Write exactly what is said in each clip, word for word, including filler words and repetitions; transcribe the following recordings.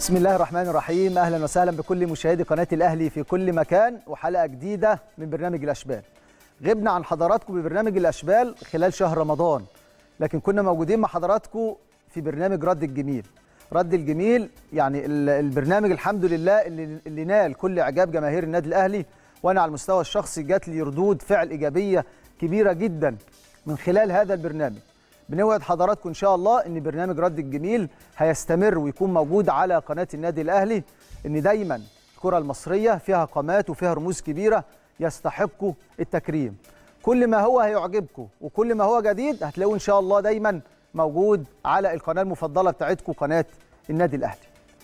بسم الله الرحمن الرحيم. أهلا وسهلا بكل مشاهدي قناة الأهلي في كل مكان وحلقة جديدة من برنامج الأشبال. غبنا عن حضراتكم ببرنامج الأشبال خلال شهر رمضان، لكن كنا موجودين مع حضراتكم في برنامج رد الجميل. رد الجميل يعني البرنامج الحمد لله اللي, اللي نال كل إعجاب جماهير النادي الأهلي، وأنا على المستوى الشخصي جات لي ردود فعل إيجابية كبيرة جدا من خلال هذا البرنامج. بنوعد حضراتكم إن شاء الله إن برنامج رد الجميل هيستمر ويكون موجود على قناة النادي الأهلي، إن دايما الكرة المصرية فيها قامات وفيها رموز كبيرة يستحقوا التكريم. كل ما هو هيعجبكم وكل ما هو جديد هتلاقوه إن شاء الله دايما موجود على القناة المفضلة بتاعتكم قناة النادي الأهلي.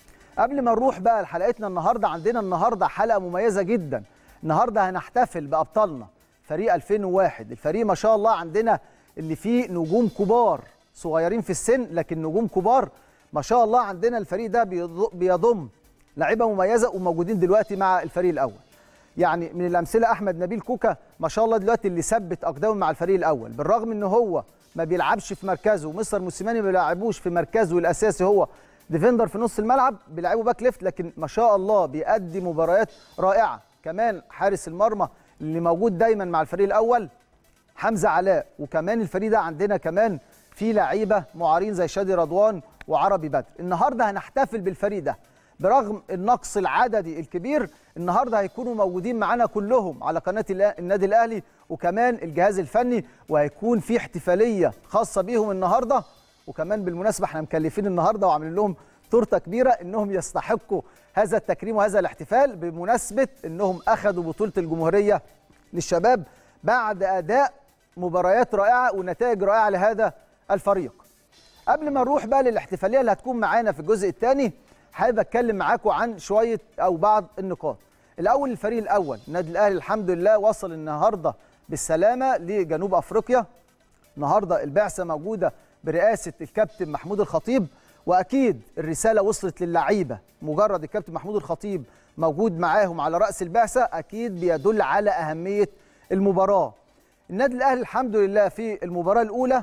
قبل ما نروح بقى لحلقتنا النهاردة، عندنا النهاردة حلقة مميزة جدا. النهاردة هنحتفل بأبطالنا فريق ألفين وواحد. الفريق ما شاء الله عندنا اللي فيه نجوم كبار صغيرين في السن لكن نجوم كبار ما شاء الله. عندنا الفريق ده بيضم لاعيبه مميزه وموجودين دلوقتي مع الفريق الاول. يعني من الامثله احمد نبيل كوكا ما شاء الله دلوقتي اللي ثبت اقدامه مع الفريق الاول، بالرغم ان هو ما بيلعبش في مركزه ومستر موسيماني ما بيلعبوش في مركزه الاساسي، هو ديفندر في نص الملعب بيلعبه باك ليفت، لكن ما شاء الله بيأدي مباريات رائعه. كمان حارس المرمى اللي موجود دايما مع الفريق الاول حمزه علاء، وكمان الفريق ده عندنا كمان في لعيبه معارين زي شادي رضوان وعربي بدر. النهارده هنحتفل بالفريق ده برغم النقص العددي الكبير. النهارده هيكونوا موجودين معانا كلهم على قناه النادي الاهلي وكمان الجهاز الفني، وهيكون في احتفاليه خاصه بيهم النهارده. وكمان بالمناسبه احنا مكلفين النهارده وعاملين لهم تورته كبيره انهم يستحقوا هذا التكريم وهذا الاحتفال بمناسبه انهم اخذوا بطوله الجمهوريه للشباب بعد اداء مباريات رائعه ونتائج رائعه لهذا الفريق. قبل ما نروح بقى للاحتفاليه اللي هتكون معانا في الجزء الثاني، حابب اتكلم معاكم عن شويه او بعض النقاط. الاول الفريق الاول النادي الاهلي الحمد لله وصل النهارده بالسلامه لجنوب افريقيا. النهارده البعثه موجوده برئاسه الكابتن محمود الخطيب، واكيد الرساله وصلت للعيبه. مجرد الكابتن محمود الخطيب موجود معاهم على راس البعثه اكيد بيدل على اهميه المباراه. النادي الاهلي الحمد لله في المباراه الاولى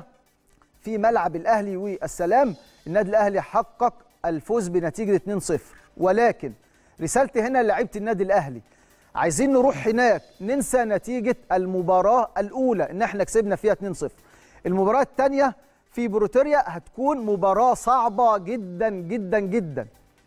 في ملعب الاهلي والسلام النادي الاهلي حقق الفوز بنتيجه اتنين صفر، ولكن رسالتي هنا للاعيبه النادي الاهلي عايزين نروح هناك ننسى نتيجه المباراه الاولى ان احنا كسبنا فيها اتنين صفر. المباراه الثانيه في بريتوريا هتكون مباراه صعبه جدا جدا جدا.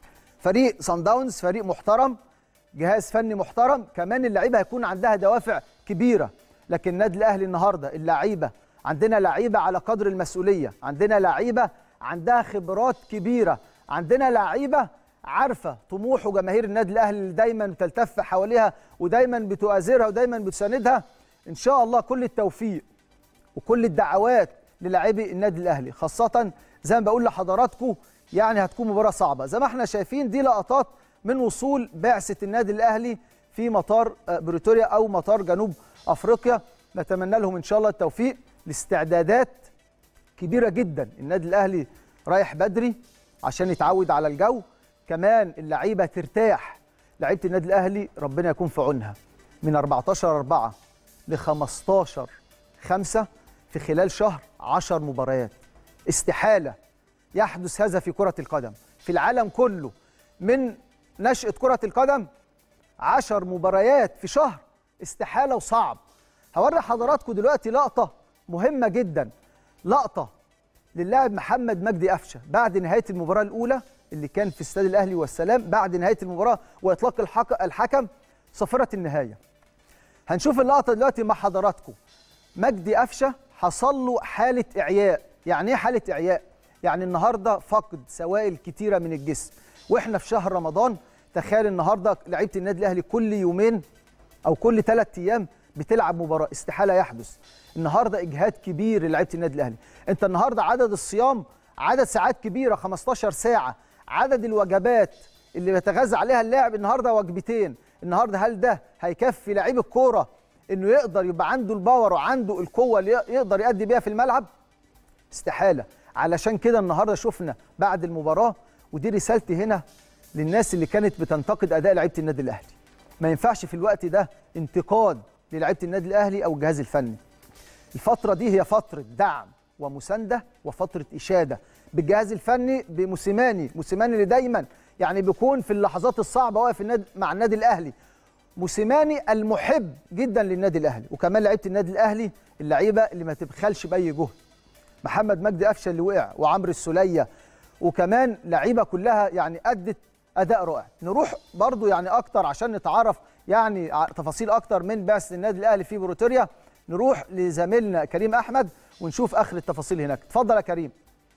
فريق صن داونز فريق محترم، جهاز فني محترم، كمان اللعيبه هيكون عندها دوافع كبيره. لكن النادي الاهلي النهارده اللعيبه عندنا لعيبه على قدر المسؤوليه، عندنا لعيبه عندها خبرات كبيره، عندنا لعيبه عارفه طموح وجماهير النادي الاهلي اللي دايما بتلتف حواليها ودايما بتؤازرها ودايما بتساندها. ان شاء الله كل التوفيق وكل الدعوات للاعبي النادي الاهلي، خاصه زي ما بقول لحضراتكم يعني هتكون مباراه صعبه. زي ما احنا شايفين دي لقطات من وصول بعثه النادي الاهلي في مطار بريتوريا او مطار جنوب افريقيا. نتمنى لهم ان شاء الله التوفيق. الاستعدادات كبيره جدا، النادي الاهلي رايح بدري عشان يتعود على الجو، كمان اللعيبه ترتاح. لعيبه النادي الاهلي ربنا يكون في عونها، من أربعتاشر أربعة ل خمستاشر خمسة في خلال شهر عشر مباريات. استحاله يحدث هذا في كره القدم في العالم كله. من نشأة كره القدم عشر مباريات في شهر استحاله وصعب. هوري حضراتكم دلوقتي لقطه مهمه جدا، لقطه للاعب محمد مجدي قفشه بعد نهايه المباراه الاولى اللي كان في استاد الاهلي والسلام. بعد نهايه المباراه واطلاق الحكم صفره النهايه، هنشوف اللقطه دلوقتي مع حضراتكم. مجدي قفشه حصل له حاله اعياء. يعني ايه حاله اعياء؟ يعني النهارده فقد سوائل كتيره من الجسم، واحنا في شهر رمضان. تخيل النهارده لعيبه النادي الاهلي كل يومين او كل ثلاث ايام بتلعب مباراه، استحاله يحدث. النهارده اجهاد كبير لعيبه النادي الاهلي. انت النهارده عدد الصيام عدد ساعات كبيره خمستاشر ساعه، عدد الوجبات اللي بيتغذى عليها اللاعب النهارده وجبتين. النهارده هل ده هيكفي لعيب الكوره انه يقدر يبقى عنده الباور وعنده القوه اللي يقدر يأدي بيها في الملعب؟ استحاله. علشان كده النهارده شفنا بعد المباراه، ودي رسالتي هنا للناس اللي كانت بتنتقد اداء لعيبه النادي الاهلي، ما ينفعش في الوقت ده انتقاد للعيبه النادي الاهلي او الجهاز الفني. الفتره دي هي فتره دعم ومسانده وفتره اشاده بالجهاز الفني بموسيماني، موسيماني اللي دايما يعني بيكون في اللحظات الصعبه واقف النادي مع النادي الاهلي. موسيماني المحب جدا للنادي الاهلي، وكمان لعيبه النادي الاهلي اللعيبه اللي ما تبخلش باي جهد. محمد مجدي قفشه اللي وقع، وعمرو السوليه، وكمان لعيبه كلها يعني ادت اداء رائع. نروح برضو يعني اكتر عشان نتعرف يعني تفاصيل اكتر من بعثه النادي الاهلي في بريتوريا. نروح لزميلنا كريم احمد ونشوف اخر التفاصيل هناك. اتفضل يا كريم.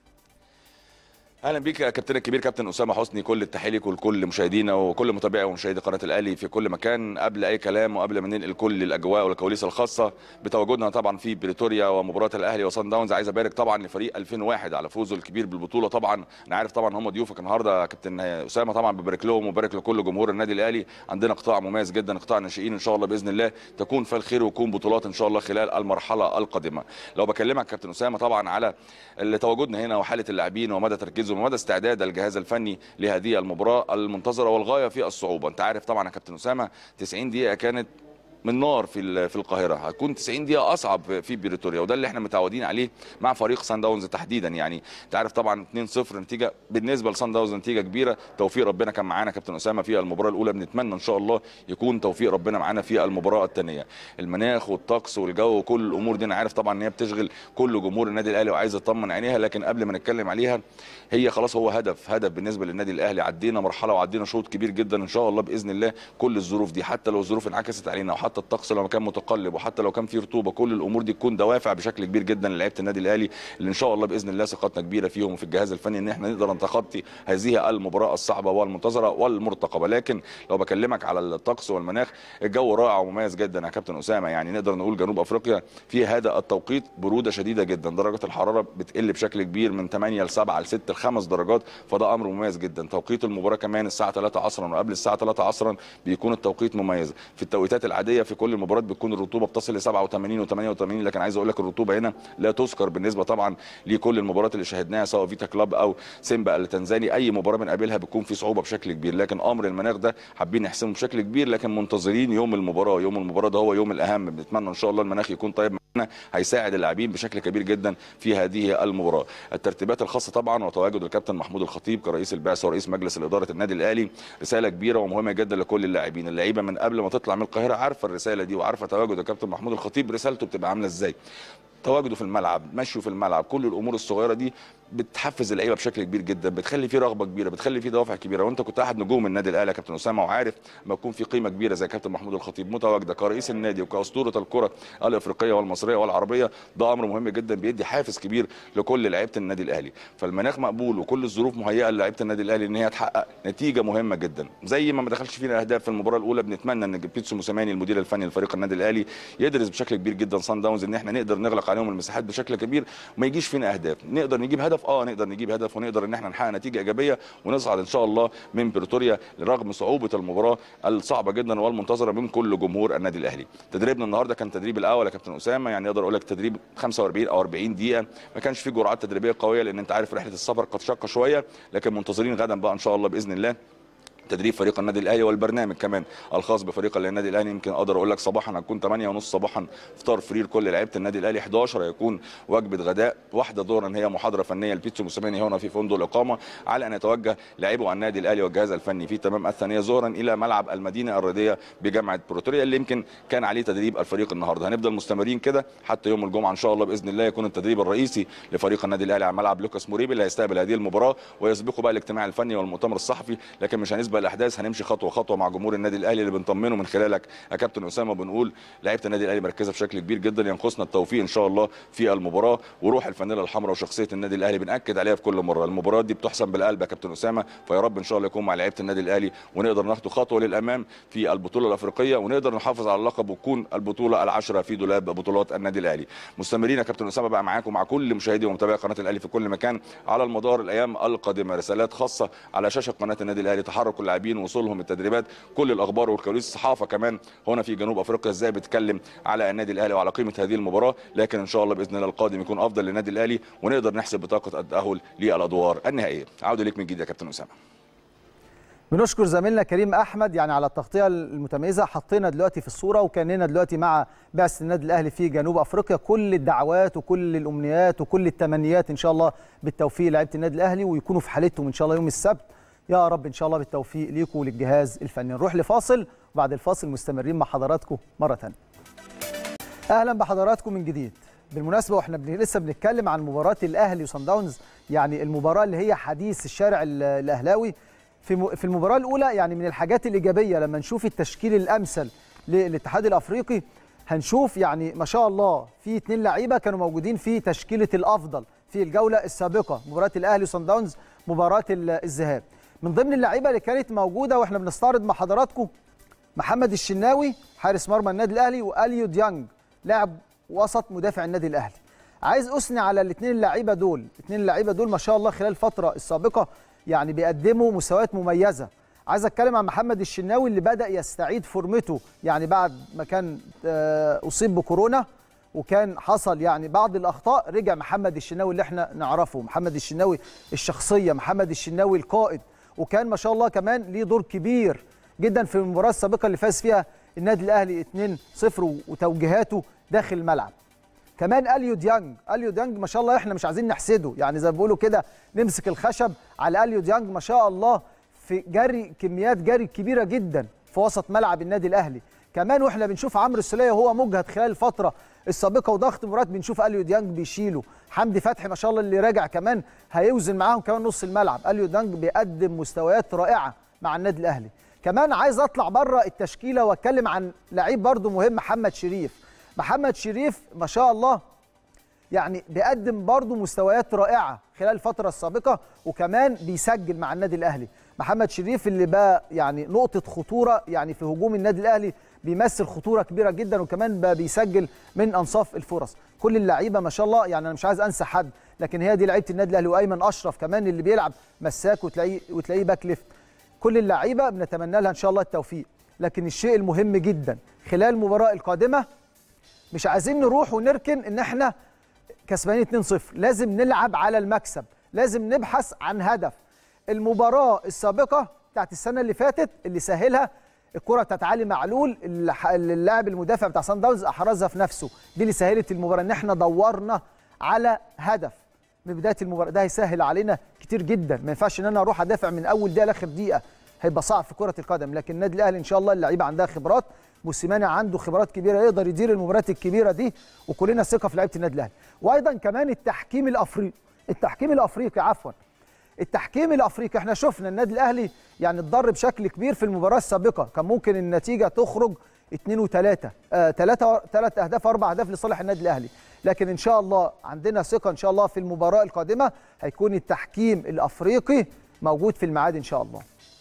اهلا بيك يا كابتن الكبير كابتن اسامه حسني. كل التحيه ليك ولكل مشاهدينا وكل متابعي ومشاهدي قناه الاهلي في كل مكان. قبل اي كلام وقبل ما ننقل كل الاجواء والكواليس الخاصه بتواجدنا طبعا في بريتوريا ومباراه الاهلي وصن داونز، عايز ابارك طبعا لفريق ألفين وواحد على فوزه الكبير بالبطوله. طبعا انا عارف طبعا هم ضيوفك النهارده يا كابتن اسامه، طبعا ببارك لهم وبارك لكل جمهور النادي الاهلي. عندنا قطاع مميز جدا، قطاع الناشئين، ان شاء الله باذن الله تكون فيه الخير ويكون بطولات ان شاء الله خلال المرحله القادمه. لو بكلمك كابتن اسامه طبعا على تواجدنا هنا وحاله اللاعبين ومدى تركيزهم ومدى استعداد الجهاز الفني لهذه المباراه المنتظره والغايه في الصعوبه. انت عارف طبعا يا كابتن اسامه تسعين دقيقه كانت من نار في في القاهره، هتكون تسعين دقيقه اصعب في بريتوريا، وده اللي احنا متعودين عليه مع فريق سان داونز تحديدا. يعني انت عارف طبعا اتنين صفر نتيجه بالنسبه لسان داونز نتيجه كبيره. توفيق ربنا كان معانا كابتن اسامه في المباراه الاولى، بنتمنى ان شاء الله يكون توفيق ربنا معانا في المباراه الثانيه. المناخ والطقس والجو وكل الامور دي انا عارف طبعا ان هي بتشغل كل جمهور النادي الاهلي وعايز يطمن عينيها، لكن قبل ما نتكلم عليها هي خلاص هو هدف هدف بالنسبه للنادي الاهلي. عدينا مرحله وعدينا شوط كبير جدا ان شاء الله باذن الله. كل الظروف دي حتى لو الظروف انعكست علينا وحتى الطقس لو كان متقلب وحتى لو كان في رطوبه، كل الامور دي تكون دوافع بشكل كبير جدا لعيبه النادي الاهلي اللي ان شاء الله باذن الله ثقتنا كبيره فيهم وفي الجهاز الفني ان احنا نقدر نتخطي هذه المباراه الصعبه والمنتظره والمرتقبه. لكن لو بكلمك على الطقس والمناخ، الجو رائع ومميز جدا يا كابتن اسامه. يعني نقدر نقول جنوب افريقيا في هذا التوقيت بروده شديده جدا، درجه الحراره بتقل بشكل كبير من ثمانية ل سبعة ل ستة ل خمس درجات، فده امر مميز جدا. توقيت المباراه كمان الساعه ثلاثة عصرا وقبل الساعه ثلاثة عصرا بيكون التوقيت مميز. في التوقيتات العاديه في كل المباريات بتكون الرطوبه بتصل ل سبعة وثمانين وثمانية وثمانين، لكن عايز اقول لك الرطوبه هنا لا تذكر بالنسبه طبعا لكل المباريات اللي شاهدناها سواء فيتا كلاب او سيمبا التنزاني. اي مباراه بنقابلها بتكون في صعوبه بشكل كبير، لكن امر المناخ ده حابين نحسمه بشكل كبير، لكن منتظرين يوم المباراه. يوم المباراه ده هو يوم الاهم، بنتمنى ان شاء الله المناخ يكون طيب معانا، هيساعد اللاعبين بشكل كبير جدا في هذه المباراه. الترتيبات الخاصه طبعا وتواجد الكابتن محمود الخطيب كرئيس البعثه ورئيس مجلس الاداره النادي الاهلي رساله كبيره ومهمه جدا لكل اللاعبين. اللعيبه من قبل ما تطلع من القاهره عارفه الرساله دي وعارفه تواجد الكابتن محمود الخطيب رسالته بتبقى عامله ازاي. تواجده في الملعب، مشيه في الملعب، كل الامور الصغيره دي بتحفز اللعيبه بشكل كبير جدا، بتخلي فيه رغبه كبيره، بتخلي فيه دوافع كبيره. وانت كنت احد نجوم النادي الاهلي يا كابتن اسامه وعارف ما يكون في قيمه كبيره زي كابتن محمود الخطيب متواجده كرئيس النادي وكاسطوره الكره الافريقيه والمصريه والعربيه، ده امر مهم جدا بيدي حافز كبير لكل لعيبه النادي الاهلي. فالمناخ مقبول وكل الظروف مهيئه لعيبه النادي الاهلي ان هي تحقق نتيجه مهمه جدا. زي ما ما دخلش فينا اهداف في المباراه الاولى، بنتمنى ان بيتسو موسيماني المدير الفني لفريق النادي الاهلي يدرس بشكل كبير جدا صن داونز ان احنا نقدر نغلق عليهم المساحات بشكل كبير وما يجيش فينا اهداف. نقدر نجيب هدف اه نقدر نجيب هدف ونقدر ان احنا نحقق نتيجه ايجابيه ونصعد ان شاء الله من بريتوريا رغم صعوبه المباراه الصعبه جدا والمنتظره من كل جمهور النادي الاهلي. تدريبنا النهارده كان تدريب الاول يا كابتن اسامه، يعني اقدر اقول لك تدريب خمسة وأربعين او أربعين دقيقه، ما كانش فيه جرعات تدريبيه قويه لان انت عارف رحله السفر قد شاقه شويه، لكن منتظرين غدا بقى ان شاء الله باذن الله تدريب فريق النادي الاهلي والبرنامج كمان الخاص بفريق النادي الاهلي. يمكن اقدر اقول لك صباحا هتكون ثمانية ونص صباحا فطار فري لكل لعيبه النادي الاهلي، إحدى عشر هيكون وجبه غداء، واحده ظهرا هي محاضره فنيه لبيتسو موسيماني هنا في فندق الاقامه، على ان يتوجه لاعبو النادي الاهلي والجهاز الفني في تمام الثانيه ظهرا الى ملعب المدينه الرياضيه بجامعه بريتوريا اللي يمكن كان عليه تدريب الفريق النهارده. هنفضل مستمرين كده حتى يوم الجمعه ان شاء الله باذن الله يكون التدريب الرئيسي لفريق النادي الاهلي على ملعب لوكاس موريبي اللي هيستقبل هذه المباراه، ويسبقه بقى الاجتماع الفني والمؤتمر الصحفي. لكن مش هنسبق الاحداث، هنمشي خطوه خطوه مع جمهور النادي الاهلي اللي بنطمنه من خلالك يا كابتن اسامه. بنقول لعيبه النادي الاهلي مركزه بشكل كبير جدا، ينقصنا التوفيق ان شاء الله في المباراه، وروح الفانيلا الحمراء وشخصيه النادي الاهلي بناكد عليها في كل مره. المباراه دي بتحسم بالقلب يا كابتن اسامه، فيا رب ان شاء الله يكون مع لعيبه النادي الاهلي ونقدر ناخد خطوه للامام في البطوله الافريقيه ونقدر نحافظ على اللقب وتكون البطوله العاشره في دولاب بطولات النادي الاهلي. مستمرين يا كابتن اسامه بقى معاكم مع كل مشاهدي ومتابعي قناه الاهلي في كل مكان على المدار الايام القادمه، رسالات خاصه على شاشه قناه النادي الاهلي، تحرك اللاعبين وصولهم التدريبات، كل الاخبار والكواليس، الصحافه كمان هنا في جنوب افريقيا ازاي بتتكلم على النادي الاهلي وعلى قيمه هذه المباراه. لكن ان شاء الله باذن الله القادم يكون افضل للنادي الاهلي ونقدر نحسب بطاقه التاهل للادوار النهائيه. عوده ليك من جديد يا كابتن اسامه. بنشكر زميلنا كريم احمد يعني على التغطيه المتميزه. حطينا دلوقتي في الصوره وكاننا دلوقتي مع بعثه النادي الاهلي في جنوب افريقيا، كل الدعوات وكل الامنيات وكل التمنيات ان شاء الله بالتوفيق لعيبه النادي الاهلي ويكونوا في حالتهم ان شاء الله يوم السبت يا رب ان شاء الله بالتوفيق ليكم وللجهاز الفني. نروح لفاصل وبعد الفاصل مستمرين مع حضراتكم مره ثانيه. اهلا بحضراتكم من جديد. بالمناسبه واحنا لسه بنتكلم عن مباراه الاهلي وصن داونز، يعني المباراه اللي هي حديث الشارع الاهلاوي في في المباراه الاولى، يعني من الحاجات الايجابيه لما نشوف التشكيل الامثل للاتحاد الافريقي هنشوف يعني ما شاء الله في اثنين لعيبه كانوا موجودين في تشكيله الافضل في الجوله السابقه، مباراه الاهلي وصن داونز مباراه الذهاب. من ضمن اللعيبه اللي كانت موجوده واحنا بنستعرض مع حضراتكم محمد الشناوي حارس مرمى النادي الاهلي، واليو ديانج لاعب وسط مدافع النادي الاهلي. عايز اثني على الاثنين اللعيبه دول، الاثنين اللعيبه دول ما شاء الله خلال الفتره السابقه يعني بيقدموا مستويات مميزه. عايز اتكلم عن محمد الشناوي اللي بدا يستعيد فورمته، يعني بعد ما كان اصيب بكورونا وكان حصل يعني بعض الاخطاء، رجع محمد الشناوي اللي احنا نعرفه، محمد الشناوي الشخصيه، محمد الشناوي القائد، وكان ما شاء الله كمان ليه دور كبير جدا في المباراه السابقه اللي فاز فيها النادي الاهلي اثنين صفر وتوجيهاته داخل الملعب. كمان اليو ديانج، اليو ديانج ما شاء الله احنا مش عايزين نحسده، يعني زي ما بيقولوا كده نمسك الخشب على اليو ديانج، ما شاء الله في جري كميات جري كبيره جدا في وسط ملعب النادي الاهلي. كمان واحنا بنشوف عمرو السوليه وهو مجهد خلال الفتره السابقه وضغط مباراه، بنشوف اليو ديانج بيشيله. حمدي فتحي ما شاء الله اللي راجع كمان هيوزن معاهم كمان نص الملعب. اليو ديانج بيقدم مستويات رائعه مع النادي الاهلي. كمان عايز اطلع بره التشكيله واتكلم عن لعيب برده مهم، محمد شريف. محمد شريف ما شاء الله يعني بيقدم برده مستويات رائعه خلال الفتره السابقه، وكمان بيسجل مع النادي الاهلي. محمد شريف اللي بقى يعني نقطه خطوره يعني في هجوم النادي الاهلي، بيمثل خطوره كبيره جدا، وكمان بقى بيسجل من انصاف الفرص. كل اللعيبه ما شاء الله، يعني انا مش عايز انسى حد، لكن هي دي لعيبه النادي الاهلي. وايمن اشرف كمان اللي بيلعب مساك وتلاقيه وتلاقيه باك ليفت. كل اللعيبه بنتمنى لها ان شاء الله التوفيق. لكن الشيء المهم جدا خلال المباراه القادمه، مش عايزين نروح ونركن ان احنا كسبانين اثنين صفر، لازم نلعب على المكسب، لازم نبحث عن هدف. المباراه السابقه بتاعت السنه اللي فاتت اللي سهلها الكره بتاعت علي معلول، اللاعب المدافع بتاع صن داونز احرزها في نفسه، دي اللي سهلت المباراه، ان احنا دورنا على هدف من بدايه المباراه. ده هيسهل علينا كتير جدا. ما ينفعش ان انا اروح ادافع من اول دقيقه لاخر دقيقه، هيبقى صعب في كره القدم. لكن النادي الاهلي ان شاء الله اللعيبه عندها خبرات، موسيماني عنده خبرات كبيره يقدر يدير المباريات الكبيره دي، وكلنا ثقه في لعيبه النادي الاهلي. وايضا كمان التحكيم الافريقي، التحكيم الافريقي عفوا التحكيم الافريقي احنا شفنا النادي الاهلي يعني اتضر بشكل كبير في المباراه السابقه، كان ممكن النتيجه تخرج اثنين وثلاثة، آه ثلاثة ثلاث اهداف اربع اهداف لصالح النادي الاهلي. لكن ان شاء الله عندنا ثقه ان شاء الله في المباراه القادمه هيكون التحكيم الافريقي موجود في الميعاد ان شاء الله.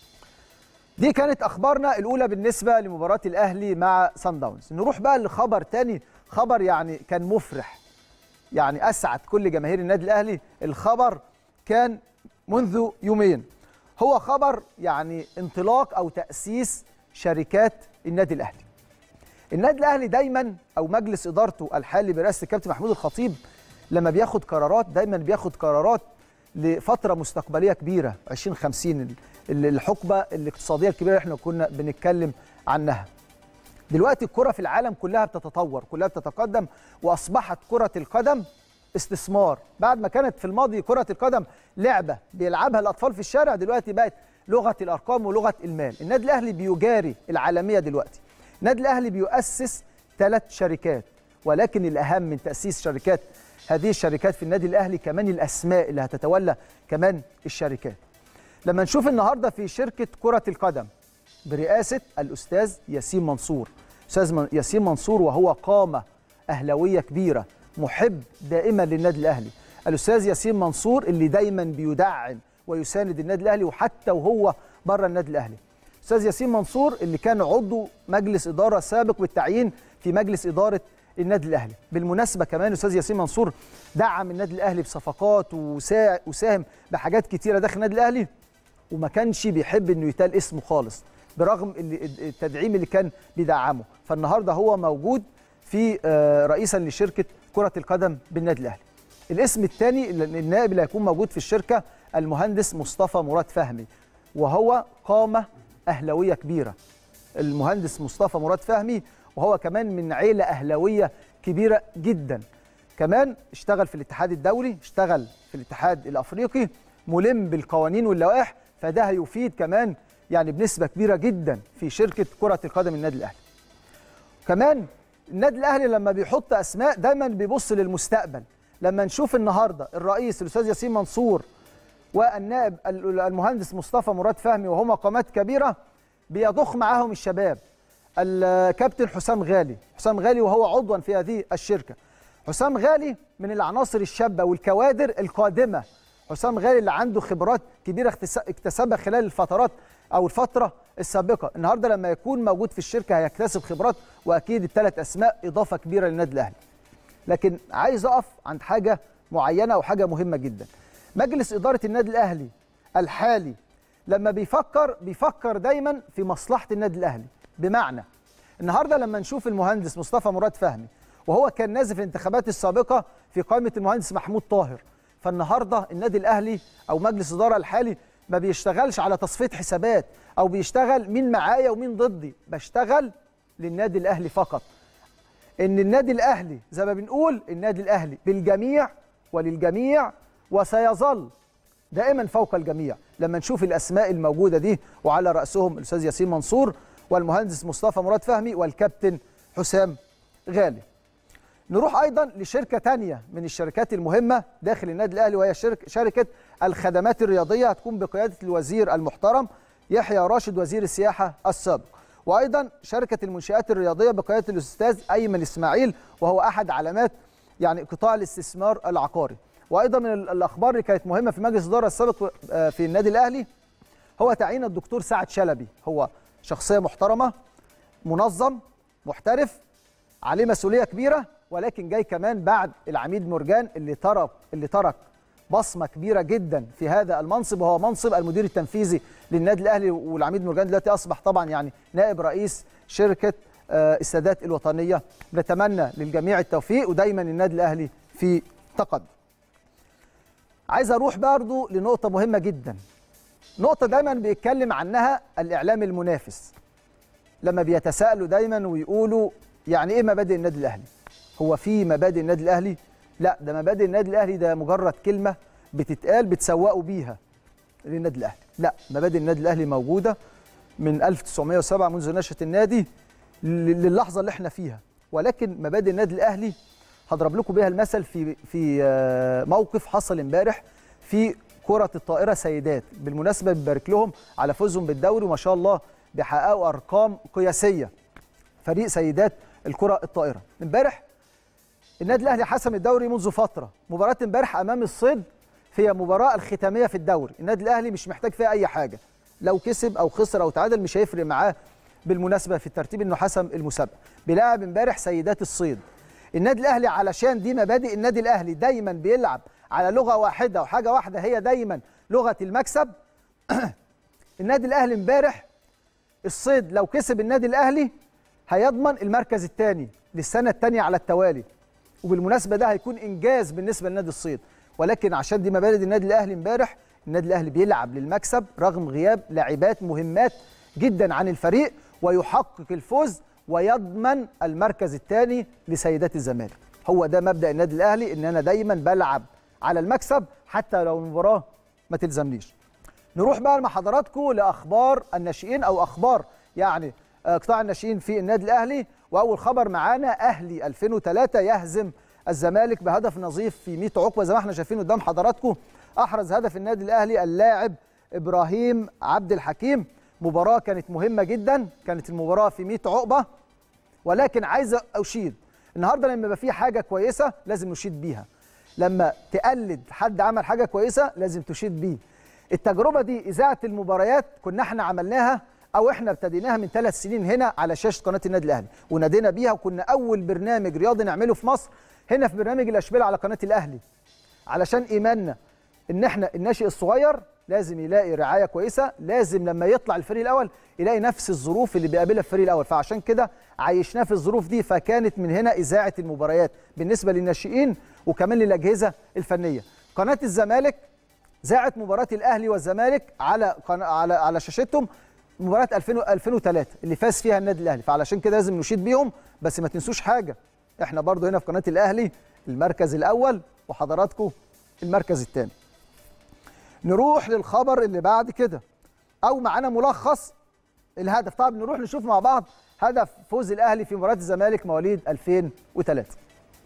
دي كانت اخبارنا الاولى بالنسبه لمباراه الاهلي مع صن داونز. نروح بقى لخبر تاني، خبر يعني كان مفرح، يعني اسعد كل جماهير النادي الاهلي. الخبر كان منذ يومين، هو خبر يعني انطلاق او تاسيس شركات النادي الاهلي. النادي الاهلي دايما او مجلس ادارته الحالي برئاسه الكابتن محمود الخطيب لما بياخد قرارات دايما بياخد قرارات لفتره مستقبليه كبيره عشرين خمسين، الحقبه الاقتصاديه الكبيره اللي احنا كنا بنتكلم عنها. دلوقتي الكره في العالم كلها بتتطور، كلها بتتقدم، واصبحت كره القدم استثمار. بعد ما كانت في الماضي كره القدم لعبه بيلعبها الاطفال في الشارع، دلوقتي بقت لغه الارقام ولغه المال. النادي الاهلي بيجاري العالميه دلوقتي. النادي الاهلي بيؤسس ثلاث شركات، ولكن الاهم من تاسيس شركات هذه الشركات في النادي الاهلي كمان الاسماء اللي هتتولى كمان الشركات. لما نشوف النهارده في شركه كره القدم برئاسه الاستاذ ياسين منصور، استاذ ياسين منصور وهو قامه اهلاويه كبيره، محب دائما للنادي الاهلي. الاستاذ ياسين منصور اللي دايما بيدعم ويساند النادي الاهلي وحتى وهو بره النادي الاهلي. استاذ ياسين منصور اللي كان عضو مجلس اداره سابق بالتعيين في مجلس اداره النادي الاهلي. بالمناسبه كمان استاذ ياسين منصور دعم النادي الاهلي بصفقات وساهم بحاجات كتيره داخل النادي الاهلي، وما كانش بيحب انه يتقال اسمه خالص برغم التدعيم اللي كان بيدعمه. فالنهارده هو موجود في رئيسا لشركه كره القدم بالنادي الاهلي. الاسم الثاني النائب اللي هيكون موجود في الشركه المهندس مصطفى مراد فهمي، وهو قامه اهلاويه كبيره. المهندس مصطفى مراد فهمي وهو كمان من عيله اهلاويه كبيره جدا. كمان اشتغل في الاتحاد الدولي، اشتغل في الاتحاد الافريقي، ملم بالقوانين واللوائح فده هيفيد كمان يعني بنسبه كبيره جدا في شركه كره القدم النادي الاهلي. كمان النادي الاهلي لما بيحط اسماء دايما بيبص للمستقبل. لما نشوف النهارده الرئيس الاستاذ ياسين منصور والنائب المهندس مصطفى مراد فهمي وهما قامات كبيره بيضخ معاهم الشباب. الكابتن حسام غالي، حسام غالي وهو عضوا في هذه الشركه. حسام غالي من العناصر الشابه والكوادر القادمه. حسام غالي اللي عنده خبرات كبيره اكتسبها خلال الفترات او الفتره السابقه، النهارده لما يكون موجود في الشركه هيكتسب خبرات، واكيد الثلاث اسماء اضافه كبيره للنادي الاهلي. لكن عايز اقف عند حاجه معينه وحاجه مهمه جدا. مجلس اداره النادي الاهلي الحالي لما بيفكر بيفكر دايما في مصلحه النادي الاهلي. بمعنى النهارده لما نشوف المهندس مصطفى مراد فهمي وهو كان نازل في الانتخابات السابقه في قائمه المهندس محمود طاهر، فالنهارده النادي الاهلي او مجلس الاداره الحالي ما بيشتغلش على تصفيه حسابات او بيشتغل مين معايا ومين ضدي، بشتغل للنادي الاهلي فقط. ان النادي الاهلي زي ما بنقول النادي الاهلي بالجميع وللجميع وسيظل دائما فوق الجميع. لما نشوف الاسماء الموجوده دي وعلى راسهم الاستاذ ياسين منصور والمهندس مصطفى مراد فهمي والكابتن حسام غالي. نروح ايضا لشركه ثانيه من الشركات المهمه داخل النادي الاهلي، وهي شركه شركه الخدمات الرياضيه، هتكون بقياده الوزير المحترم يحيى راشد وزير السياحه السابق. وايضا شركه المنشآت الرياضيه بقياده الاستاذ ايمن اسماعيل وهو احد علامات يعني قطاع الاستثمار العقاري. وايضا من الاخبار اللي كانت مهمه في مجلس الاداره السابق في النادي الاهلي هو تعيين الدكتور سعد شلبي. هو شخصيه محترمه، منظم، محترف، عليه مسؤوليه كبيره، ولكن جاي كمان بعد العميد مرجان اللي ترك اللي ترك بصمه كبيره جدا في هذا المنصب، وهو منصب المدير التنفيذي للنادي الاهلي. والعميد مرجان دلوقتي اصبح طبعا يعني نائب رئيس شركه السادات الوطنيه. نتمنى للجميع التوفيق ودايما النادي الاهلي في تقدم. عايز اروح برضو لنقطه مهمه جدا، نقطه دايما بيتكلم عنها الاعلام المنافس لما بيتساءلوا دايما ويقولوا يعني ايه مبادئ النادي الاهلي؟ هو في مبادئ النادي الاهلي؟ لا، ده مبادئ النادي الاهلي ده مجرد كلمه بتتقال بتسوقوا بيها للنادي الاهلي. لا، مبادئ النادي الاهلي موجوده من ألف وتسعمائة وسبعة منذ نشأة النادي للحظه اللي احنا فيها. ولكن مبادئ النادي الاهلي هضرب لكم بيها المثل في في موقف حصل امبارح في كره الطائره سيدات. بالمناسبه بنبارك لهم على فوزهم بالدوري، وما شاء الله بيحققوا ارقام قياسيه فريق سيدات الكره الطائره. امبارح النادي الاهلي حسم الدوري منذ فتره. مباراه امبارح امام الصيد هي المباراه الختاميه في الدوري. النادي الاهلي مش محتاج فيها اي حاجه، لو كسب او خسر او تعادل مش هيفرق معاه بالمناسبه في الترتيب انه حسم المسابقه. بيلعب امبارح سيدات الصيد. النادي الاهلي علشان دي مبادئ النادي الاهلي دايما بيلعب على لغه واحده وحاجه واحده هي دايما لغه المكسب. النادي الاهلي امبارح الصيد لو كسب النادي الاهلي هيضمن المركز الثاني للسنه الثانيه على التوالي، وبالمناسبه ده هيكون انجاز بالنسبه لنادي الصيد. ولكن عشان دي مبادئ النادي الاهلي امبارح النادي الاهلي بيلعب للمكسب رغم غياب لاعبات مهمات جدا عن الفريق، ويحقق الفوز ويضمن المركز الثاني لسيدات الزمالك. هو ده مبدأ النادي الاهلي، ان انا دايما بلعب على المكسب حتى لو المباراه ما تلزمنيش. نروح بقى مع حضراتكم لاخبار الناشئين او اخبار يعني قطاع الناشئين في النادي الاهلي. واول خبر معانا اهلي ألفين وثلاثة يهزم الزمالك بهدف نظيف في مية عقبه زي ما احنا شايفين قدام حضراتكم. احرز هدف النادي الاهلي اللاعب ابراهيم عبد الحكيم. مباراه كانت مهمه جدا، كانت المباراه في مية عقبه، ولكن عايز اشيد النهارده لما يبقى في حاجه كويسه لازم نشيد بيها. لما تقلد حد عمل حاجه كويسه لازم تشيد بيه. التجربه دي اذاعه المباريات كنا احنا عملناها او احنا ابتديناها من ثلاث سنين هنا على شاشه قناه النادي الاهلي ونادينا بيها، وكنا اول برنامج رياضي نعمله في مصر هنا في برنامج الاشبال على قناه الاهلي، علشان ايماننا ان احنا الناشئ الصغير لازم يلاقي رعايه كويسه، لازم لما يطلع الفريق الاول يلاقي نفس الظروف اللي بيقابلها الفريق الاول. فعشان كده عايشناه في الظروف دي، فكانت من هنا اذاعه المباريات بالنسبه للناشئين وكمان للاجهزه الفنيه. قناه الزمالك ذاعت مباراه الاهلي والزمالك على على على شاشتهم مباراه ألفين وثلاثة اللي فاز فيها النادي الاهلي، فعلشان كده لازم نشيد بيهم. بس ما تنسوش حاجه، احنا برضو هنا في قناه الاهلي المركز الاول وحضراتكم المركز الثاني. نروح للخبر اللي بعد كده. او معانا ملخص الهدف. طب نروح نشوف مع بعض هدف فوز الاهلي في مباراه الزمالك مواليد ألفين وثلاثة.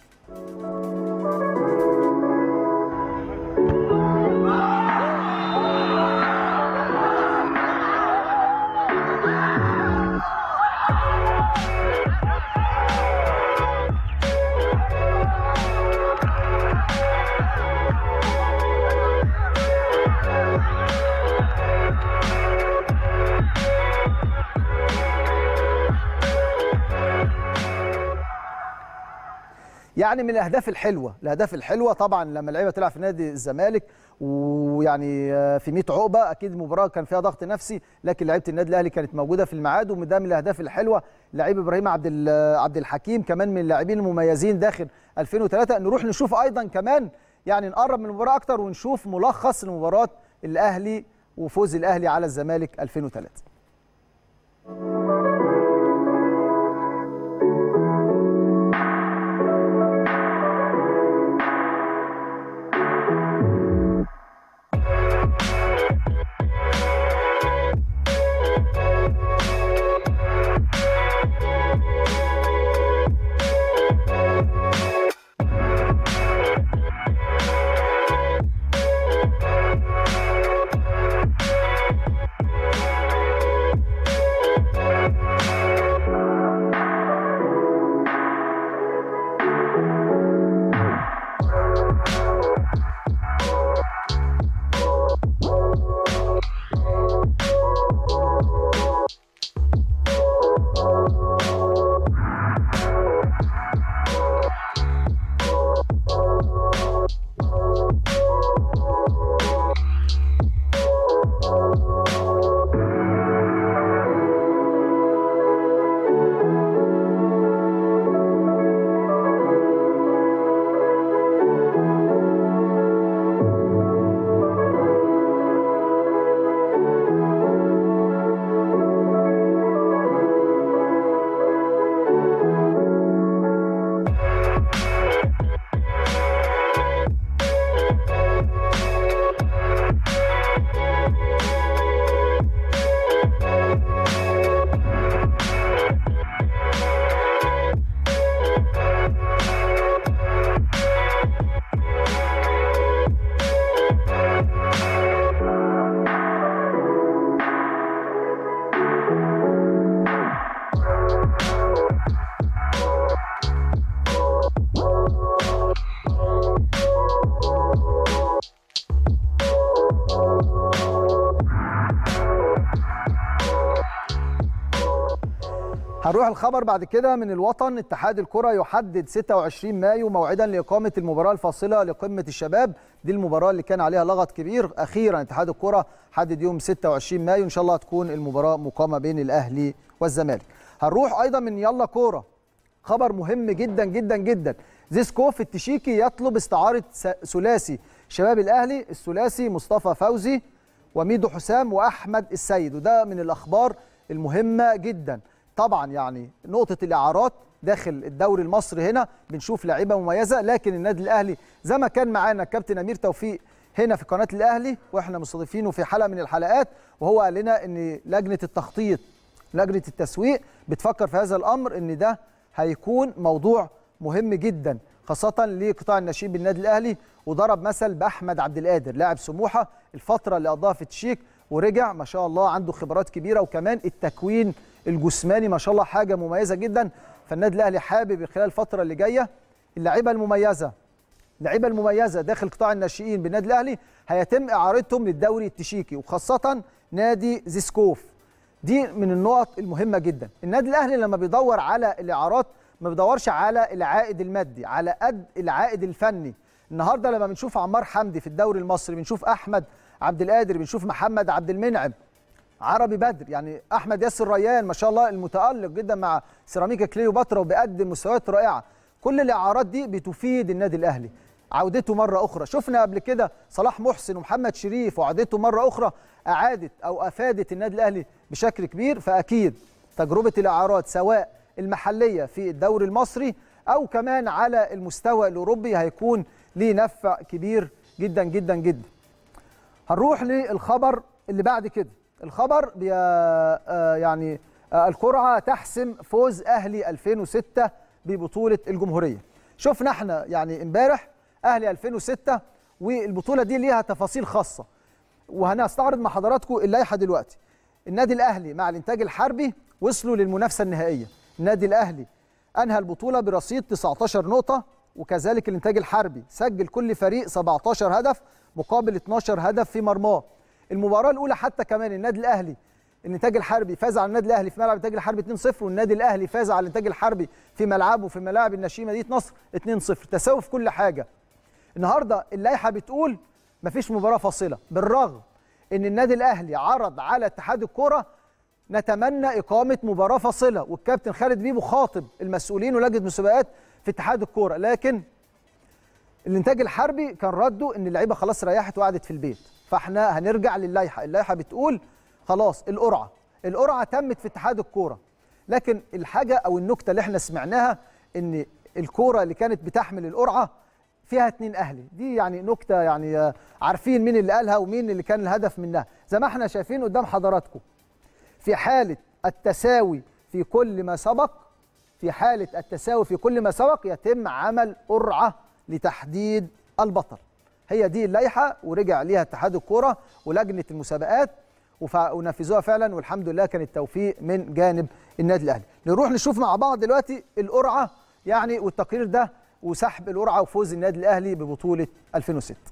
يعني من الاهداف الحلوه، الاهداف الحلوه طبعا لما اللعيبه تلعب في نادي الزمالك ويعني في مية عقبه، اكيد المباراه كان فيها ضغط نفسي، لكن لعيبه النادي الاهلي كانت موجوده في الميعاد، وده من الاهداف الحلوه. اللعيب ابراهيم عبد عبد الحكيم كمان من اللاعبين المميزين داخل ألفين وثلاثة. نروح نشوف ايضا كمان يعني نقرب من المباراه اكتر ونشوف ملخص لمباراه الاهلي وفوز الاهلي على الزمالك ألفين وثلاثة. هنروح الخبر بعد كده من الوطن. اتحاد الكرة يحدد ستة وعشرين مايو موعدا لإقامة المباراة الفاصلة لقمة الشباب. دي المباراة اللي كان عليها لغط كبير، أخيرا اتحاد الكرة حدد يوم ستة وعشرين مايو، إن شاء الله تكون المباراة مقامة بين الأهلي والزمالك. هنروح أيضا من يلا كورة، خبر مهم جدا جدا جدا. زيسكوف التشيكي يطلب استعارة ثلاثي شباب الأهلي، الثلاثي مصطفى فوزي وميدو حسام وأحمد السيد، وده من الأخبار المهمة جدا. طبعا يعني نقطة الإعارات داخل الدوري المصري هنا بنشوف لاعيبة مميزة، لكن النادي الأهلي زي ما كان معانا الكابتن أمير توفيق هنا في قناة الأهلي وإحنا مستضيفينه في حلقة من الحلقات، وهو قال لنا إن لجنة التخطيط لجنة التسويق بتفكر في هذا الأمر، إن ده هيكون موضوع مهم جدا خاصة لقطاع الناشئين بالنادي الأهلي. وضرب مثل بأحمد عبد القادر لاعب سموحة الفترة اللي قضاها في التشيك ورجع ما شاء الله عنده خبرات كبيرة، وكمان التكوين الجسماني ما شاء الله حاجة مميزة جدا. فالنادي الأهلي حابب خلال الفترة اللي جاية اللعيبة المميزة اللعيبة المميزة داخل قطاع الناشئين بالنادي الأهلي هيتم إعارتهم للدوري التشيكي، وخاصة نادي زيسكوف. دي من النقط المهمة جدا. النادي الأهلي لما بيدور على الإعارات ما بيدورش على العائد المادي على قد العائد الفني. النهارده لما بنشوف عمار حمدي في الدوري المصري، بنشوف أحمد عبد القادر، بنشوف محمد عبد المنعم، عربي بدر، يعني أحمد ياسر ريان ما شاء الله المتألق جدا مع سيراميكا كليوباترا وبيقدم مستويات رائعة. كل الإعارات دي بتفيد النادي الأهلي. عودته مرة أخرى، شفنا قبل كده صلاح محسن ومحمد شريف، وعودته مرة أخرى أعادت أو أفادت النادي الأهلي بشكل كبير. فأكيد تجربة الإعارات سواء المحلية في الدوري المصري أو كمان على المستوى الأوروبي هيكون ليه نفع كبير جدا جدا جدا. هنروح للخبر اللي بعد كده. الخبر بي آه يعني آه القرعه تحسم فوز اهلي ألفين وستة ببطوله الجمهوريه. شفنا احنا يعني امبارح اهلي ألفين وستة، والبطوله دي ليها تفاصيل خاصه، وهنستعرض مع حضراتكم اللائحه دلوقتي. النادي الاهلي مع الانتاج الحربي وصلوا للمنافسه النهائيه. النادي الاهلي انهى البطوله برصيد تسعتاشر نقطه، وكذلك الانتاج الحربي سجل كل فريق سبعتاشر هدف مقابل اتناشر هدف في مرماه. المباراه الاولى حتى كمان النادي الاهلي الانتاج الحربي فاز على النادي الاهلي في ملعب الانتاج الحربي اتنين صفر، والنادي الاهلي فاز على الانتاج الحربي في ملعبه في ملاعب النشيمه مدينه نصر اتنين صفر، تساوي في كل حاجه. النهارده اللائحه بتقول مفيش مباراه فاصله، بالرغم ان النادي الاهلي عرض على اتحاد الكره نتمنى اقامه مباراه فاصله، والكابتن خالد بيبو خاطب المسؤولين ولجنه مسابقات في اتحاد الكره، لكن الانتاج الحربي كان رده ان اللعيبه خلاص ريحت وقعدت في البيت. فاحنا هنرجع للائحه، اللائحه بتقول خلاص القرعه القرعه تمت في اتحاد الكوره، لكن الحاجه او النكته اللي احنا سمعناها ان الكوره اللي كانت بتحمل القرعه فيها اتنين اهلي. دي يعني نكته، يعني عارفين مين اللي قالها ومين اللي كان الهدف منها. زي ما احنا شايفين قدام حضراتكم، في حاله التساوي في كل ما سبق في حاله التساوي في كل ما سبق يتم عمل قرعه لتحديد البطل. هي دي اللائحه، ورجع ليها اتحاد الكوره ولجنه المسابقات ونفذوها فعلا، والحمد لله كان التوفيق من جانب النادي الاهلي. نروح نشوف مع بعض دلوقتي القرعه يعني والتقرير ده وسحب القرعه وفوز النادي الاهلي ببطوله ألفين وستة.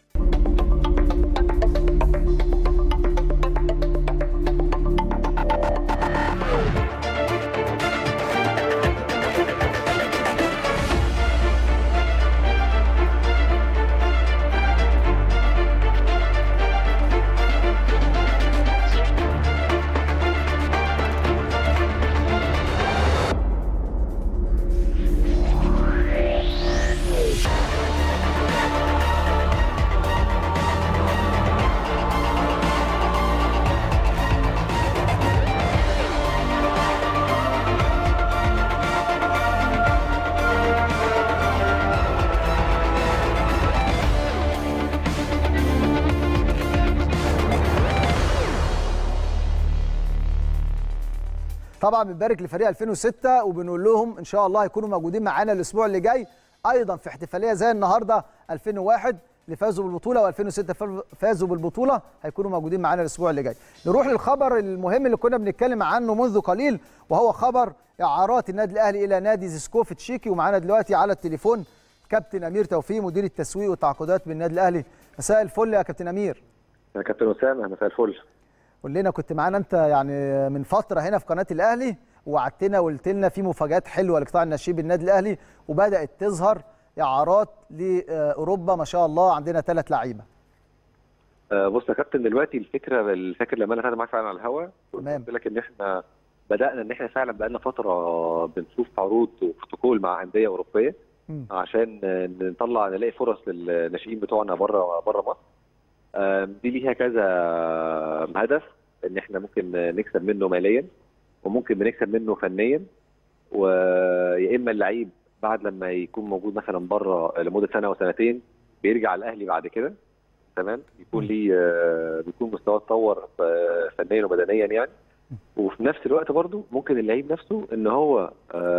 طبعا بنبارك لفريق ألفين وستة وبنقول لهم ان شاء الله هيكونوا موجودين معانا الاسبوع اللي جاي ايضا في احتفاليه زي النهارده. ألفين وواحد اللي فازوا بالبطوله و2006 فازوا بالبطوله هيكونوا موجودين معانا الاسبوع اللي جاي. نروح للخبر المهم اللي كنا بنتكلم عنه منذ قليل، وهو خبر اعارات النادي الاهلي الى نادي زيسكوف تشيكي. ومعانا دلوقتي على التليفون كابتن امير توفيق مدير التسويق والتعاقدات بالنادي الاهلي. مساء الفل يا كابتن امير. يا كابتن اسامه مساء الفل. قول لنا، كنت معانا انت يعني من فتره هنا في قناه الاهلي ووعدتنا وقلت لنا في مفاجات حلوه لقطاع الناشئين بالنادي الاهلي، وبدات تظهر اعارات لاوروبا ما شاء الله. عندنا ثلاث لعيبه. أه بص يا كابتن، دلوقتي الفكره الفكره لما انا كنت معاك فعلا على الهواء قلت لك ان احنا بدانا ان احنا فعلا بقى لنا فتره بنشوف عروض وبروتوكول مع انديه اوروبيه م. عشان نطلع نلاقي فرص للناشئين بتوعنا بره بره مصر. أه دي ليها كذا هدف، ان احنا ممكن نكسب منه ماليا وممكن بنكسب منه فنيا، ويا اما اللعيب بعد لما يكون موجود مثلا بره لمده سنه وسنتين بيرجع الاهلي بعد كده تمام، يكون ليه بيكون مستواه اتطور فنيا وبدنيا يعني. وفي نفس الوقت برضو ممكن اللعيب نفسه ان هو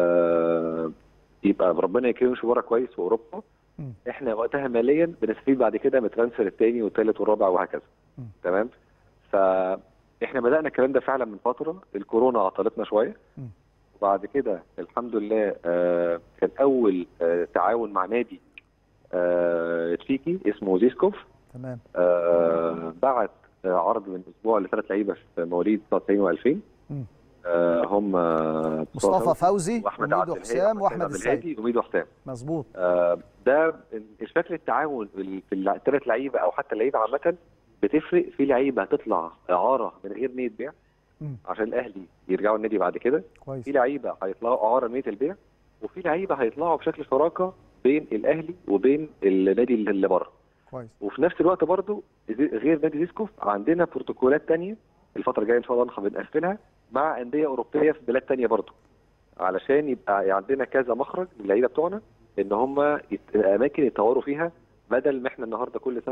يبقى ربنا يكرمه في بره كويس في اوروبا، احنا وقتها ماليا بنستفيد بعد كده من الترانسفير الثاني والثالث والرابع وهكذا تمام. فاحنا بدانا الكلام ده فعلا من فتره، الكورونا عطلتنا شويه، وبعد كده الحمد لله آه كان اول آه تعاون مع نادي آه تشيكي اسمه زيسكوف تمام. آه بعت آه عرض من اسبوع لثلاث لعيبه في مواليد تسعة وتسعين وألفين آه هم آه مصطفى فوزي واحمد وميدو حسام واحمد السيد وميدو حسام مظبوط. آه ده شكل التعاون في الثلاث لعيبه او حتى اللعيبه عامه بتفرق. في لعيبه هتطلع اعاره من غير نيه بيع عشان الاهلي يرجعوا النادي بعد كده، في لعيبه هيطلعوا اعاره نيه البيع، وفي لعيبه هيطلعوا بشكل شراكه بين الاهلي وبين النادي اللي بره كويس. وفي نفس الوقت برضو غير نادي زيسكوف عندنا بروتوكولات ثانيه الفتره الجايه ان شاء الله بنقفلها مع انديه اوروبيه في بلاد ثانيه برضو، علشان يبقى عندنا كذا مخرج للعيبه بتوعنا ان هم اماكن يتطوروا فيها، بدل ما احنا النهارده كل سنه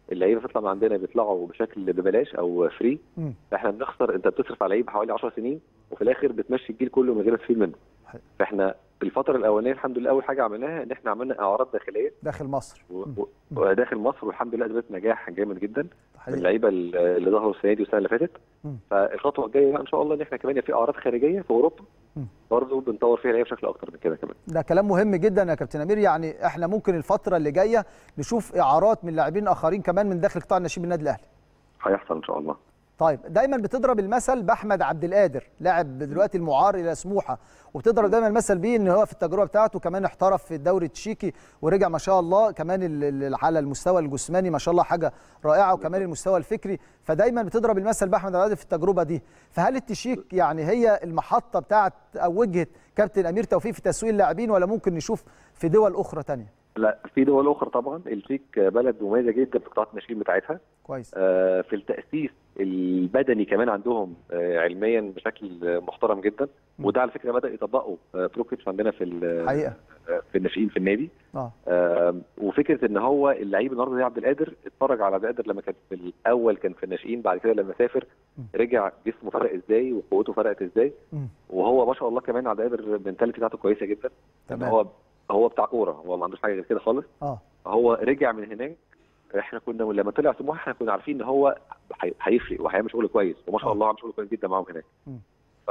اللعيبه بتطلع من عندنا بيطلعوا بشكل ببلاش او فري، فاحنا بنخسر. انت بتصرف على لعيب حوالي عشر سنين وفي الاخر بتمشي الجيل كله من غير ما تستفيد منه. فاحنا في الفتره الاولانيه الحمد لله اول حاجه عملناها ان احنا عملنا اعارات داخليه داخل مصر وداخل مصر، والحمد لله اثبت نجاح جامد جدا من اللعيبه اللي ظهروا السنه دي والسنه اللي فاتت. فالخطوه الجايه بقى ان شاء الله ان احنا كمان في اعارات خارجيه في اوروبا برضه بنطور فيها لعيبه بشكل اكتر من كده كمان. ده كلام مهم جدا يا كابتن امير، يعني احنا ممكن الفتره اللي جايه نشوف اعارات من لاعبين اخرين كمان من داخل قطاع الناشئين بالنادي الاهلي. هيحصل ان شاء الله. طيب دايما بتضرب المثل باحمد عبد القادر لاعب دلوقتي المعار الى سموحه، وبتضرب دايما المثل بيه ان هو في التجربه بتاعته كمان احترف في الدوري التشيكي ورجع ما شاء الله كمان على المستوى الجسماني ما شاء الله حاجه رائعه، وكمان المستوى الفكري، فدايما بتضرب المثل باحمد عبد القادر في التجربه دي. فهل التشيك يعني هي المحطه بتاعت او وجهه كابتن امير توفيق في تسويق اللاعبين، ولا ممكن نشوف في دول اخرى ثانيه؟ لا، في دول اخرى طبعا. التشيك بلد مميزه جدا في قطاعات الناشئين بتاعتها. كويس. آه في التاسيس البدني كمان عندهم آه علميا بشكل محترم جدا، وده على فكره بدا يطبقه آه بروكيتش عندنا في الحقيقه آه في الناشئين في النادي. اه, آه وفكره ان هو اللعيب النهارده زي عبد القادر، اتفرج على عبد القادر لما كان في الاول كان في الناشئين، بعد كده لما سافر رجع جسمه فرق ازاي وقوته فرقت ازاي، وهو ما شاء الله كمان عبد القادر المنتاليتي بتاعته كويسه جدا. تمام. هو هو بتاع كوره، هو ما عندوش حاجه غير كده خالص. اه هو رجع من هناك، احنا كنا لما طلع سموحه احنا كنا عارفين ان هو هيفرق وهيعمل شغل كويس، وما شاء الله عمل شغل كويس جدا معاهم هناك. ف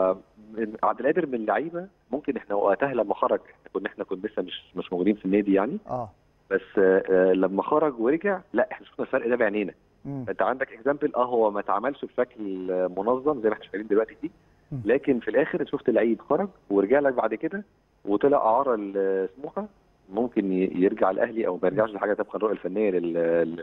عبد القادر من اللعيبه ممكن احنا وقتها لما خرج كنا احنا كنا لسه مش مش موجودين في النادي يعني. اه بس آه لما خرج ورجع لا احنا شفنا الفرق ده بعينينا. انت عندك اكزامبل، اه هو ما اتعملش بشكل منظم زي ما احنا شايفين دلوقتي فيه، لكن في الاخر شفت اللعيب خرج ورجع لك بعد كده وطلع اعاره لسموحه، ممكن يرجع الاهلي او ما يرجعش لحاجه تبقى الرؤيه الفنيه للجنه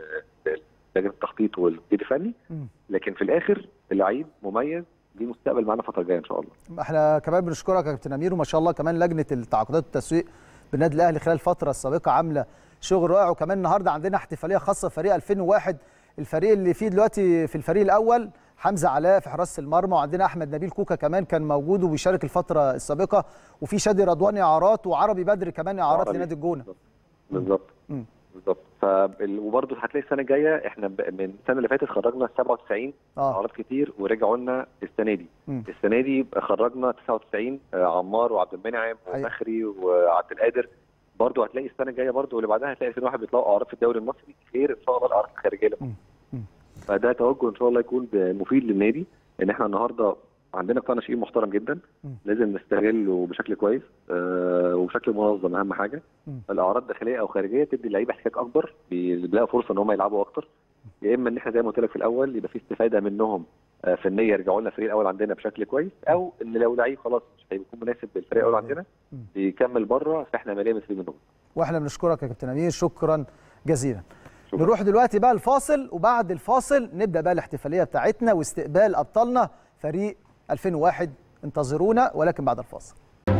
التخطيط والتدريب الفني، لكن في الاخر اللعيب مميز ليه مستقبل معانا الفتره الجايه ان شاء الله. احنا كمان بنشكرك يا كابتن امير، وما شاء الله كمان لجنه التعاقدات والتسويق بالنادي الاهلي خلال الفتره السابقه عامله شغل رائع، وكمان النهارده عندنا احتفاليه خاصه فريق ألفين وواحد، الفريق اللي فيه دلوقتي في الفريق الاول حمزه علاء في حراسه المرمى، وعندنا احمد نبيل كوكا كمان كان موجود وبيشارك الفتره السابقه، وفي شادي رضواني اعارات، وعربي بدر كمان اعارات لنادي الجونه. بالظبط بالظبط. ف وبرده هتلاقي السنه الجايه احنا من السنه اللي فاتت خرجنا سبعة وتسعين اعارات كتير ورجعوا لنا السنه دي. م. السنه دي خرجنا تسعة وتسعين عمار وعبد المنعم وفخري وعبد القادر. برده هتلاقي السنه الجايه برده واللي بعدها هتلاقي ألفين وواحد بيطلعوا اعارات في الدوري المصري غير ان شاء الله الاعارات الخارجيه. فده توجه ان شاء الله يكون مفيد للنادي، ان احنا النهارده عندنا قطاع ناشئين محترم جدا، م. لازم نستغله بشكل كويس آه وبشكل منظم اهم حاجه. م. الاعراض داخليه او خارجيه تدي اللعيبه احتكاك اكبر، بيلاقوا فرصه ان هم يلعبوا اكتر، يا اما ان احنا زي ما قلت لك في الاول يبقى في استفاده منهم آه فنيه يرجعوا لنا الفريق الاول عندنا بشكل كويس، او ان لو لعيب خلاص مش هيكون مناسب للفريق الاول عندنا بيكمل بره، فاحنا ماليه مسلمين منهم. واحنا بنشكرك يا كابتن امير، شكرا جزيلا. شكرا. نروح دلوقتي بقى الفاصل، وبعد الفاصل نبدا بقى الاحتفاليه بتاعتنا واستقبال ابطالنا فريق ألفين وواحد. انتظرونا ولكن بعد الفاصل.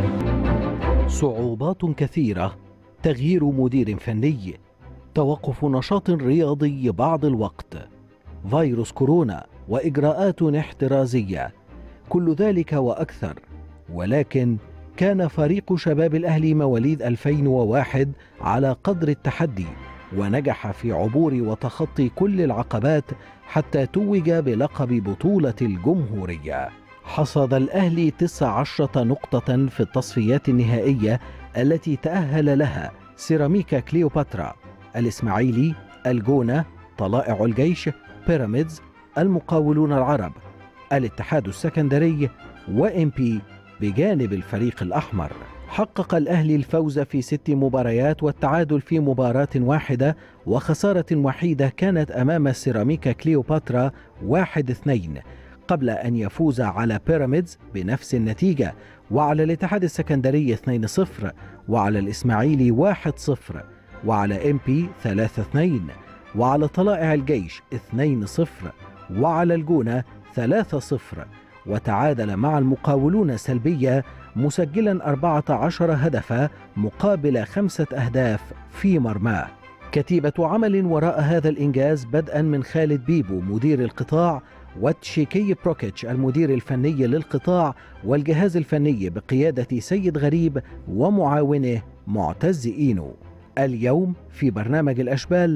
صعوبات كثيرة، تغيير مدير فني، توقف نشاط رياضي بعض الوقت، فيروس كورونا وإجراءات احترازية، كل ذلك وأكثر، ولكن كان فريق شباب الأهلي مواليد ألفين وواحد على قدر التحدي، ونجح في عبور وتخطي كل العقبات حتى توج بلقب بطولة الجمهورية. حصد الأهلي تسع عشرة نقطة في التصفيات النهائية التي تأهل لها سيراميكا كليوباترا، الإسماعيلي، الجونة، طلائع الجيش، بيراميدز، المقاولون العرب، الاتحاد السكندري، وإم بي بجانب الفريق الأحمر. حقق الأهلي الفوز في ست مباريات والتعادل في مباراة واحدة، وخسارة وحيدة كانت أمام سيراميكا كليوباترا واحد اثنين، قبل أن يفوز على بيراميدز بنفس النتيجة، وعلى الاتحاد السكندري اثنين صفر، وعلى الإسماعيلي واحد صفر، وعلى إم بي ثلاثة اثنين، وعلى طلائع الجيش اثنين صفر، وعلى الجونة ثلاثة صفر، وتعادل مع المقاولون سلبية مسجلا أربعة عشر هدفا مقابل خمسة أهداف في مرماه. كتيبة عمل وراء هذا الإنجاز بدءا من خالد بيبو مدير القطاع، وتشيكي بروكيتش المدير الفني للقطاع، والجهاز الفني بقيادة سيد غريب ومعاونه معتز إينو. اليوم في برنامج الأشبال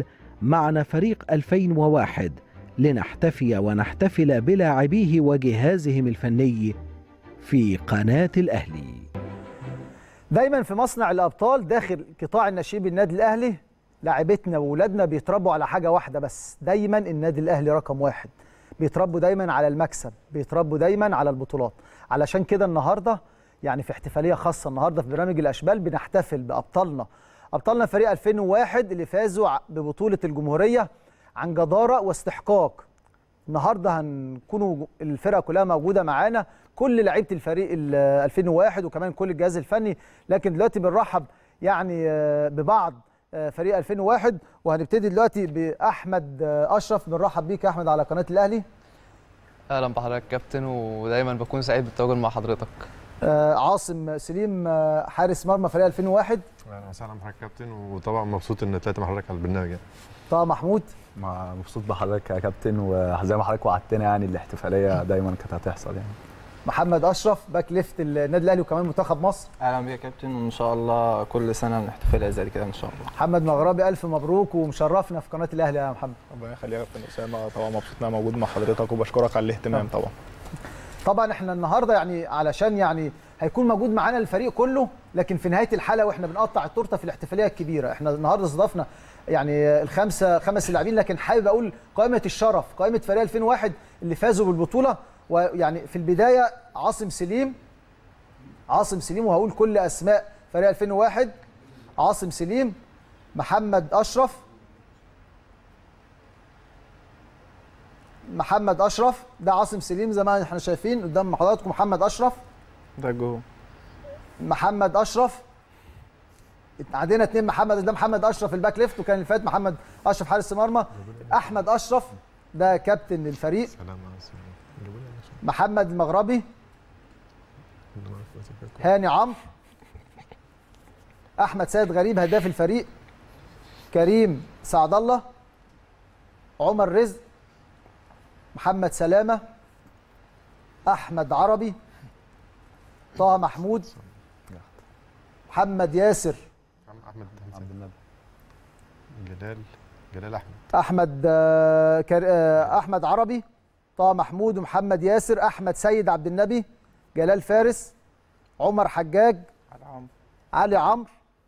معنا فريق ألفين وواحد لنحتفي ونحتفل بلاعبيه وجهازهم الفني في قناة الأهلي. دايما في مصنع الأبطال داخل قطاع الناشئين بالنادي الأهلي لاعبتنا وولادنا بيتربوا على حاجة واحدة بس، دايما النادي الأهلي رقم واحد، بيتربوا دايما على المكسب، بيتربوا دايما على البطولات. علشان كده النهارده يعني في احتفالية خاصة النهارده في برنامج الأشبال بنحتفل بأبطالنا، أبطالنا فريق ألفين وواحد اللي فازوا ببطولة الجمهورية عن جدارة واستحقاق. النهارده هنكونوا الفرقة كلها موجودة معانا، كل لعيبة الفريق ألفين وواحد وكمان كل الجهاز الفني، لكن دلوقتي بنرحب يعني ببعض فريق ألفين وواحد، وهنبتدي دلوقتي بأحمد أشرف. بنرحب بيك يا أحمد على قناة الأهلي. أهلا بحضرتك كابتن، ودايما بكون سعيد بالتواجد مع حضرتك. آه عاصم سليم، آه حارس مرمى فريق ألفين وواحد. اهلا وسهلا بحضرتك كابتن، وطبعا مبسوط ان طلعت مع حضرتك على البرنامج. طه محمود، مبسوط بحضرتك يا كابتن، وزي ما حضرتك وعدتنا يعني الاحتفاليه دايما كانت هتحصل يعني. محمد اشرف باك ليفت النادي الاهلي وكمان منتخب مصر. اهلا بيك يا كابتن، وان شاء الله كل سنه نحتفل زي كده ان شاء الله. محمد مغربي، الف مبروك ومشرفنا في قناه الاهلي يا محمد. ربنا يخليك يا كابتن اسامه، طبعا مبسوط ان انا موجود مع حضرتك وبشكرك على الاهتمام. طبعا طبعا احنا النهارده يعني علشان يعني هيكون موجود معانا الفريق كله، لكن في نهايه الحلقه واحنا بنقطع التورته في الاحتفاليه الكبيره، احنا النهارده استضفنا يعني الخمسه خمس لاعبين، لكن حابب اقول قائمه الشرف، قائمه فريق ألفين وواحد اللي فازوا بالبطوله. ويعني في البدايه عاصم سليم، عاصم سليم وهقول كل اسماء فريق ألفين وواحد. عاصم سليم، محمد اشرف، محمد اشرف ده عاصم سليم زي ما احنا شايفين قدام حضراتكم. محمد اشرف ده جو، محمد اشرف، عندنا اثنين محمد، ده محمد اشرف الباك ليفت، وكان اللي فات محمد اشرف حارس المرمى. احمد اشرف ده كابتن الفريق. محمد المغربي، هاني عمرو، احمد سيد غريب هداف الفريق، كريم سعد الله، عمر رزق، محمد سلامه، احمد عربي، طه محمود، محمد ياسر، احمد عبد النبي، جلال جلال احمد احمد احمد عربي، طه محمود ومحمد ياسر، احمد سيد عبد النبي، جلال فارس، عمر حجاج، علي عمرو علي عمرو،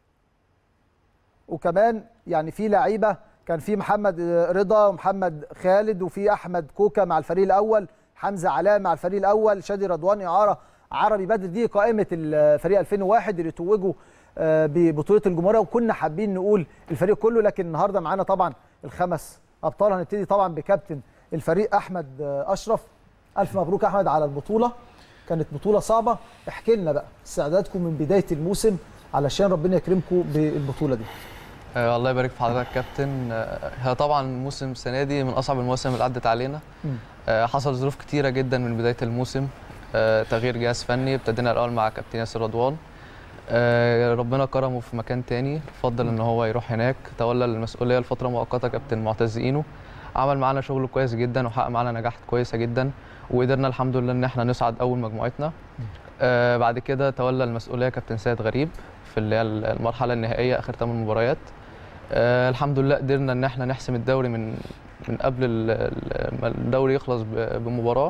وكمان يعني في لعيبه كان في محمد رضا ومحمد خالد، وفي احمد كوكا مع الفريق الاول، حمزه علاء مع الفريق الاول، شادي رضوان اعاره، عربي بدر. دي قائمه الفريق ألفين وواحد اللي توجوا ببطوله الجمهوريه، وكنا حابين نقول الفريق كله، لكن النهارده معانا طبعا الخمس ابطال. هنبتدي طبعا بكابتن الفريق احمد اشرف. الف مبروك احمد على البطوله، كانت بطوله صعبه. احكي لنا بقى استعدادكم من بدايه الموسم علشان ربنا يكرمكم بالبطوله دي. آه الله يبارك في حضرتك كابتن. آه طبعا الموسم السنه دي من اصعب المواسم اللي عدت علينا. آه حصل ظروف كتيره جدا من بدايه الموسم، آه تغيير جهاز فني، ابتدينا الاول مع كابتن ياسر رضوان، آه ربنا كرمه في مكان تاني، فضل ان هو يروح هناك، تولى المسؤوليه لفتره مؤقته كابتن معتز اينو، عمل معانا شغل كويس جدا وحقق معانا نجاحات كويسه جدا، وقدرنا الحمد لله ان احنا نصعد اول مجموعتنا. آه بعد كده تولى المسؤوليه كابتن سيد غريب في اللي هي المرحله النهائيه اخر ثمان مباريات. آه الحمد لله قدرنا ان احنا نحسم الدوري من من قبل ما الدوري يخلص بمباراه.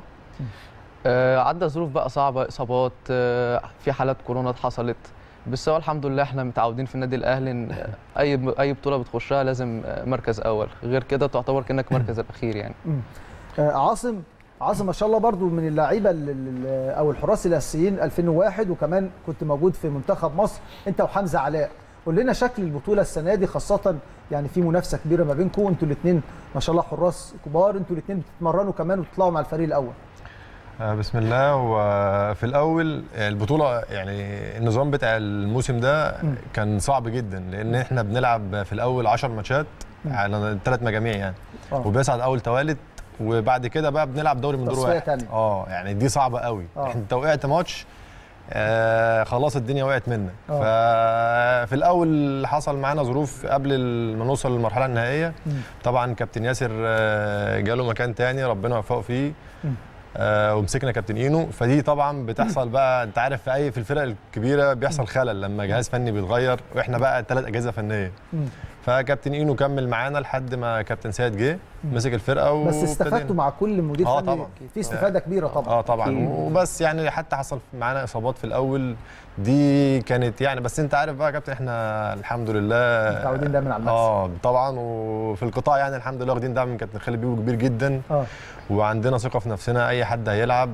آه عدى ظروف بقى صعبه، اصابات، آه في حالات كورونا حصلت، بس هو الحمد لله احنا متعودين في النادي الاهلي ان اي اي بطوله بتخشها لازم مركز اول، غير كده تعتبر كانك مركز الاخير يعني. آه عاصم عاصم ما شاء الله برضو من اللعيبه او الحراس الاساسيين ألفين وواحد، وكمان كنت موجود في منتخب مصر انت وحمزه علاء. قول لنا شكل البطوله السنه دي، خاصه يعني في منافسه كبيره ما بينكم انتوا الاثنين ما شاء الله حراس كبار، انتوا الاثنين بتتمرنوا كمان وتطلعوا مع الفريق الاول. بسم الله. وفي الاول البطوله يعني النظام بتاع الموسم ده كان صعب جدا، لان احنا بنلعب في الاول عشر ماتشات على ثلاث مجاميع يعني، أوه. وبيصعد اول توالت، وبعد كده بقى بنلعب دوري من دور واحد. اه يعني دي صعبه قوي. أوه. انت وقعت ماتش آه خلاص الدنيا وقعت منك. أوه. ففي الاول حصل معانا ظروف قبل ما نوصل للمرحله النهائيه. م. طبعا كابتن ياسر جاله مكان تاني ربنا وفقه فيه. م. آه ومسكنا كابتن اينو، فدي طبعا بتحصل بقى، انت عارف في اي في الفرق الكبيره بيحصل خلل لما جهاز فني بيتغير، واحنا بقى ثلاث اجهزه فنيه. فكابتن اينو كمل معانا لحد ما كابتن سيد جه مسك الفرقه. بس استفدتوا مع كل مدير اه فني طبعا في استفاده كبيره طبعا. اه طبعا. وبس يعني حتى حصل معانا اصابات في الاول دي كانت يعني، بس انت عارف بقى يا كابتن احنا الحمد لله متعودين دايما على المكسب. اه طبعا. وفي القطاع يعني الحمد لله واخدين دعم من كابتن خالد بيبو كبير جدا. اه وعندنا ثقه في نفسنا اي حد هيلعب.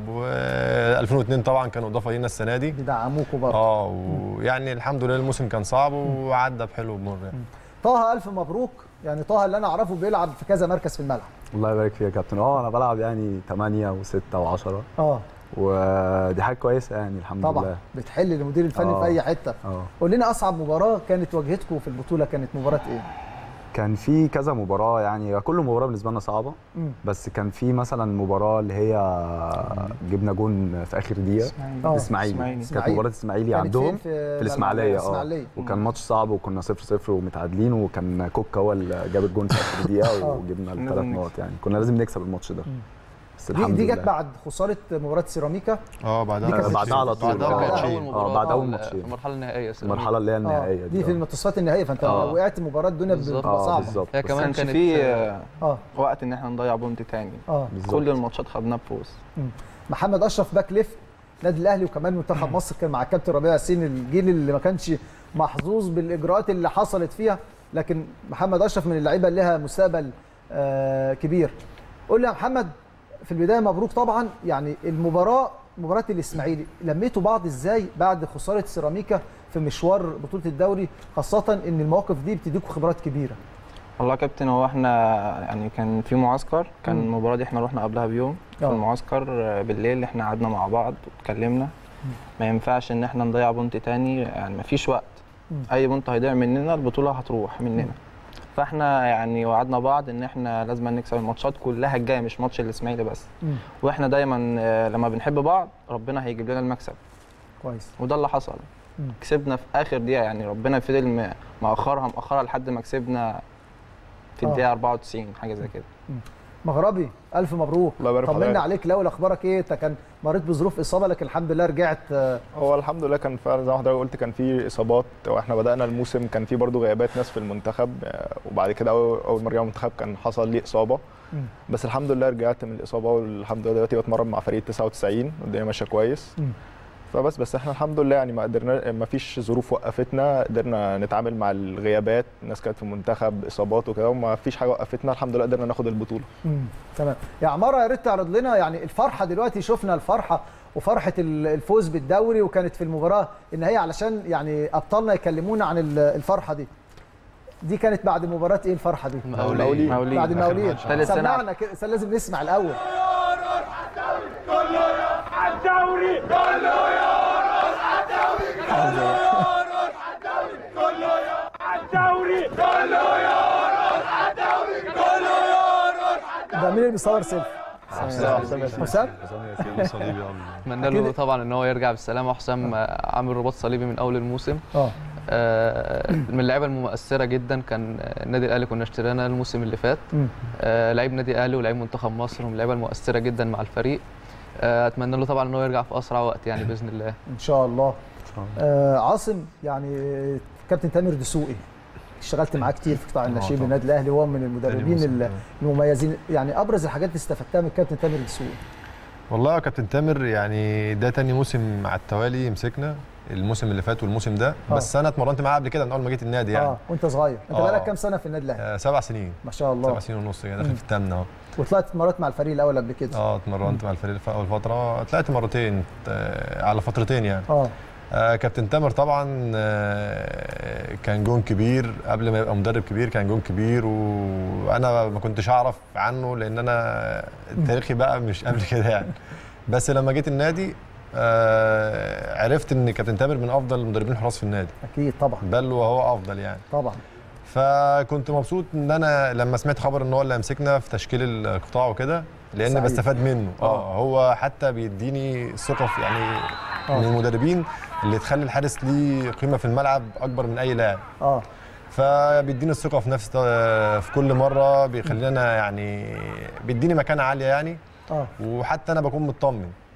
و2002 طبعا كانوا اضافه لينا السنه دي بيدعموكوا برضه. اه ويعني الحمد لله الموسم كان صعب وعدى بحلو وبمر يعني. طه الف مبروك. يعني طه اللي انا اعرفه بيلعب في كذا مركز في الملعب. الله يبارك فيك يا كابتن. اه انا بلعب يعني ثمانية وستة وعشرة. اه ودي حاجه كويسه يعني الحمد طبعا. لله. طبعا بتحل المدير الفني آه. في اي حته. اه قول لنا اصعب مباراه كانت واجهتكم في البطوله كانت مباراه ايه؟ كان في كذا مباراه يعني كل مباراه بالنسبه لنا صعبه. مم. بس كان في مثلا مباراه اللي هي جبنا جون في اخر دقيقه الاسماعيلي. كانت مباراه الاسماعيلي عندهم في, في الاسماعيليه. اه وكان ماتش صعب وكنا صفر صفر ومتعادلين وكان كوكا هو اللي جاب الجون في اخر دقيقه وجبنا الثلاث نقط. يعني كنا لازم نكسب الماتش ده. بس دي, دي جت بعد خساره مباراه سيراميكا. اه بعدها بعدها على طول. اه بعد اول ماتشين المرحله النهائيه. المرحله اللي هي النهائيه دي في المتصفات النهائيه. فانت لو وقعت مباراه الدنيا بتبقى صعبه. بالظبط. هي كمان كان في اه وقت ان احنا نضيع بونت تاني. اه كل الماتشات خدناها بفوز. محمد اشرف باك ليفت نادي الاهلي وكمان منتخب مصر كان مع الكابتن ربيع ياسين الجيل اللي ما كانش محظوظ بالاجراءات اللي حصلت فيها، لكن محمد اشرف من اللعيبه اللي لها مستقبل آه كبير. قول لي يا محمد في البدايه مبروك طبعا. يعني المباراه مباراه الاسماعيلي لميتوا بعض ازاي بعد خساره سيراميكا في مشوار بطوله الدوري، خاصه ان المواقف دي بتديكوا خبرات كبيره؟ والله يا كابتن هو احنا يعني كان في معسكر. كان مم. المباراه دي احنا رحنا قبلها بيوم في أوه. المعسكر بالليل احنا قعدنا مع بعض واتكلمنا. ما ينفعش ان احنا نضيع بونت تاني، يعني ما فيش وقت. مم. اي بونت هيضيع مننا البطوله هتروح مننا. مم. فاحنا يعني وعدنا بعض ان احنا لازم نكسب الماتشات كلها الجايه مش ماتش الاسماعيلي بس. مم. واحنا دايما لما بنحب بعض ربنا هيجيب لنا المكسب. كويس. وده اللي حصل. مم. كسبنا في اخر دقيقه، يعني ربنا فضل مأخرها مأخرها لحد ما كسبنا في الدقيقه آه. أربعة وتسعين حاجه زي كده. مغربي الف مبروك. طمنا عليك الاول، اخبارك ايه؟ انت كان مريت بظروف اصابه لكن الحمد لله رجعت. هو الحمد لله كان فعلا زي ما حضرتك قلت كان في اصابات، واحنا بدانا الموسم كان في برضه غيابات ناس في المنتخب، وبعد كده اول ما رجعنا المنتخب كان حصل لي اصابه. م. بس الحمد لله رجعت من الاصابه والحمد لله دلوقتي بتمرن مع فريق تسعة وتسعين والدنيا ماشيه كويس. م. فبس بس احنا الحمد لله يعني ما قدرنا، ما فيش ظروف وقفتنا، قدرنا نتعامل مع الغيابات، الناس كانت في المنتخب اصابات وكده وما فيش حاجه وقفتنا، الحمد لله قدرنا ناخد البطوله. امم تمام. يا عماره يا ريت تعرض لنا يعني الفرحه دلوقتي، شفنا الفرحه وفرحه الفوز بالدوري وكانت في المباراه النهائيه علشان يعني ابطالنا يكلمونا عن الفرحه دي. دي كانت بعد مباراه ايه الفرحه دي؟ مقاولين. بعد المقاولين. سمعنا كده لازم نسمع الاول. كله يروح على الدوري، كله يروح على الدوري، كله يروح على الدوري، كله يروح على الدوري، كله يروح على الدوري، كله يروح على الدوري. ده مين اللي بيصور سيلفي؟ حسام. حسام؟ صليبي. اتمنى له طبعا ان هو يرجع بالسلامه. حسام عامل رباط صليبي من اول الموسم. اه من اللعيبه المؤثره جدا. كان النادي الاهلي كنا اشترينا الموسم اللي فات. آه لعيب نادي الاهلي ولعيب منتخب مصر ومن اللعيبه المؤثره جدا مع الفريق. اتمنى له طبعا ان هو يرجع في اسرع وقت يعني باذن الله. ان شاء الله. آه عاصم، يعني كابتن تامر دسوقي اشتغلت معاه كتير في قطاع الناشئين بالنادي الاهلي، هو من المدربين المميزين. يعني ابرز الحاجات اللي استفدتها من كابتن تامر دسوقي؟ والله يا كابتن تامر يعني ده تاني موسم على التوالي مسكنا، الموسم اللي فات والموسم ده. آه. بس انا اتمرنت معاه قبل كده من اول ما جيت النادي يعني. اه وانت صغير. انت آه. بقالك كام سنه في النادي الاهلي؟ آه سبع سنين. ما شاء الله. سبع سنين ونص كده داخل في الثامنه اهو. وطلعت اتمرنت مع الفريق الاول قبل كده؟ اه اتمرنت مع الفريق في اول فتره، طلعت مرتين آه على فترتين يعني. اه آه كابتن تامر طبعا آه كان جون كبير قبل ما يبقى مدرب كبير، كان جون كبير وانا ما كنتش اعرف عنه لان انا تاريخي بقى مش قبل كده يعني. بس لما جيت النادي آه عرفت ان كابتن تامر من افضل المدربين الحراس في النادي. اكيد طبعا. بل وهو افضل يعني. طبعا. فكنت مبسوط ان انا لما سمعت خبر ان هو اللي هيمسكنا في تشكيل القطاع وكده، لان سعيد. بستفاد منه. اه هو حتى بيديني ثقه يعني آه. من المدربين اللي تخلي الحارس ليه قيمه في الملعب اكبر من اي لاعب. اه فبيديني الثقه في نفسي في كل مره، بيخلينا يعني بيديني مكانه عاليه يعني. اه وحتى انا بكون مطمن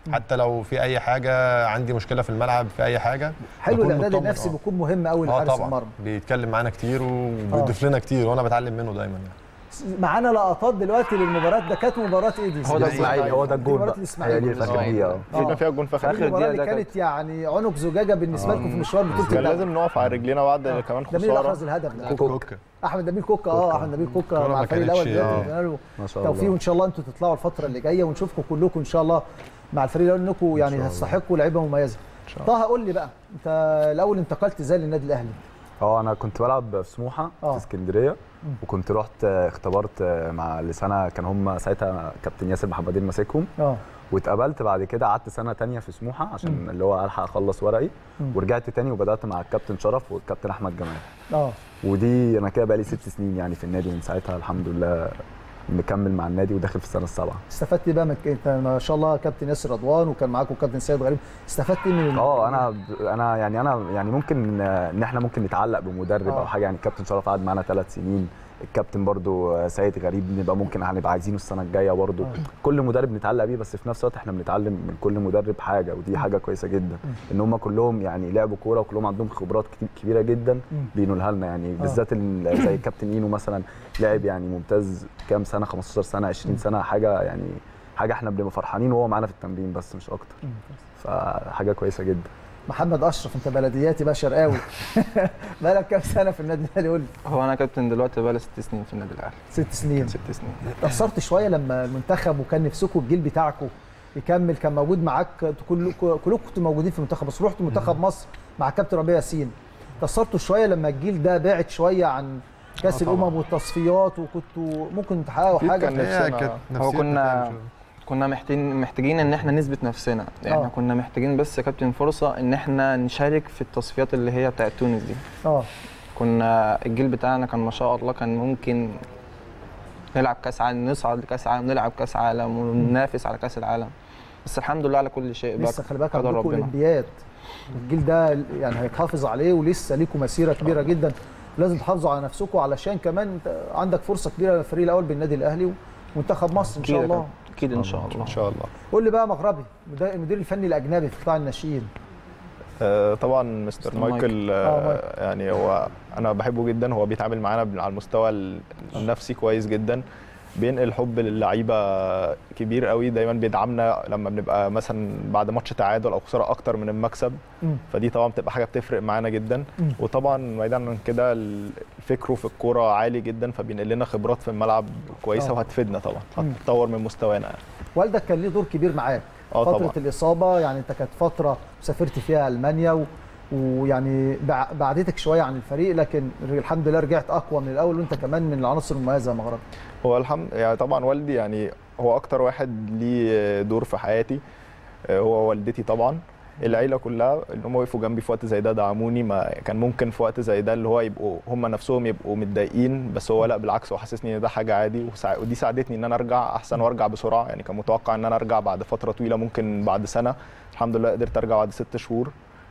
حتى لو في اي حاجه عندي مشكله في الملعب في اي حاجه. حلو الاعداد النفسي بيكون مهم قوي لحارس المرمى. بيتكلم معانا كتير وبيضيف لنا كتير وانا بتعلم منه دايما يعني. معانا لقطات دلوقتي للمباراه ده، كانت مباراه ايه دي؟ هو ده الاسماعيلي، هو ده الجون بقى. هي دي في اخر دقيقه اه فيها جون في اخر دقيقه. المباراه اللي كانت يعني عنق زجاجه بالنسبه لكم في مشوار بطوله كان لازم نقف على رجلينا بعد آه. كمان خساره. ده مين اللي احرز الهدف ده؟ كوكا احمد نبيل كوكا. اه احمد نبيل كوكا مع الفريق الاول دلوقتي. توفيق وان شاء الله انتوا تطلعوا الفتره اللي جايه ونشوفكم كلكم ان شاء الله مع الفريق الاول، انكم يعني تستحقوا لعيبه مميزه. طه قول لي بقى، انت الاول انتقلت ازاي للنادي الاهلي؟ اه انا كنت بلعب في سموحه في اسكندريه، وكنت رحت اختبرت مع لسنه، كان هم ساعتها كابتن ياسر محمدين ماسكهم. اه واتقابلت بعد كده، قعدت سنه ثانيه في سموحه عشان م. اللي هو الحق اخلص ورقي، م. ورجعت تاني وبدات مع الكابتن شرف والكابتن احمد جمال. اه ودي انا كده بقى لي ست سنين يعني في النادي، من ساعتها الحمد لله مكمل مع النادي وداخل في السنه السابعه. استفدت ايه بقى من انت ما شاء الله كابتن ياسر رضوان وكان معاكم كابتن سيد غريب، استفدت ايه من اه انا انا يعني انا يعني ممكن ان احنا ممكن نتعلق بمدرب أوه. او حاجه يعني. الكابتن شرف قعد معانا ثلاث سنين، الكابتن برضو سيد غريب نبقى ممكن هنبقى عايزينه السنه الجايه برضو. أوه. كل مدرب نتعلق بيه، بس في نفس الوقت احنا بنتعلم من كل مدرب حاجه، ودي حاجه كويسه جدا. أوه. ان هم كلهم يعني لعبوا كوره وكلهم عندهم خبرات كبيره جدا بينولها لنا يعني. بالذات زي الكابتن اينو مثلا لعب يعني ممتاز كام سنه، خمستاشر سنه عشرين سنه، حاجه يعني حاجه احنا بنبقى فرحانين وهو معانا في التمرين بس مش اكتر. أوه. فحاجه كويسه جدا. محمد اشرف، انت بلدياتي بقى شرقاوي بقالك كام سنه في النادي الاهلي؟ قول لي. هو انا كابتن دلوقتي بقالي ست سنين في النادي الاهلي. ست سنين ست سنين. اتأثرت شويه لما المنتخب وكان نفسكم الجيل بتاعكم يكمل، كان موجود معاك كلكم كنتوا موجودين في المنتخب، بس رحتوا منتخب مصر مع كابتن ربيع ياسين، اتأثرتوا شويه لما الجيل ده بعد شويه عن كاس الامم والتصفيات وكنتوا ممكن تحققوا حاجه؟ كان هو كنا كنا محتاجين محتاجين ان احنا نثبت نفسنا، يعني احنا كنا محتاجين بس يا كابتن فرصه ان احنا نشارك في التصفيات اللي هي بتاعت تونس دي. اه كنا الجيل بتاعنا كان ما شاء الله كان ممكن نلعب كاس عالم، نصعد لكاس عالم، نلعب كاس عالم وننافس على كاس العالم، بس الحمد لله على كل شيء. لسه خلي بالك عندكم اولمبياد، الجيل ده يعني هيتحافظ عليه ولسه ليكم مسيره كبيره جدا، لازم تحافظوا على نفسكم علشان كمان عندك فرصه كبيره للفريق الاول بالنادي الاهلي ومنتخب مصر ان شاء الله. اكيد ان شاء الله. ان شاء الله. قول لي بقى مغربي، المدير الفني الاجنبي في قطاع الناشئين. آه طبعا مستر مايكل. آه يعني هو انا بحبه جدا، هو بيتعامل معانا على المستوى النفسي كويس جدا، بينقل حب للعيبه كبير قوي، دايما بيدعمنا لما بنبقى مثلا بعد ماتش تعادل او خساره اكتر من المكسب. م. فدي طبعا بتبقى حاجه بتفرق معانا جدا. م. وطبعا بعيدا عن كده فكره في الكوره عالي جدا، فبينقل لنا خبرات في الملعب كويسه. أوه. وهتفيدنا طبعا، هتطور من مستوانا يعني. والدك كان ليه دور كبير معاك فتره طبعا. الاصابه يعني انت كانت فتره سافرت فيها المانيا و... ويعني بعدتك شويه عن الفريق، لكن الحمد لله رجعت اقوى من الاول وانت كمان من العناصر المميزه يا مغربي. هو الحمد يعني طبعا والدي يعني هو اكتر واحد ليه دور في حياتي، هو والدتي طبعا، العيله كلها ان هم وقفوا جنبي في وقت زي ده، دعموني. ما كان ممكن في وقت زي ده اللي هو يبقوا هم نفسهم يبقوا متضايقين، بس هو لا بالعكس، هو حسسني ان ده حاجه عادي، ودي ساعدتني ان انا ارجع احسن وارجع بسرعه. يعني كان متوقع ان انا ارجع بعد فتره طويله، ممكن بعد سنه، الحمد لله قدرت ارجع بعد ست شهور،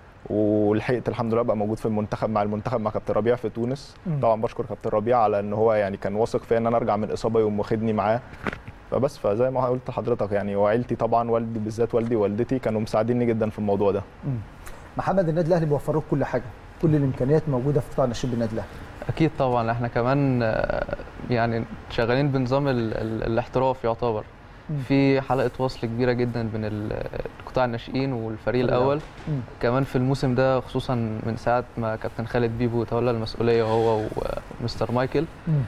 ولحقت الحمد لله ابقى موجود في المنتخب مع المنتخب مع كابتن ربيع في تونس. م. طبعا بشكر كابتن ربيع على ان هو يعني كان واثق فيا ان انا ارجع من الاصابه يوم واخدني معاه. فبس فزي ما قلت لحضرتك يعني، وعيلتي طبعا، والدي بالذات، والدي ووالدتي كانوا مساعديني جدا في الموضوع ده. م. محمد، النادي الاهلي بيوفر لك كل حاجه، كل الامكانيات موجوده في قطاع الناشئين بالنادي الاهلي. اكيد طبعا، احنا كمان يعني شغالين بنظام الاحتراف يعتبر. في حلقه وصل كبيره جدا بين قطاع الناشئين والفريق الاول. مم. كمان في الموسم ده خصوصا من ساعه ما كابتن خالد بيبو تولى المسؤوليه هو ومستر مايكل،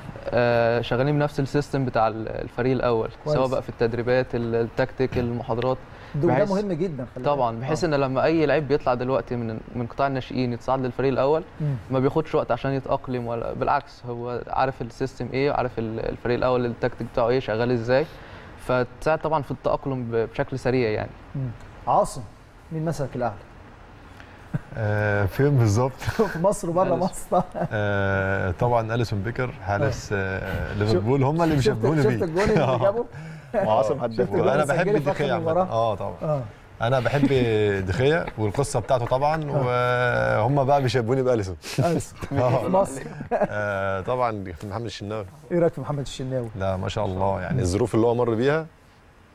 آه شغالين بنفس السيستم بتاع الفريق الاول كويس. سواء بقى في التدريبات، التكتيك، المحاضرات، ده مهم جدا طبعا، بحيث آه. ان لما اي لعيب بيطلع دلوقتي من من قطاع الناشئين يتصعد للفريق الاول، مم. ما بياخدش وقت عشان يتاقلم، ولا بالعكس هو عارف السيستم ايه، عارف الفريق الاول التكتيك بتاعه ايه، شغال ازاي، فتساعد طبعا في التأقلم بشكل سريع يعني. مم. عاصم، مين مسك الاهلي؟ آه فين بالظبط؟ في مصر وبره مصر. آه طبعا أليسون بيكر حارس آه ليفربول، هم اللي بيشبهوني بيه. شفت الجول اللي جابه؟ وعاصم هداف. انا بحب دخيا اه طبعا. آه. انا بحب دخيا والقصه بتاعته طبعا، وهم بقى بيشبهوني بأليسون. أليسون في مصر. آه طبعا محمد الشناوي. ايه رايك في محمد الشناوي؟ لا ما شاء الله، يعني الظروف اللي هو مر بيها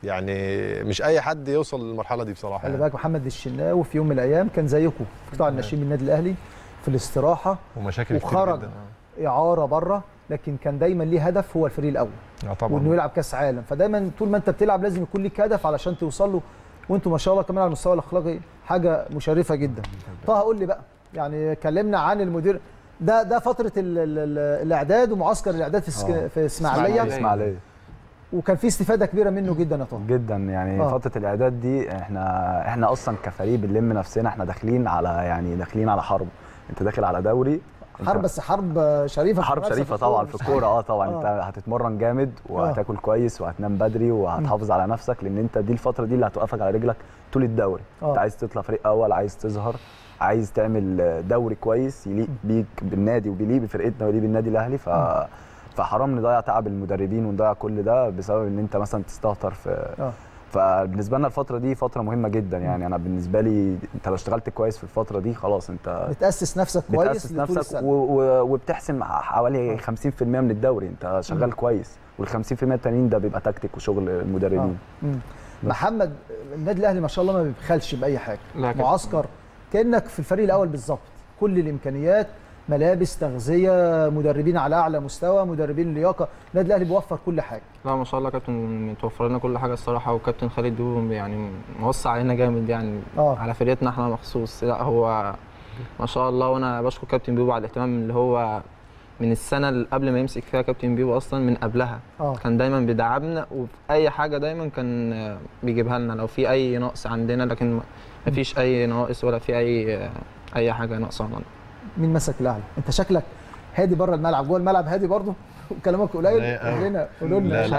يعني مش اي حد يوصل للمرحله دي بصراحه. خلي بالك محمد الشناوي في يوم من الايام كان زيكم في قطاع الناشئين من النادي الاهلي في الاستراحه ومشاكل وخرج كتير جدا اعاره بره، لكن كان دايما ليه هدف هو الفريق الاول طبعا وانه يلعب كاس عالم. فدايما طول ما انت بتلعب لازم يكون ليك هدف علشان توصل له، وانتم ما شاء الله كمان على المستوى الاخلاقي حاجه مشرفه جدا. طه قول لي بقى، يعني كلمنا عن المدير ده ده فتره ال ال الاعداد ومعسكر الاعداد في اسك... في اسماعيليه اسماعيليه وكان في استفاده كبيره منه جدا يا طه. جدا يعني آه. فتره الاعداد دي احنا احنا اصلا كفريق بنلم نفسنا، احنا داخلين على يعني داخلين على حرب، انت داخل على دوري حرب، بس حرب شريفه حرب شريفه طبعا في الكوره. اه طبعا آه. انت هتتمرن جامد وهتاكل كويس وهتنام بدري وهتحافظ على نفسك، لان انت دي الفتره دي اللي هتوقفك على رجلك طول الدوري. آه. انت عايز تطلع فريق اول، عايز تظهر، عايز تعمل دوري كويس يليق بيك بالنادي وبيليق بفرقتنا ويليق بالنادي الاهلي. ف فحرام نضيع تعب المدربين ونضيع كل ده بسبب ان انت مثلا تستهتر في آه. فبالنسبه لنا الفتره دي فتره مهمه جدا. يعني انا بالنسبه لي انت لو اشتغلت كويس في الفتره دي خلاص انت بتاسس نفسك كويس، بتاسس نفسك وبتحسم حوالي خمسين في المية من الدوري، انت شغال م. كويس، وال خمسين في المية التانيين ده بيبقى تكتيك وشغل المدربين. آه. محمد النادي الاهلي ما شاء الله ما بيبخلش باي حاجه، معسكر كانك في الفريق الاول بالظبط، كل الامكانيات، ملابس، تغذيه، مدربين على اعلى مستوى، مدربين لياقه، النادي الاهلي بيوفر كل حاجه. لا ما شاء الله كابتن متوفر لنا كل حاجه الصراحه، وكابتن خالد دوم يعني موسع علينا جامد يعني آه. على فرقتنا احنا مخصوص. لا هو ما شاء الله، وانا بشكر كابتن بيبو على الاهتمام اللي هو من السنه اللي قبل ما يمسك فيها كابتن بيبو اصلا من قبلها آه. كان دايما بيدعمنا وفي اي حاجه دايما كان بيجيبها لنا لو في اي نقص عندنا، لكن ما فيش اي ناقص ولا في اي اي حاجه ناقصه عندنا. مين مسك الاهلي؟ انت شكلك هادي بره الملعب، جوه الملعب هادي برضه وكلامك قليل. قول لنا قولوا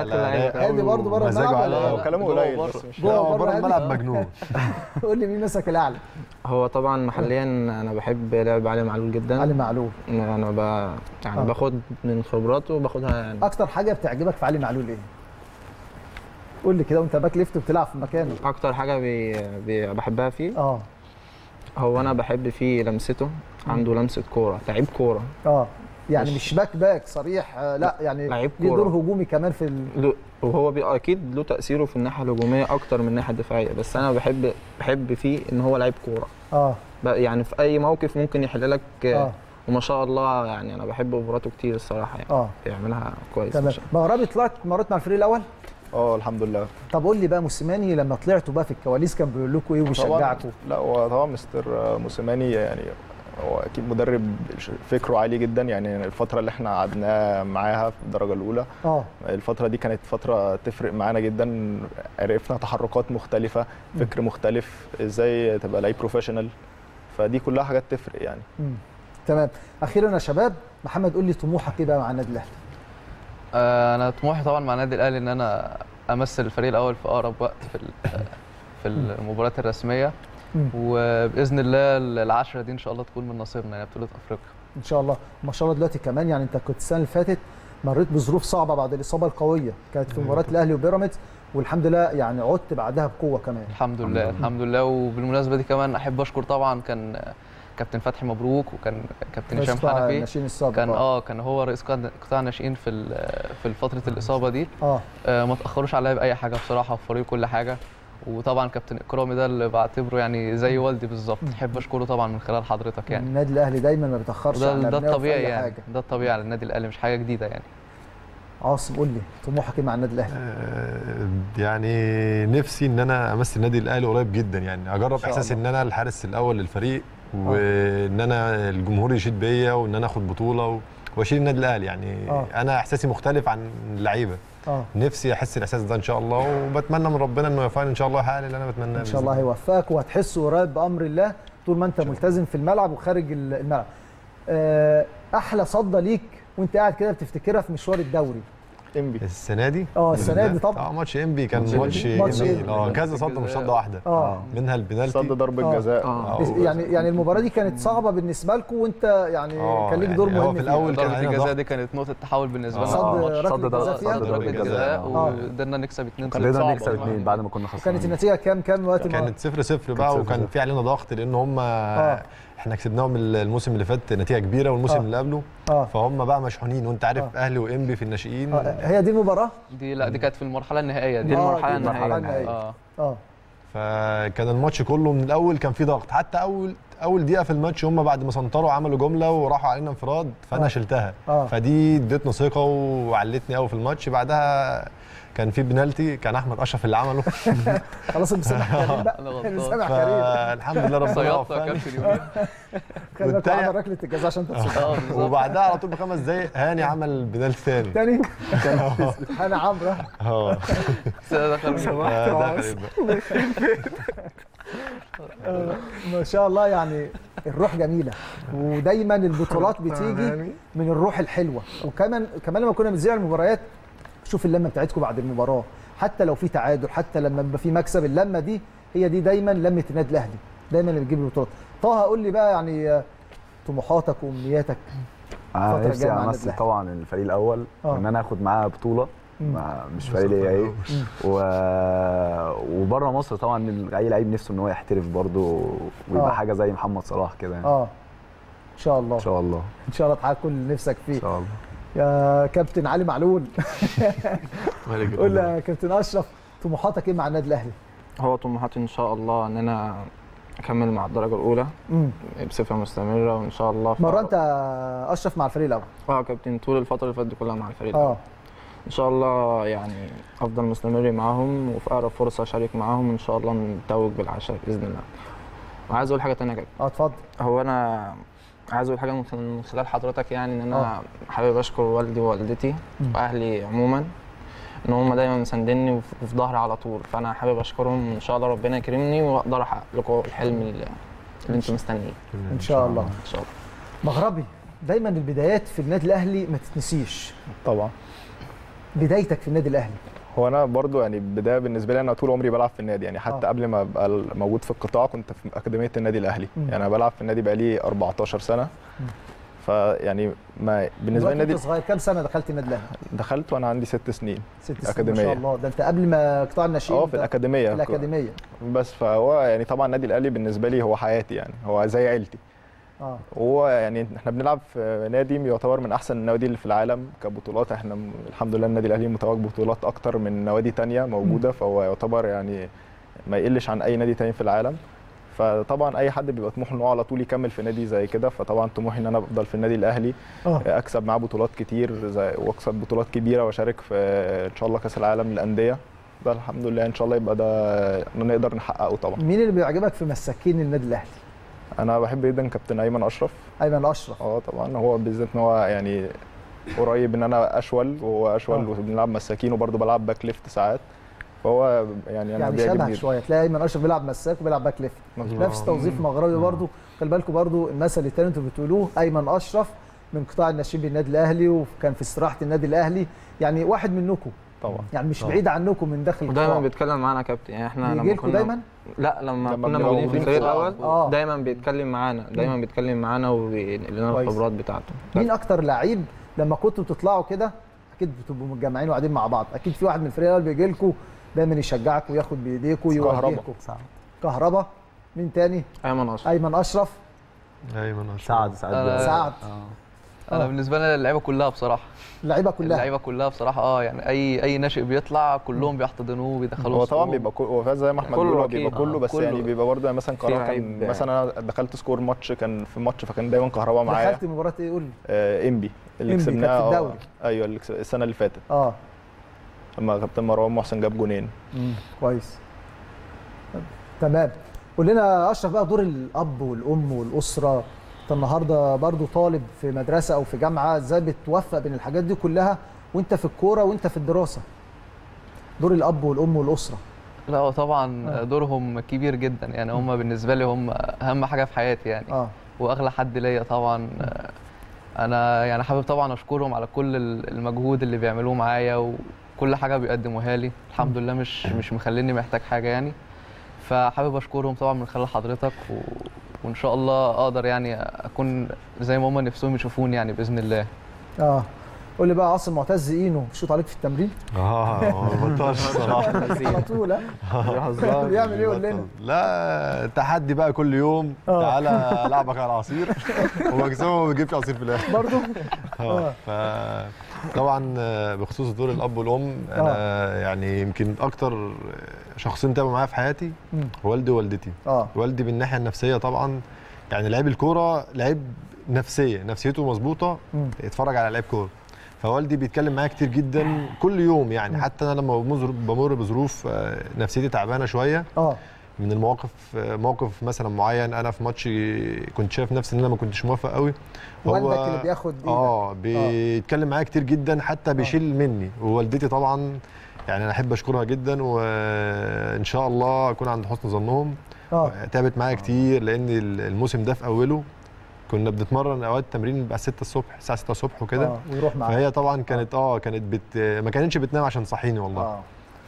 لنا هادي برضه بره الملعب كلامه قليل بس مش بره الملعب مجنون. قول لي مين مسك الاعلى؟ هو طبعا محليا انا بحب لعب علي معلول جدا. علي معلول انا ب... يعني آه. باخد من خبراته وباخدها. يعني اكتر حاجه بتعجبك في علي معلول ايه؟ قول لي كده وانت باك ليفت بتلعب في مكانه. اكتر حاجه بي... بي... بحبها فيه اه هو انا بحب فيه لمسته، عنده لمسه كوره، لعيب كوره. اه يعني مش باك باك صريح، آه لا يعني ليه دور هجومي كمان في ال... وهو اكيد له تاثيره في الناحيه الهجوميه اكتر من الناحيه الدفاعيه، بس انا بحب بحب فيه ان هو لعيب كوره. اه يعني في اي موقف ممكن يحل لك. آه. وما شاء الله يعني انا بحب اوفراته كتير الصراحه، يعني اه بيعملها كويس. تمام. مغربي طلعت مرات مع الفريق الاول؟ اه الحمد لله. طب قول لي بقى موسيماني لما طلعتوا بقى في الكواليس كان بيقول لكم ايه وبيشجعكم؟ لا هو طبعا مستر موسيماني يعني هو اكيد مدرب فكره عالي جدا، يعني الفتره اللي احنا قعدناها معاها في الدرجه الاولى اه الفتره دي كانت فتره تفرق معانا جدا، عرفنا تحركات مختلفه، فكر م. مختلف، ازاي تبقى لعيب بروفيشنال، فدي كلها حاجات تفرق يعني. امم تمام. اخيرا يا شباب، محمد قول لي طموحك ايه بقى مع النادي الاهلي؟ آه انا طموحي طبعا مع النادي الاهلي ان انا امثل الفريق الاول في اقرب وقت في في المباريات الرسميه، وباذن الله العشرة دي ان شاء الله تكون من نصيبنا، يعني بطوله افريقيا ان شاء الله. ما شاء الله دلوقتي كمان يعني انت كنت السنه اللي فاتت مريت بظروف صعبه بعد الاصابه القويه كانت في مباراه الاهلي وبيراميدز، والحمد لله يعني عدت بعدها بقوه كمان. الحمد لله الحمد لله. وبالمناسبه دي كمان احب اشكر طبعا كان كابتن فتحي مبروك، وكان كابتن هشام حنفي كان اه كان هو رئيس قطاع الناشئين في في فتره الاصابه دي. اه, آه ما تاخروش عليا باي حاجه بصراحه، وفريق كل حاجه. وطبعا كابتن اكرامي ده اللي بعتبره يعني زي والدي بالظبط، احب اشكره طبعا من خلال حضرتك. يعني النادي الاهلي دايما ما بيتاخرش على ده الطبيعي يعني حاجة. ده الطبيعي على النادي الاهلي، مش حاجه جديده يعني. عاصم قول لي طموحك ايه مع النادي الاهلي؟ آه يعني نفسي ان انا امثل النادي الاهلي قريب جدا، يعني اجرب احساس ان انا الحارس الاول للفريق، وان انا الجمهور يشيد بيا وان انا اخد بطوله واشيل النادي الاهلي. يعني أوه. انا احساسي مختلف عن اللعيبه. اه نفسي احس الاحساس ده ان شاء الله، وبتمنى من ربنا انه يوفقني ان شاء الله يحقق اللي انا بتمناه. ان شاء الله هيوفقك وهتحسه قريب بامر الله طول ما انت ملتزم في الملعب وخارج الملعب. احلى صده ليك وانت قاعد كده بتفتكرها في مشوار الدوري؟ انبي السنه دي اه السنه دي طبعا. اه ماتش انبي كان ماتش جميل. اه كذا صده مش صده واحده. اه منها البنالتي، صد ضربه جزاء. آه. يعني يعني المباراه دي كانت صعبه بالنسبه لكم، وانت يعني كان ليك دور مهم في الاول. ضربه الجزاء دي كانت نقطه تحول بالنسبه لنا. صد صد ضربه جزاء وقدرنا نكسب اتنين صفر. قدرنا نكسب اتنين بعد ما كنا خسرانين. كانت النتيجه كام كام وقت؟ كانت صفر صفر بقى، وكان في علينا ضغط لان هم احنا كسبناهم الموسم اللي فات نتيجه كبيره، والموسم آه. اللي قبله آه. فهم بقى مشحونين، وانت عارف آه. اهلي وانبي في الناشئين آه. هي دي المباراه دي لا دي كانت في المرحله النهائيه دي آه، المرحله دي المرحلة النهائيه النهائية. اه اه فكان الماتش كله من الاول كان فيه ضغط، حتى اول اول دقيقه في الماتش هم بعد ما سنطروا عملوا جمله وراحوا علينا انفراد فانا آه. شلتها. آه. فدي ادتنا ثقه وعلتني قوي في الماتش. بعدها كان في بنالتي كان احمد اشرف اللي عمله. خلاص مسامح كريم بقى أنا غلطان. مسامح كريم فالحمد لله ربنا صيادة وفقني. كابتن يوميها. خلي بالك والتانية- عمل ركله الجزاء عشان تصدق اه بالظبط. وبعدها على طول بخمس دقايق هاني عمل بنالتي ثاني. تاني انا عمرو اه دخل ده دخل بقى. آه، ما شاء الله يعني الروح جميله ودايما البطولات بتيجي من الروح الحلوه. وكمان كمان لما كنا بنذيع المباريات شوف اللمه بتاعتكم بعد المباراه، حتى لو في تعادل، حتى لما بيبقى في مكسب، اللمه دي هي دي دايما لمه النادي الاهلي، دايما اللي بتجيب البطولات. طه قول لي بقى يعني آه، طموحاتك وامنياتك. انا الفترة نفسي الجاية مع امثل النادي طبعا الفريق الاول آه. وان انا اخد معاه بطوله مم. مع مش فريق ليا ايه و... وبره مصر طبعا اي لعيب نفسه ان هو يحترف برضه ويبقى آه. حاجه زي محمد صلاح كده يعني. اه ان شاء الله ان شاء الله ان شاء الله تحقق كل اللي نفسك فيه. ان شاء الله. يا كابتن علي معلول قول لي يا كابتن اشرف طموحاتك ايه مع النادي الاهلي؟ هو طموحاتي ان شاء الله ان انا اكمل مع الدرجه الاولى امم بصفه مستمره وان شاء الله. مرنت اشرف مع الفريق الاول؟ اه يا كابتن طول الفتره اللي فاتت دي كلها مع الفريق الأول. اه ان شاء الله يعني افضل مستمر معاهم وفي اقرب فرصه اشارك معاهم ان شاء الله نتوج بالعشاء باذن الله. وعايز اقول حاجه ثانيه يا كابتن. اه اتفضل. هو انا عايز اقول حاجه من خلال حضرتك يعني ان انا آه. حابب اشكر والدي ووالدتي مم. واهلي عموما ان هم دايما مساندني وفي وفي ظهري على طول، فانا حابب اشكرهم. ان شاء الله ربنا يكرمني واقدر احقق لكم الحلم اللي, اللي انتم مستنيين ان شاء الله. ان شاء الله. مغربي دايما البدايات في النادي الاهلي ما تتنسيش. طبعا. بدايتك في النادي الاهلي هو انا برضو يعني البدايه بالنسبه لي انا طول عمري بلعب في النادي يعني حتى آه. قبل ما ابقى موجود في القطاع كنت في اكاديميه النادي الاهلي. مم. يعني انا بلعب في النادي بقالي أربعتاشر سنه. مم. فيعني ما بالنسبه لي النادي انت صغير كام سنه دخلت النادي الاهلي؟ دخلت وانا عندي ست سنين. ست سنين أكاديمية. ما شاء الله. ده انت قبل ما قطاع الناشئين اه في الاكاديميه في الاكاديميه. بس فهو يعني طبعا النادي الاهلي بالنسبه لي هو حياتي يعني هو زي عيلتي. اه وهو يعني احنا بنلعب في نادي يعتبر من احسن النوادي اللي في العالم كبطولات. احنا م- الحمد لله النادي الاهلي متوج بطولات اكتر من نوادي تانية موجوده. فهو يعتبر يعني ما يقلش عن اي نادي تاني في العالم. فطبعا اي حد بيبقى طموحه ان هو على طول يكمل في نادي زي كده. فطبعا طموحي ان انا افضل في النادي الاهلي اه اكسب معاه بطولات كتير زي واكسب بطولات كبيره واشارك في ان شاء الله كاس العالم للانديه. ده الحمد لله ان شاء الله يبقى ده نقدر نحققه طبعا. مين اللي بيعجبك في مساكين النادي الاهلي؟ انا بحب جدا كابتن ايمن اشرف. ايمن اشرف. اه طبعا هو بالذات ان هو يعني قريب ان انا اشول وهو اشول آه. وبنلعب مساكين وبرضه بلعب باك ليفت ساعات. فهو يعني انا يعني بيعجبني شبهك جدا. شويه تلاقي ايمن اشرف بيلعب مساك وبيلعب باك ليفت مظبوط. نفس توظيف مغربي برضه. خلي بالكم برضه المثل الثاني انتوا بتقولوه ايمن اشرف من قطاع الناشئين بالنادي الاهلي وكان في استراحه النادي الاهلي يعني واحد منكم طبعا يعني مش طبعا. بعيد عنكم من داخل ودايما القطاع. بيتكلم معانا يا كابتن يعني احنا بيجي لما لكم كنا دايما؟ لا لما, لما كنا بنبقى موجودين في موجودين الفريق في الاول آه. دايما بيتكلم معانا دايما بيتكلم معانا وبينقل لنا كويس. الخبرات بتاعته. مين اكتر لعيب لما كنتوا بتطلعوا كده اكيد بتبقوا متجمعين وقاعدين مع بعض اكيد في واحد من الفريق الاول بيجي لكم دايما يشجعك وياخد بايديكم ويوجهكم؟ كهربا. مين تاني؟ ايمن اشرف. ايمن اشرف. ايمن اشرف. سعد سعد أنا- سعد. انا آه. بالنسبه لي اللعيبه كلها بصراحه اللعيبه كلها. اللعيبه كلها بصراحه اه يعني اي اي ناشئ بيطلع كلهم بيحتضنوه وبيدخلوه هو طبعا وسطهم. بيبقى كل هو فاز زي ما احمد كله بيقول هو أكيد. بيبقى كله آه، بس كله. يعني بيبقى برضه يعني مثلا كهربا لعيب- كان مثلا انا دخلت سكور ماتش كان في ماتش فكان دايما كهربا معايا. دخلت مباراه ايه قول لي؟ آه انبي اللي إنبي كسبناها كانت في آه، الدوري. ايوه اللي كسب- السنه اللي فاتت اه لما كابتن مروان محسن جاب جونين. امم كويس تمام. قول لنا اشرف بقى دور الاب والام والاسره. انت النهارده برضو طالب في مدرسه او في جامعه ازاي بتوفق بين الحاجات دي كلها وانت في الكوره وانت في الدراسه؟ دور الاب والام والاسره. لا هو طبعا آه. دورهم كبير جدا يعني هم بالنسبه لي هم اهم حاجه في حياتي يعني اه واغلى حد ليا طبعا. آه، انا يعني حابب طبعا اشكرهم على كل المجهود اللي بيعملوه معايا وكل حاجه بيقدموها لي الحمد لله مش مش مخليني محتاج حاجه يعني. فحابب اشكرهم طبعا من خلال حضرتك و... وان شاء الله اقدر يعني اكون زي ما هم نفسهم يشوفوني يعني باذن الله. اه قول لي بقى عاصم معتز اينو بيشوط عليك في التمرين؟ اه ما بطلش الصراحه على طول ها؟ بيعمل ايه قول لنا؟ لا تحدي بقى كل يوم، تعالى العبك على العصير ومكسبه ما بيجيبش عصير في الاخر برضه؟ اه ف طبعا بخصوص دور الاب والام انا يعني يمكن اكتر شخصين تعبوا معايا في حياتي والدي ووالدتي. اه والدي بالناحيه النفسيه طبعا، يعني لعيب الكوره لعيب نفسيه، نفسيته مظبوطه يتفرج على لعيب كوره. فوالدي بيتكلم معايا كتير جدا كل يوم، يعني حتى انا لما بمر بظروف نفسيتي تعبانه شويه اه من المواقف، موقف مثلا معين انا في ماتش كنت شايف نفسي ان انا ما كنتش موافق قوي، والدك اللي بياخد ايدك اه بيتكلم معايا كتير جدا، حتى بيشيل مني. ووالدتي طبعا يعني انا احب اشكرها جدا، وان شاء الله اكون عند حسن ظنهم. اه تعبت معايا كتير، لان الموسم ده في اوله كنا بنتمرن اوقات التمرين بيبقى ستة الصبح، الساعه ستة الصبح وكده اه ويروح معاها. فهي طبعا كانت اه كانت بت ما كانتش بتنام عشان تصحيني والله. اه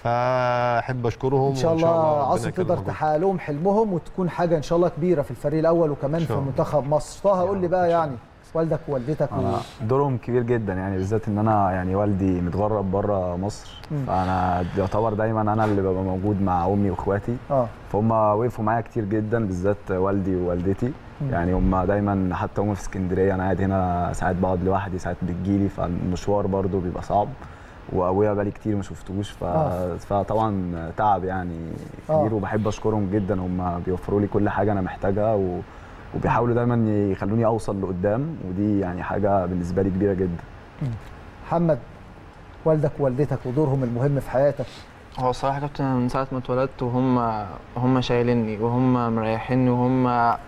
فاحب اشكرهم ان شاء الله. عاصم تقدر تحقق لهم حلمهم وتكون حاجه ان شاء الله كبيره في الفريق الاول وكمان في منتخب مصر. طه قول لي بقى يعني والدك ووالدتك و... دورهم كبير جدا، يعني بالذات ان انا يعني والدي متغرب بره مصر، م. فانا يعتبر دايما انا اللي ببقى موجود مع امي واخواتي. اه فهم وقفوا معايا كتير جدا، بالذات والدي ووالدتي. م. يعني هم دايما، حتى هم في اسكندريه انا قاعد هنا ساعات بقعد لوحدي، ساعات بتجيلي، فالمشوار برده بيبقى صعب، وابويا بقالي كتير ما شفتوش ف... آه. فطبعا تعب يعني كتير. آه. وبحب اشكرهم جدا، هم بيوفروا لي كل حاجه انا محتاجها و... وبيحاولوا دايما يخلوني اوصل لقدام، ودي يعني حاجه بالنسبه لي كبيره جدا. محمد، والدك ووالدتك ودورهم المهم في حياتك. هو الصراحه يا كابتن من ساعه ما اتولدت وهم هم شايليني وهم مريحيني وهم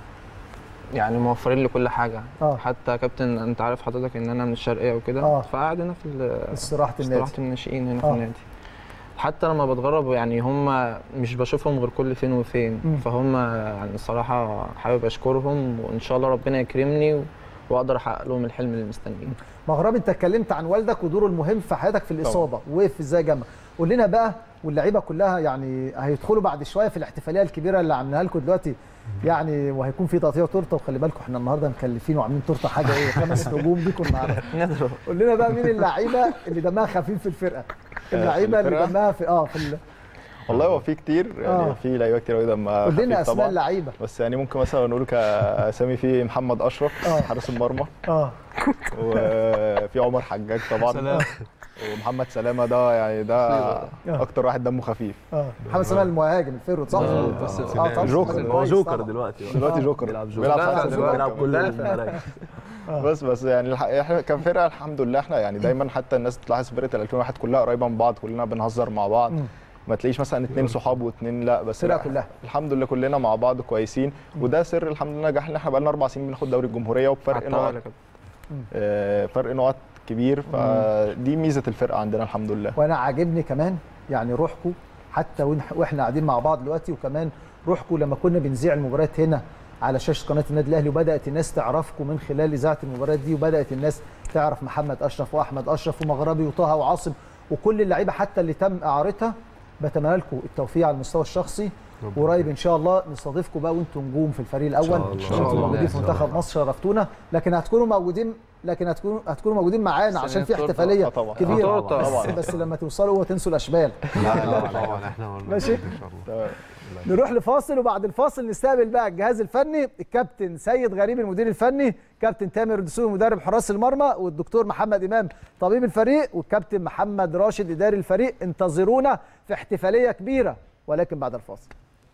يعني موفرين لي كل حاجه. أوه. حتى يا كابتن انت عارف حضرتك ان انا من الشرقيه وكده، فقاعد هنا في استراحه النادي، استراحه الناشئين هنا أوه. في النادي. حتى لما بتغرب يعني هم مش بشوفهم غير كل فين وفين. م. فهم يعني الصراحه حابب اشكرهم، وان شاء الله ربنا يكرمني واقدر احقق لهم الحلم اللي مستنيين. مغرب، انت اتكلمت عن والدك ودوره المهم في حياتك في الاصابه، وقف ازاي جنبك. قول لنا بقى، واللعيبه كلها يعني هيدخلوا بعد شويه في الاحتفاليه الكبيره اللي عاملينها لكم دلوقتي، يعني وهيكون في تقطيع تورته، وخلي بالكم احنا النهارده مكلفين وعاملين تورته حاجه ايه، خمس نجوم دي كنا نعرف. قول لنا بقى مين اللعيبه اللي دمها خفيف في الفرقه؟ اللعيبه اللي دمها في اه في ال... والله هو في كتير يعني آه. في لعيبه كتير قوي دمها خفيف. قول لنا اسماء اللعيبه بس، يعني ممكن مثلا نقول كاسامي، في محمد اشرف آه. حارس المرمى اه وفي عمر حجاج طبعا سلام. ومحمد سلامه ده يعني ده اكتر واحد دمه خفيف. اه محمد سلامه المهاجم الفيرود صح؟ اه بس اه جوكر، هو جوكر دلوقتي دلوقتي جوكر بيلعب جوكر بيلعب كل المراكز. بس بس يعني احنا كفرقه الحمد لله احنا يعني دايما، حتى الناس تلاحظ فرقه ألفين وواحد كلها قريبه من بعض، كلنا بنهزر مع بعض، ما تلاقيش مثلا اثنين صحاب واثنين لا، بس الفرقه كلها الحمد لله كلنا مع بعض كويسين. وده سر الحمد لله نجاح ان احنا بقى لنا اربع سنين بناخد دوري الجمهوريه وبفرق نقط، آه فرق نقط كبير، فدي ميزه الفرقه عندنا الحمد لله. وانا عاجبني كمان يعني روحكم، حتى واحنا قاعدين مع بعض دلوقتي، وكمان روحكم لما كنا بنذيع المباريات هنا على شاشه قناه النادي الاهلي، وبدات الناس تعرفكم من خلال اذاعه المباريات دي، وبدات الناس تعرف محمد اشرف واحمد اشرف ومغربي وطه وعاصم وكل اللعيبه حتى اللي تم اعارتها. بتمنى لكم التوفيق على المستوى الشخصي، وقريب ان شاء الله نستضيفكم بقى وانتم نجوم في الفريق الاول، انتم موجودين في منتخب مصر شرفتونا، لكن هتكونوا موجودين لكن هتكونوا هتكونوا موجودين معانا عشان في احتفاليه كبيره، بس, بس لما توصلوا وتنسوا الاشبال. لا لا طبعا احنا ماشي ان شاء الله. نروح لفاصل، وبعد الفاصل نستقبل بقى الجهاز الفني، الكابتن سيد غريب المدير الفني، كابتن تامر دسوقي مدرب حراس المرمى، والدكتور محمد امام طبيب الفريق، والكابتن محمد راشد اداري الفريق. انتظرونا في احتفاليه كبيره ولكن بعد الفاصل.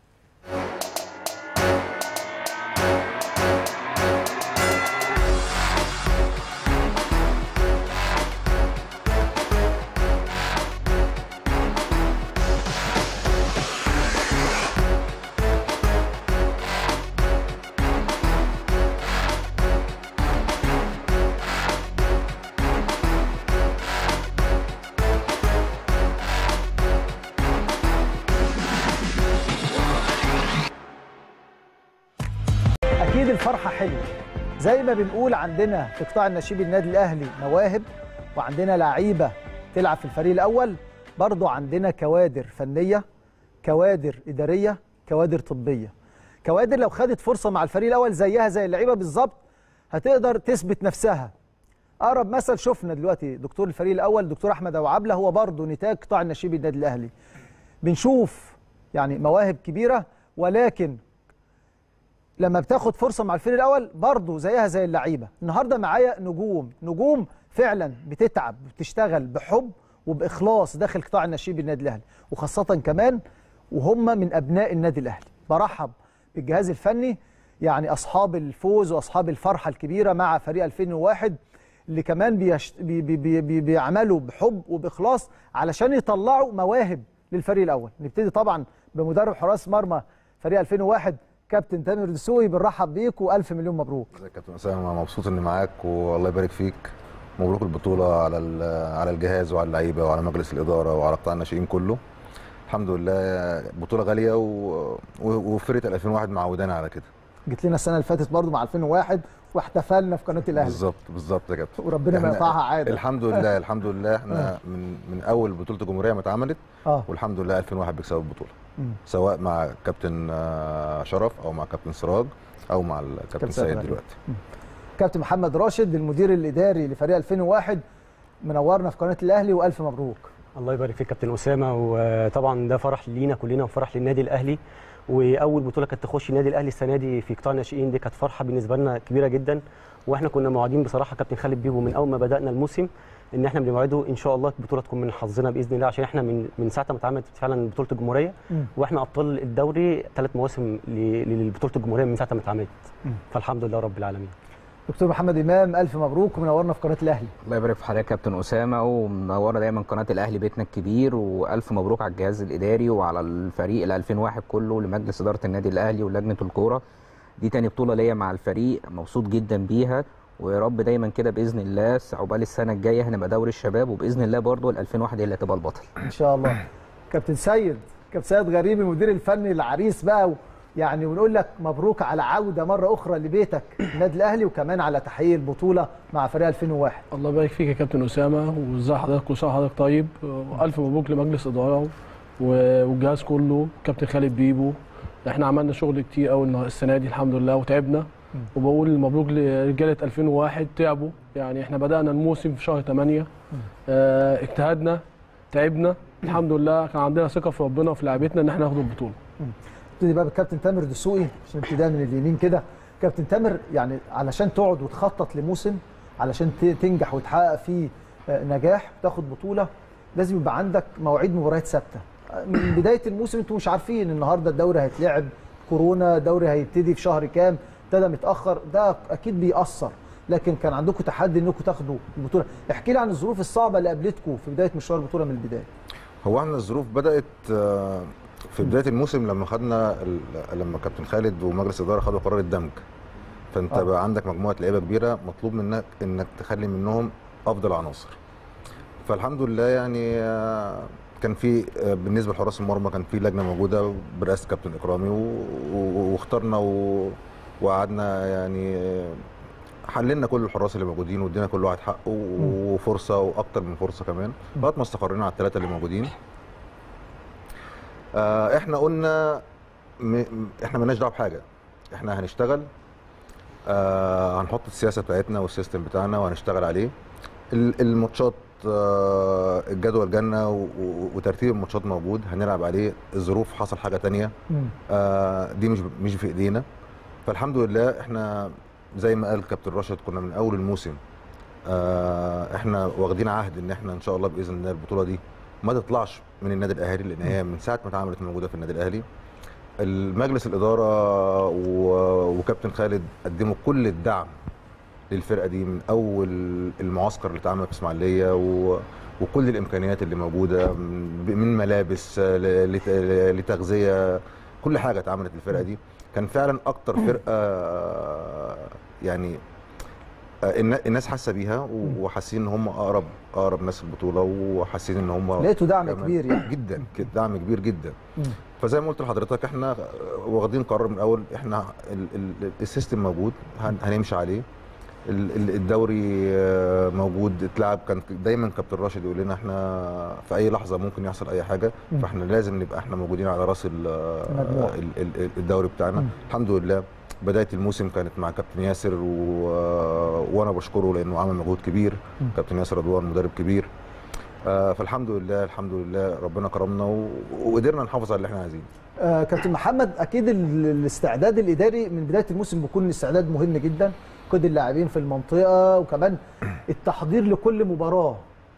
الفرحة حلوة زي ما بنقول، عندنا في قطاع الناشئين النادي الأهلي مواهب، وعندنا لعيبة تلعب في الفريق الأول، برضو عندنا كوادر فنية، كوادر إدارية، كوادر طبية، كوادر لو خدت فرصة مع الفريق الأول زيها زي اللعيبة بالظبط هتقدر تثبت نفسها. اقرب مثل شفنا دلوقتي دكتور الفريق الاول دكتور احمد ابو عبله، هو برضه نتاج قطاع الناشئين النادي الاهلي. بنشوف يعني مواهب كبيره، ولكن لما بتاخد فرصه مع الفريق الاول برضه زيها زي اللعيبه. النهارده معايا نجوم نجوم فعلا بتتعب بتشتغل بحب وباخلاص داخل قطاع الناشئين بالنادي الاهلي، وخاصه كمان وهم من ابناء النادي الاهلي. برحب بالجهاز الفني، يعني اصحاب الفوز واصحاب الفرحه الكبيره مع فريق ألفين وواحد اللي كمان بيشت... بي... بي... بي... بي... بيعملوا بحب وباخلاص علشان يطلعوا مواهب للفريق الاول. نبتدي طبعا بمدرب حراس مرمى فريق ألفين وواحد كابتن تامر دسوقي. بنرحب بيك والف مليون مبروك. ازيك يا كابتن اسامه، مبسوط اني معاك والله يبارك فيك. مبروك البطوله على على الجهاز وعلى اللعيبه وعلى مجلس الاداره وعلى قطاع الناشئين كله. الحمد لله بطوله غاليه و... وفرقه ألفين وواحد معودانا على كده. جيت لنا السنه اللي فاتت برضو مع ألفين وواحد واحتفلنا في قناه الاهلي. بالظبط بالظبط يا كابتن، وربنا ما يقطعها عاده. الحمد لله الحمد لله احنا من من اول بطوله الجمهوريه ما اتعملت اه والحمد لله ألفين وواحد بيكسب البطوله، سواء مع كابتن شرف او مع كابتن سراج او مع الكابتن سيد دلوقتي. مم. كابتن محمد راشد المدير الاداري لفريق ألفين وواحد منورنا في قناه الاهلي والف مبروك. الله يبارك فيك كابتن اسامه، وطبعا ده فرح لينا كلنا وفرح للنادي الاهلي، واول بطوله كانت تخش النادي الاهلي السنه دي في قطاع الناشئين دي كانت فرحه بالنسبه لنا كبيره جدا. واحنا كنا موعدين بصراحه كابتن خالد بيبو من اول ما بدانا الموسم ان احنا بنوعده ان شاء الله البطوله تكون من حظنا باذن الله، عشان احنا من من ساعه ما اتعملت فعلا بطوله الجمهوريه واحنا ابطال الدوري ثلاث مواسم لبطوله الجمهوريه من ساعه ما اتعملت، فالحمد لله رب العالمين. دكتور محمد امام الف مبروك ومنورنا في قناه الاهلي. الله يبارك في حضرتك كابتن اسامه، ومنوره دايما قناه الاهلي بيتنا الكبير، والف مبروك على الجهاز الاداري وعلى الفريق ال ألفين وواحد كله، لمجلس اداره النادي الاهلي ولجنه الكوره. دي تاني بطوله ليا مع الفريق، مبسوط جدا بيها، ويا رب دايما كده باذن الله عقبال السنه الجايه هنبقى دوري الشباب، وباذن الله برضو ال ألفين وواحد هي اللي هتبقى البطل ان شاء الله. كابتن سيد كابتن سيد غريب المدير الفني العريس بقى، يعني ونقول لك مبروك على عوده مره اخرى لبيتك النادي الاهلي، وكمان على تحقيق البطوله مع فريق ألفين وواحد. الله يبارك فيك يا كابتن اسامه، وازي حضرتك وصحه حضرتك طيب، والف مبروك لمجلس اداره والجهاز كله، كابتن خالد بيبو. احنا عملنا شغل كتير قوي السنه دي الحمد لله وتعبنا، وبقول مبروك لرجاله ألفين وواحد تعبوا. يعني احنا بدانا الموسم في شهر ثمانية، اه اجتهدنا تعبنا الحمد لله، كان عندنا ثقه في ربنا وفي لعيبتنا ان احنا ناخد البطوله. نبتدي بقى بالكابتن تامر دسوقي عشان ابتداء من اليمين كده. كابتن تامر، يعني علشان تقعد وتخطط لموسم علشان تنجح وتحقق فيه نجاح وتاخد بطوله، لازم يبقى عندك مواعيد مباريات ثابته. من بدايه الموسم انتوا مش عارفين النهارده الدوري هيتلعب، كورونا، الدوري هيبتدي في شهر كام، ابتدى متاخر، ده اكيد بيأثر، لكن كان عندكم تحدي انكم تاخدوا البطوله. احكي لي عن الظروف الصعبه اللي قابلتكم في بدايه مشوار البطوله من البدايه. هو احنا الظروف بدات في بدايه الموسم لما خدنا لما كابتن خالد ومجلس الاداره خدوا قرار الدمج، فانت آه. بقى عندك مجموعه لعيبه كبيره مطلوب منك انك تخلي منهم افضل عناصر. فالحمد لله يعني كان في بالنسبه لحراس المرمى كان في لجنه موجوده برئاسه كابتن اكرامي، واخترنا وقعدنا يعني حللنا كل الحراس اللي موجودين وادينا كل واحد حقه وفرصه واكتر من فرصه كمان لغايه ما استقرينا على الثلاثه اللي موجودين. آه احنا قلنا م... احنا مالناش دعوه بحاجه، احنا هنشتغل، آه هنحط السياسه بتاعتنا والسيستم بتاعنا وهنشتغل عليه. الماتشات آه الجدول جالنا وترتيب الماتشات موجود هنلعب عليه. الظروف حصل حاجه ثانيه آه دي مش مش في ايدينا، فالحمد لله احنا زي ما قال كابتن راشد كنا من اول الموسم آه احنا واخدين عهد ان احنا ان شاء الله باذن الله البطوله دي ما تطلعش من النادي الاهلي، لان هي من ساعه ما اتعملت موجوده في النادي الاهلي. المجلس الاداره وكابتن خالد قدموا كل الدعم للفرقه دي من اول المعسكر اللي اتعمل في اسماعيليه وكل الامكانيات اللي موجوده من ملابس لتغذيه، كل حاجه اتعملت للفرقه دي. كان فعلا اكتر فرقه يعني الناس حاسه بيها وحاسين ان هم اقرب اقرب ناس البطوله، وحاسين ان هم لقيتوا دعم كبير يعني جدا، دعم كبير جدا. مم. فزي ما قلت لحضرتك احنا واخدين قرار من الاول، احنا السيستم موجود هنمشي عليه، الدوري موجود اتلعب. كان دايما كابتن راشد يقول لنا احنا في اي لحظه ممكن يحصل اي حاجه، مم. فاحنا لازم نبقى احنا موجودين على راس الدوري بتاعنا. مم. الحمد لله بدايه الموسم كانت مع كابتن ياسر و... وانا بشكره لانه عمل مجهود كبير. م. كابتن ياسر رضوان مدرب كبير. آه فالحمد لله الحمد لله ربنا كرمنا و... وقدرنا نحافظ على اللي احنا عايزينه. آه كابتن محمد، اكيد الاستعداد الاداري من بدايه الموسم بيكون استعداد مهم جدا، قيد اللاعبين في المنطقه وكمان التحضير لكل مباراه.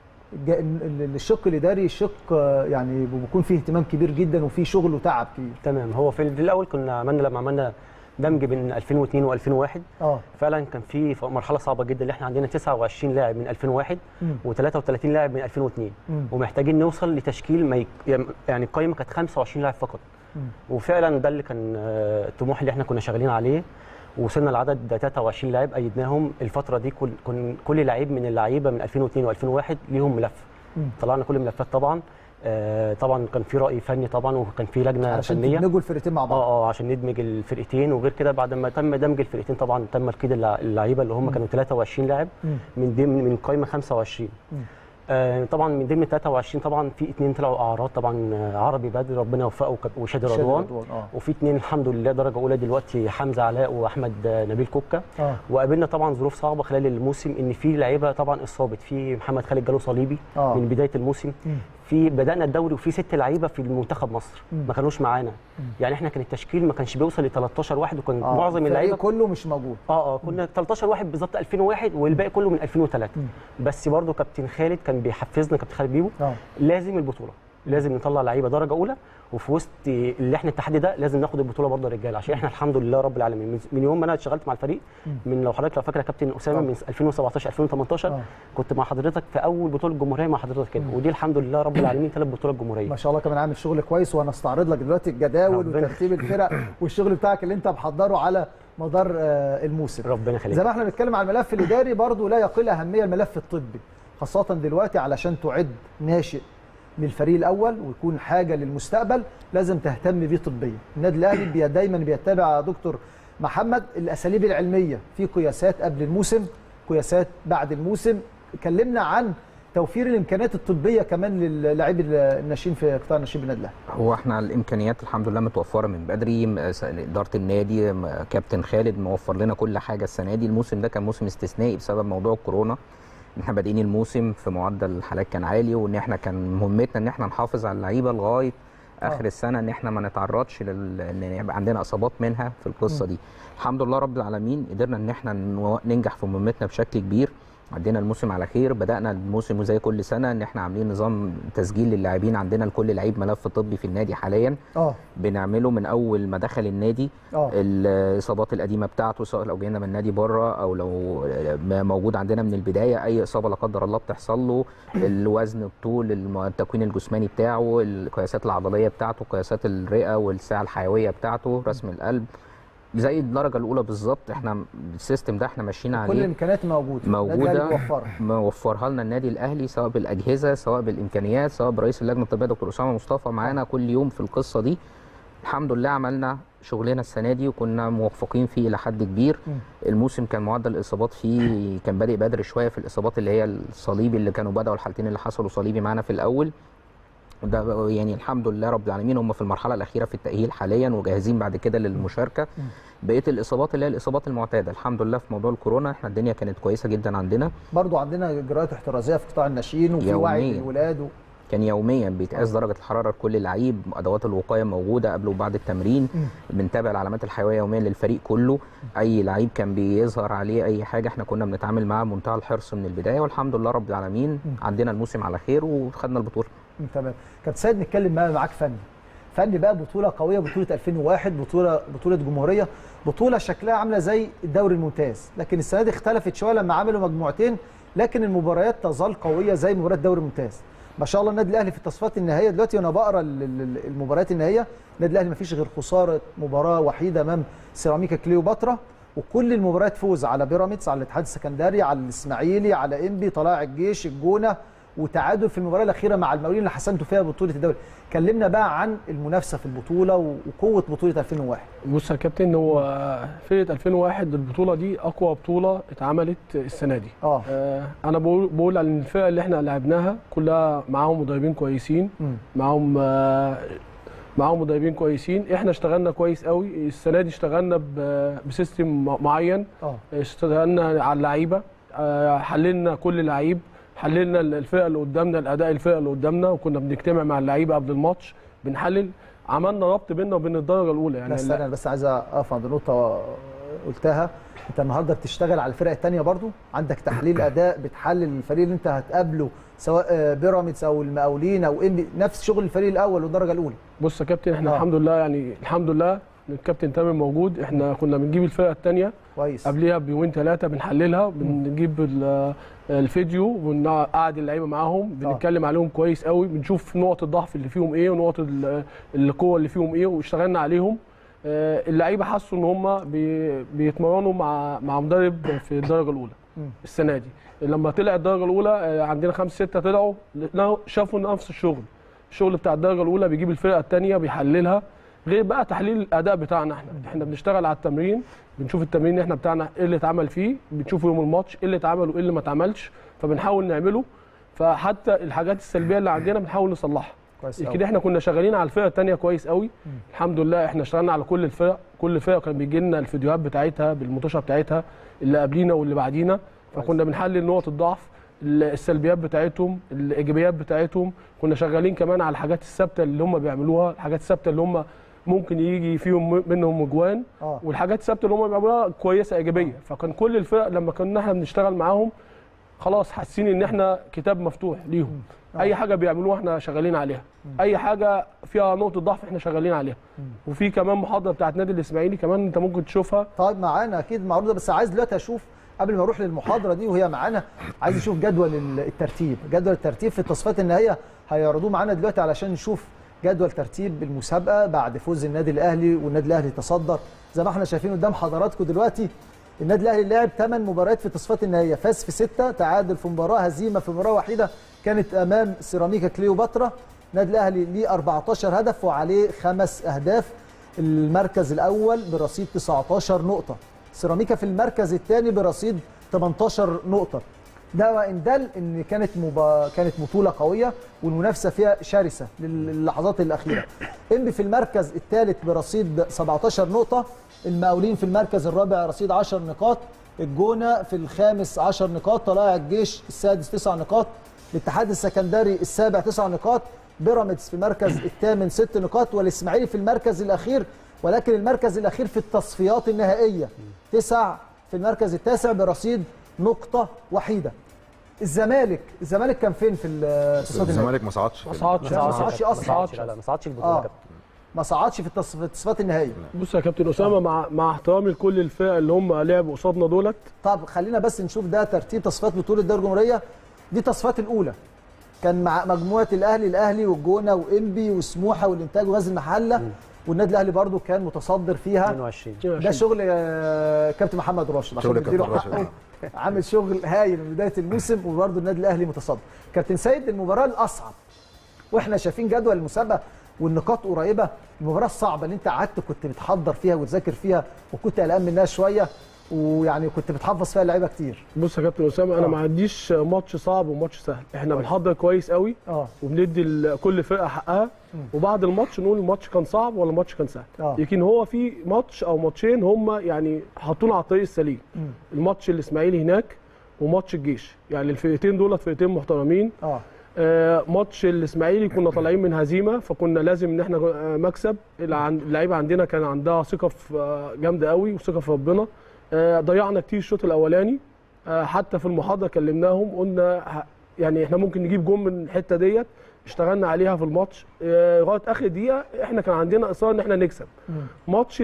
الشق الاداري شق يعني بيكون فيه اهتمام كبير جدا وفيه شغل وتعب كبير. تمام. هو في الاول كنا عملنا لما عملنا دمج بين ألفين واثنين وألفين وواحد اه فعلا كان في مرحله صعبه جدا، اللي احنا عندنا تسعة وعشرين لاعب من ألفين وواحد وثلاثة وثلاثين لاعب من ألفين واثنين، مم. ومحتاجين نوصل لتشكيل ما يك... يعني القائمه كانت خمسة وعشرين لاعب فقط. مم. وفعلا ده اللي كان الطموح اللي احنا كنا شغالين عليه، وصلنا لعدد ثلاثة وعشرين لاعب ايدناهم الفتره دي. كل كل, كل لعيب من اللعيبه من ألفين واثنين وألفين وواحد ليهم ملف. مم. طلعنا كل الملفات طبعا. آه طبعا كان في راي فني طبعا، وكان في لجنه عشان فنيه عشان تدمجوا الفرقتين مع بعض. اه اه عشان ندمج الفرقتين. وغير كده بعد ما تم دمج الفرقتين طبعا تم القيد اللعيبه اللي هم كانوا ثلاثة وعشرين لاعب من ضمن من قائمه خمسة وعشرين. آه طبعا من ضمن ثلاثة وعشرين طبعا في اثنين طلعوا اعراض طبعا، عربي بدر ربنا يوفقه وشادي رضوان، آه. وفي اثنين الحمد لله درجه اولى دلوقتي، حمزه علاء واحمد نبيل كوكا. آه. وقابلنا طبعا ظروف صعبه خلال الموسم، ان في لعيبه طبعا اصابت، في محمد خالد جاله صليبي آه. من بدايه الموسم. م. في بدانا الدوري وفي ست لعيبه في المنتخب مصر م. ما كانوش معانا. م. يعني احنا كان التشكيل ما كانش بيوصل ل ثلاثة عشر واحد، وكان آه. معظم اللعيبه كله مش موجود. اه اه كنا ثلاثة عشر واحد بالظبط ألفين وواحد، والباقي كله من ألفين وثلاثة. م. بس برضه كابتن خالد كان بيحفزنا، كابتن خالد بيبو آه. لازم البطوله، لازم نطلع لعيبه درجه اولى، وفي وسط اللي احنا التحدي ده لازم ناخد البطوله برضه يا رجاله، عشان احنا الحمد لله رب العالمين من يوم ما انا اشتغلت مع الفريق، من لو حضرتك لو فاكر يا كابتن اسامه من ألفين وسبعتاشر ألفين وثمانية عشر آه. كنت مع حضرتك في اول بطوله جمهوريه مع حضرتك كده، ودي الحمد لله رب العالمين ثلاث بطولات جمهوريه ما شاء الله. كمان عامل شغل كويس، وانا استعرض لك دلوقتي الجداول وترتيب الفرق والشغل بتاعك اللي انت محضره على مدار الموسم. ربنا يخليك. زي ما احنا بنتكلم على الملف الاداري، برضه لا يقل اهميه الملف الطبي، خاصه دلوقتي علشان تعد ناشئ للفريق الاول ويكون حاجه للمستقبل لازم تهتم بيه طبيا. النادي الاهلي بي دايما بيتبع يا دكتور محمد الاساليب العلميه، في قياسات قبل الموسم، قياسات بعد الموسم. كلمنا عن توفير الامكانيات الطبيه كمان للاعبي الناشئين في قطاع الناشئين بالنادي الاهلي. هو احنا الامكانيات الحمد لله متوفره من بدري، اداره النادي كابتن خالد موفر لنا كل حاجه السنه دي. الموسم ده كان موسم استثنائي بسبب موضوع الكورونا، ان احنا بادئين الموسم في معدل الحالات كان عالي، وان احنا كان مهمتنا ان احنا نحافظ على اللعيبه لغايه اخر السنه، ان احنا ما نتعرضش لل... ان يبقى عندنا اصابات منها في القصه دي. الحمد لله رب العالمين قدرنا ان احنا ننجح في مهمتنا بشكل كبير، عدينا الموسم على خير. بدانا الموسم زي كل سنه ان احنا عاملين نظام تسجيل للاعبين، عندنا لكل لعيب ملف طبي في النادي حاليا اه بنعمله من اول ما دخل النادي. اه الاصابات القديمه بتاعته، سواء لو جينا من النادي بره او لو موجود عندنا من البدايه، اي اصابه لا قدر الله بتحصل له، الوزن، الطول، التكوين الجسماني بتاعه، القياسات العضليه بتاعته، قياسات الرئه والسعه الحيويه بتاعته، رسم القلب، زي الدرجه الاولى بالظبط. احنا السيستم ده احنا ماشيين عليه، كل الامكانيات موجوده موجوده موفرها لنا النادي الاهلي، سواء بالاجهزه سواء بالامكانيات سواء برئيس اللجنه الطبيه دكتور اسامه مصطفى معانا كل يوم في القصه دي. الحمد لله عملنا شغلنا السنه دي وكنا موفقين فيه الى حد كبير. م. الموسم كان معدل الاصابات فيه كان بادئ بدري شويه في الاصابات اللي هي الصليبي اللي كانوا بداوا الحالتين اللي حصلوا صليبي معانا في الاول ده، يعني الحمد لله رب العالمين هم في المرحله الاخيره في التاهيل حاليا وجاهزين بعد كده للمشاركه. بقيه الاصابات اللي هي الاصابات المعتاده الحمد لله في موضوع الكورونا احنا الدنيا كانت كويسه جدا عندنا. برضو عندنا اجراءات احترازيه في قطاع الناشئين وفي وعي للولاد و... كان يوميا بيتقاس درجه الحراره لكل لعيب، ادوات الوقايه موجوده قبل وبعد التمرين، بنتابع العلامات الحيويه يوميا للفريق كله. اي لعيب كان بيظهر عليه اي حاجه احنا كنا بنتعامل معاه بمنتهى الحرص من البدايه، والحمد لله رب العالمين عندنا الموسم على خير وخدنا البطوله. تمام. كابتن سيد نتكلم بقى معاك فني فني بقى بطوله قويه، بطوله ألفين وواحد، بطوله بطوله جمهوريه، بطوله شكلها عامله زي الدوري الممتاز، لكن السنه دي اختلفت شويه لما عملوا مجموعتين، لكن المباريات تظل قويه زي مباريات الدوري الممتاز. ما شاء الله النادي الاهلي في التصفيات النهائيه دلوقتي وانا بقرا المباريات النهائيه، النادي الاهلي ما فيش غير خساره مباراه وحيده امام سيراميكا كليوباترا، وكل المباريات فوز على بيراميدز، على الاتحاد السكندري، على الاسماعيلي، على انبي، طلائع الجيش، الجونه، وتعادل في المباراه الاخيره مع المقاولين اللي حسمتوا فيها بطوله الدوري. كلمنا بقى عن المنافسه في البطوله وقوه بطوله ألفين وواحد. بص يا كابتن، هو فرقه ألفين وواحد البطوله دي اقوى بطوله اتعملت السنه دي. اه, آه انا بقول بقول على الفرقه اللي احنا لعبناها كلها معاهم مدربين كويسين، م. معاهم آه معاهم مدربين كويسين. احنا اشتغلنا كويس قوي السنه دي، اشتغلنا بسيستم معين. اه اشتغلنا على اللعيبه، حللنا كل لعيب، حللنا الفرقه اللي قدامنا، الاداء الفرقه اللي قدامنا، وكنا بنجتمع مع اللعيبه قبل الماتش بنحلل. عملنا ربط بيننا وبين الدرجه الاولى. يعني بس انا بس عايز اقف عند نقطه قلتها، انت النهارده بتشتغل على الفرق الثانيه برضو، عندك تحليل اداء، بتحلل الفريق اللي انت هتقابله سواء بيراميدز او المقاولين او انبي، نفس شغل الفريق الاول والدرجه الاولى. بص يا كابتن، احنا آه. الحمد لله يعني الحمد لله الكابتن تامر موجود. احنا كنا بنجيب الفرقه الثانيه كويس قبليها بيومين ثلاثه بنحللها، بنجيب الفيديو ونقعد اللعيبه معاهم، بنتكلم آه. عليهم كويس قوي، بنشوف نقط الضعف اللي فيهم ايه ونقط القوه اللي فيهم ايه، واشتغلنا عليهم. اللعيبه حسوا ان هم بيتمرنوا مع مع مدرب في الدرجه الاولى السنه دي. لما طلع الدرجه الاولى عندنا خمسه سته طلعوا شافوا نفس الشغل، الشغل بتاع الدرجه الاولى، بيجيب الفرقه الثانيه بيحللها، غير بقى تحليل الاداء بتاعنا. احنا احنا بنشتغل على التمرين، بنشوف التمرين احنا بتاعنا ايه اللي اتعمل فيه، بنشوف يوم الماتش ايه اللي اتعمل وايه اللي ما اتعملش، فبنحاول نعمله. فحتى الحاجات السلبيه اللي عندنا بنحاول نصلحها. كده احنا كنا شغالين على الفرقه الثانيه كويس قوي. مم. الحمد لله احنا اشتغلنا على كل الفرق، كل فرقه كان بيجي لنا الفيديوهات بتاعتها بالمطوشه بتاعتها اللي قبلينا واللي بعدينا، فكنا بنحلل نقط الضعف، السلبيات بتاعتهم، الايجابيات بتاعتهم. كنا شغالين كمان على الحاجات الثابته اللي هم بيعملوها، الحاجات الثابته اللي هم ممكن يجي فيهم منهم اجوان، آه. والحاجات الثابته اللي هم بيعملوها كويسه ايجابيه. آه. فكان كل الفرق لما كنا احنا بنشتغل معاهم خلاص حاسين ان احنا كتاب مفتوح ليهم. آه. اي حاجه بيعملوها احنا شغالين عليها، م. اي حاجه فيها نقطه ضعف احنا شغالين عليها. م. وفي كمان محاضره بتاعت نادي الاسماعيلي كمان انت ممكن تشوفها. طيب معانا اكيد معروضه، بس عايز دلوقتي اشوف قبل ما اروح للمحاضره دي وهي معانا، عايز اشوف جدول الترتيب، جدول الترتيب في التصفيات النهائيه هيعرضوه معانا دلوقتي علشان نشوف جدول ترتيب المسابقه بعد فوز النادي الاهلي، والنادي الاهلي تصدر زي ما احنا شايفين قدام حضراتكم دلوقتي. النادي الاهلي لعب ثمان مباريات في التصفيات النهائيه، فاز في سته، تعادل في مباراه، هزيمه في مباراه وحيده كانت امام سيراميكا كليوباترا. النادي الاهلي ليه أربعتاشر هدف وعليه خمس اهداف. المركز الاول برصيد تسعتاشر نقطه، سيراميكا في المركز الثاني برصيد تمنتاشر نقطه. ده وان دل ان كانت مبا... كانت بطوله قويه والمنافسه فيها شرسه للحظات الاخيره. انبي في المركز الثالث برصيد سبعتاشر نقطه، المقاولين في المركز الرابع رصيد عشر نقاط، الجونه في الخامس عشر نقاط، طلائع الجيش السادس تسع نقاط، الاتحاد السكندري السابع تسع نقاط، بيراميدز في المركز الثامن ست نقاط، والاسماعيلي في المركز الاخير، ولكن المركز الاخير في التصفيات النهائيه تسع في المركز التاسع برصيد نقطه وحيده. الزمالك الزمالك كان فين في التصفيات النهائيه؟ الزمالك ما صعدش ما صعدش ما صعدش اصلا، لا لا ما صعدش البطوله آه. ما صعدش في التصفيات النهائيه. بص يا كابتن اسامه، مع مع احترامي لكل الفرق اللي هم لعبوا قصادنا دولت. طب خلينا بس نشوف ده ترتيب تصفيات بطوله الدوري الجمهوريه. دي تصفيات الاولى كان مع مجموعه الاهلي الاهلي والجونه وانبي وسموحه والانتاج وغزل المحله، والنادي الاهلي برضو كان متصدر فيها اتنين وعشرين. ده شغل كابتن محمد راشد شغل كابتن راشد عامل شغل هايل من بدايه الموسم، وبرضو النادي الاهلي متصدر. كابتن سيد، المباراه الاصعب واحنا شايفين جدول المسابقه والنقاط قريبه، المباراه الصعبه اللي انت قعدت كنت بتحضر فيها وتذاكر فيها وكنت قلقان منها شويه ويعني كنت بتحفظ فيها لعيبه كتير. بص يا كابتن اسامه، انا ما عنديش ماتش صعب وماتش سهل، احنا بنحضر كويس قوي اه وبندي كل فرقه حقها، وبعد الماتش نقول الماتش كان صعب ولا الماتش كان سهل. آه. لكن هو في ماتش او ماتشين هم يعني حطونا على الطريق السليم. مم. الماتش الاسماعيلي هناك وماتش الجيش، يعني الفرقتين دول فرقتين محترمين. اه آه ماتش الاسماعيلي كنا طالعين من هزيمه، فكنا لازم ان احنا مكسب. اللعيبه عندنا كان عندها ثقه في جامده قوي وثقه في ربنا. آه ضيعنا كتير الشوط الاولاني، آه حتى في المحاضره كلمناهم قلنا يعني احنا ممكن نجيب جون من الحته ديت، اشتغلنا عليها في الماتش آه لغايه اخر دقيقه. احنا كان عندنا اصرار ان احنا نكسب. مم. ماتش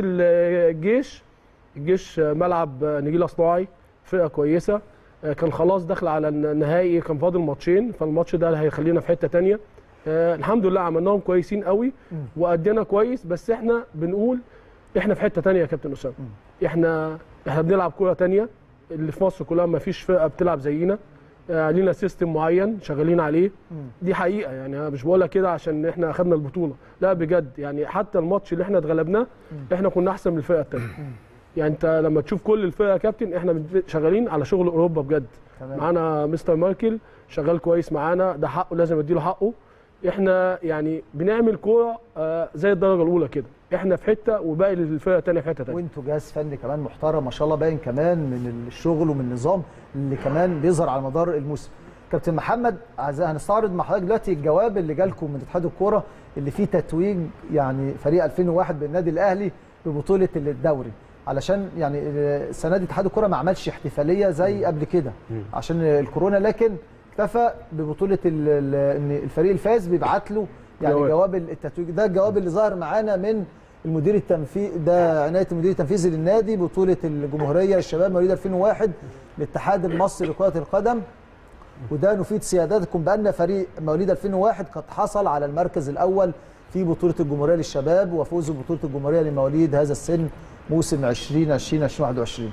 الجيش الجيش ملعب نجيله صناعي، فرقه كويسه، كان خلاص داخل على النهائي، كان فاضل ماتشين، فالماتش ده هيخلينا في حته ثانيه. آه الحمد لله عملناهم كويسين قوي وادينا كويس، بس احنا بنقول احنا في حته ثانيه يا كابتن اسامه. احنا احنا بنلعب كوره ثانيه، اللي في مصر كلها ما فيش فرقه بتلعب زينا. آه لينا سيستم معين شغالين عليه. مم. دي حقيقه، يعني انا مش بقولها كده عشان احنا اخذنا البطوله، لا بجد، يعني حتى الماتش اللي احنا اتغلبناه احنا كنا احسن من الفرقه الثانيه. يعني انت لما تشوف كل الفرقه يا كابتن احنا شغالين على شغل اوروبا بجد. معانا مستر ماركل شغال كويس معانا، ده حقه لازم اديله حقه. احنا يعني بنعمل كوره آه زي الدرجه الاولى كده، احنا في حته وباقي الفرقه الثانيه في حته ثانيه. وانتوا جهاز فني كمان محترم ما شاء الله، باين كمان من الشغل ومن النظام اللي كمان بيظهر على مدار الموسم. كابتن محمد، هنستعرض مع حضرتك دلوقتي الجواب اللي جالكم من اتحاد الكوره اللي فيه تتويج يعني فريق ألفين وواحد بالنادي الاهلي ببطوله الدوري، علشان يعني السنه دي اتحاد الكوره ما عملش احتفاليه زي قبل كده عشان الكورونا، لكن اكتفى ببطوله ان الفريق الفاز بيبعت له يعني جواب, جواب التتويج. ده الجواب اللي ظهر معانا من المدير التنفيذي، ده عنايه المدير التنفيذي للنادي، بطوله الجمهوريه للشباب مواليد ألفين وواحد الاتحاد المصري لكره القدم. وده نفيد سيادتكم بان فريق مواليد ألفين وواحد قد حصل على المركز الاول في بطوله الجمهوريه للشباب، وفوزه ببطوله الجمهوريه لمواليد هذا السن موسم ألفين وعشرين ألفين وواحد وعشرين.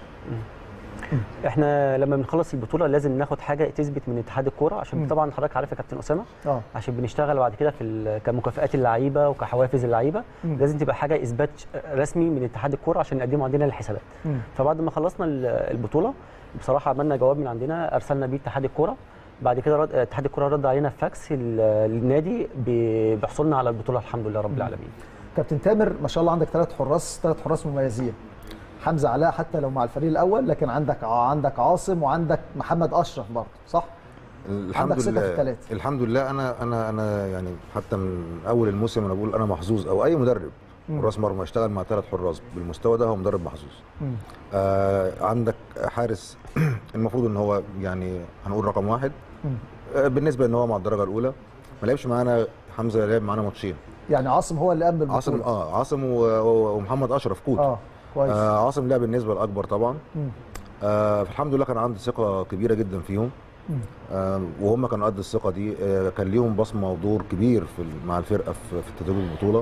احنا لما بنخلص البطوله لازم ناخد حاجه تثبت من اتحاد الكوره، عشان م. طبعا حضرتك عارف يا كابتن اسامه، اه عشان بنشتغل بعد كده في كمكافئات اللعيبه وكحوافز اللعيبه، لازم تبقى حاجه اثبات رسمي من اتحاد الكوره عشان نقدمه عندنا للحسابات. م. فبعد ما خلصنا البطوله بصراحه عملنا جواب من عندنا ارسلنا بيه اتحاد الكوره، بعد كده رد اتحاد الكوره رد علينا فاكس للنادي بحصولنا على البطوله الحمد لله رب العالمين. كابتن تامر، ما شاء الله عندك ثلاث حراس ثلاث حراس مميزين، حمزه علاء حتى لو مع الفريق الاول، لكن عندك عندك عاصم وعندك محمد اشرف برضه، صح؟ الحمد لله. الحمد لله. انا انا انا يعني حتى من اول الموسم انا بقول انا محظوظ، او اي مدرب حراس مرمى يشتغل مع ثلاث حراس بالمستوى ده هو مدرب محظوظ. آه عندك حارس المفروض ان هو يعني هنقول رقم واحد آه بالنسبه ان هو مع الدرجه الاولى، ما لعبش معانا. حمزه لعب معانا ماتشين، يعني عاصم هو اللي قام بالبطوله. عاصم اه عاصم ومحمد اشرف كوت. اه كويس. آه عاصم لعب النسبه الاكبر طبعا. آه الحمد لله كان عندي ثقه كبيره جدا فيهم، آه وهم كانوا قد الثقه دي. آه كان ليهم بصمه ودور كبير في مع الفرقه في, في تدريب البطوله.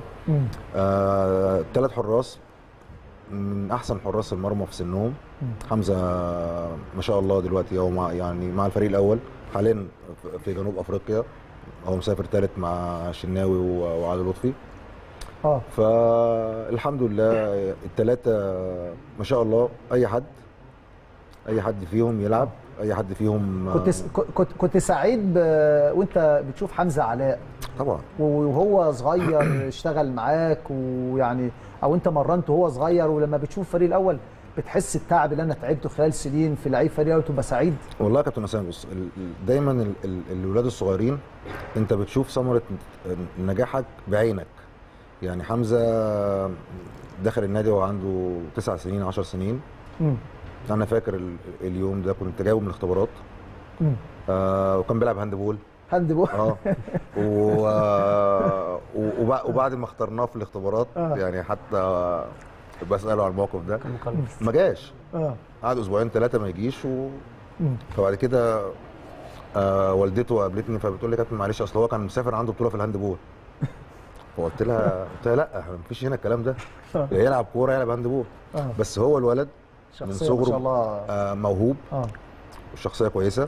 ثلاث آه حراس من احسن حراس المرمى في سنهم. حمزه ما شاء الله دلوقتي هو مع يعني مع الفريق الاول حاليا في جنوب افريقيا، هو مسافر ثالث مع شناوي وعلي لطفي. اه فالحمد لله الثلاثه ما شاء الله، اي حد اي حد فيهم يلعب، اي حد فيهم. كنت كنت كنت سعيد وانت بتشوف حمزه علاء طبعا وهو صغير اشتغل معاك، ويعني او انت مرنته وهو صغير، ولما بتشوف الفريق الاول بتحس التعب اللي انا تعبته خلال سنين في لعيب فريق الاول تبقى سعيد؟ والله يا كابتن اسامه، بص دايما الاولاد الصغيرين انت بتشوف ثمره نجاحك بعينك. يعني حمزه دخل النادي وهو عنده تسع سنين عشر سنين. امم انا فاكر اليوم ده كنت جايبه من الاختبارات. امم آه وكان بيلعب هاند بول. هاند بول اه وبعد ما اخترناه في الاختبارات آه. يعني حتى بساله على الموقف ده ما جاش. اه قعد اسبوعين ثلاثه ما يجيش و... فبعد كده آه والدته قابلتني فبتقول لي كابتن معلش اصل هو كان مسافر عنده بطوله في الهاند بول. فقلت لها قلت لها لا ما فيش هنا الكلام ده، يلعب كوره يلعب هاند بول. آه. بس هو الولد من صغره ما شاء الله آه موهوب. اه والشخصيه كويسه.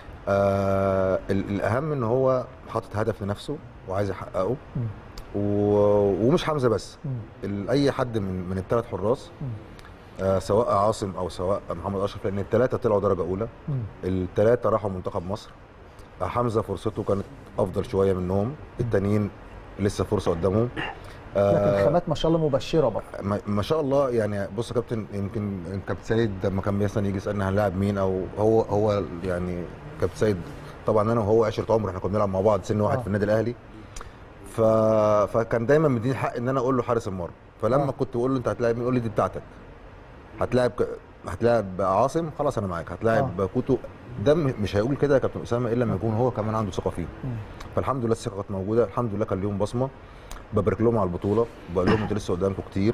آه الاهم ان هو حاطط هدف لنفسه وعايز يحققه. و... ومش حمزه بس، اي حد من من الثلاث حراس آه سواء عاصم او سواء محمد اشرف، لان الثلاثه طلعوا درجه اولى، الثلاثه راحوا منتخب مصر. آه حمزه فرصته كانت افضل شويه منهم، التانيين لسه فرصه قدامهم. آه لكن الخامات ما شاء الله مبشره برضه. ما شاء الله. يعني بص يا كابتن، يمكن كابتن سيد لما كان مثلا يجي يسالنا هنلاعب مين، او هو هو يعني كابتن سيد طبعا انا وهو عشره عمر، احنا كنا بنلعب مع بعض سن واحد آه. في النادي الاهلي. ف... فكان دايما مديني حق ان انا اقول له حارس المرمى. فلما آه. كنت بقول له انت هتلاعب مين، يقول لي دي بتاعتك. هتلاعب ك... هتلاعب عاصم، خلاص انا معاك. هتلاعب آه. كوتو، ده مش هيقول كده يا كابتن اسامه الا لما يكون هو كمان عنده ثقه فيه. فالحمد لله الثقه كانت موجوده، الحمد لله كان ليهم بصمه. ببارك لهم على البطوله، بقول لهم انتوا لسه قدامكم كتير.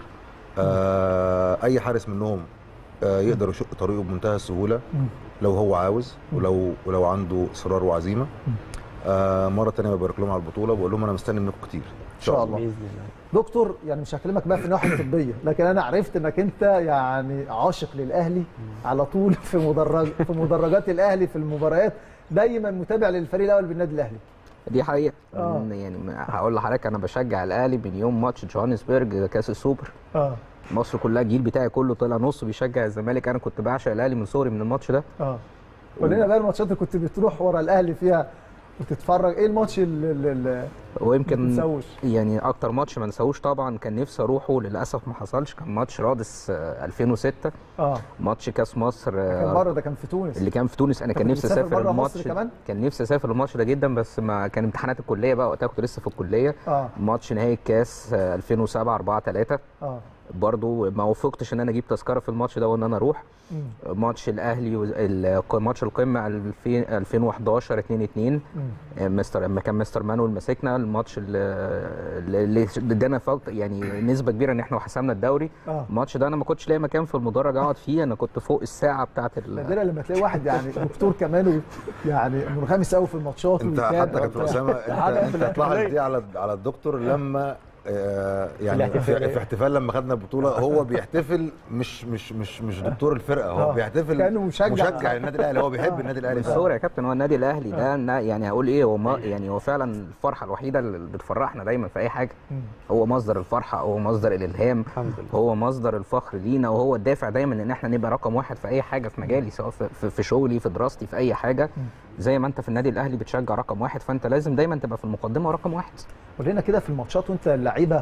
آه اي حارس منهم آه يقدر يشق طريقه بمنتهى السهوله لو هو عاوز، ولو ولو عنده اصرار وعزيمه. آه مره ثانيه ببارك لهم على البطوله، وبقول لهم انا مستني منكم كتير ان شاء الله باذن الله. دكتور، يعني مش هكلمك بقى في الناحيه الطبيه، لكن انا عرفت انك انت يعني عاشق للاهلي على طول في مدرج في مدرجات الاهلي في المباريات، دايما متابع للفريق الاول بالنادي الاهلي. دي حقيقه. آه. يعني هقول لحضرتك انا بشجع الاهلي من يوم ماتش جوهانسبرج كاس السوبر. اه مصر كلها الجيل بتاعي كله طلع نص بيشجع الزمالك، انا كنت بعشق الاهلي من صغري من الماتش ده. اه قول لنا بقى الماتشات اللي كنت بتروح ورا الاهلي فيها وتتفرج، ايه الماتش اللي, ويمكن يعني اكتر ماتش ما نساهوش طبعا كان نفسي اروحه للاسف ما حصلش، كان ماتش رادس ألفين وستة اه ماتش كاس مصر كان بره، ده كان في تونس اللي كان في تونس. انا كان نفسي اسافر الماتش، كان نفسي اسافر الماتش ده جدا، بس ما كان امتحانات الكليه بقى وقتها، كنت لسه في الكليه. اه ماتش نهائي الكاس ألفين وسبعة أربعة ثلاثة اه برضو ما وفقتش ان انا اجيب تذكره في الماتش ده وان انا اروح. مم. ماتش الاهلي ماتش القمه ألفين وحداشر اتنين اتنين مستر لما كان مستر مانويل ماسكنا الماتش اللي ادانا يعني نسبه كبيره ان احنا حسمنا الدوري. آه. الماتش ده انا ما كنتش لاقي مكان في المدرج اقعد فيه، انا كنت فوق الساعه بتاعه نادرا لما تلاقي واحد يعني دكتور كمان يعني منغمس قوي في الماتشات. انت حتى كابتن اسامه انت, انت تلاحظ دي على على الدكتور لما يعني في احتفال لما خدنا البطوله هو بيحتفل مش مش مش مش دكتور الفرقه، هو بيحتفل كانه مشجع مشجع النادي الاهلي، هو بيحب النادي الاهلي. الصوره يا كابتن هو النادي الاهلي ده يعني هقول ايه، هو يعني هو فعلا الفرحه الوحيده اللي بتفرحنا دايما في اي حاجه. هو مصدر الفرحه، هو مصدر الالهام، هو مصدر الفخر لينا، وهو الدافع دايما ان احنا نبقى رقم واحد في اي حاجه في مجالي، سواء في, في شغلي في دراستي في اي حاجه. زي ما انت في النادي الاهلي بتشجع رقم واحد، فانت لازم دايما تبقى في المقدمه ورقم واحد. قول لنا كده في الماتشات وانت اللعيبه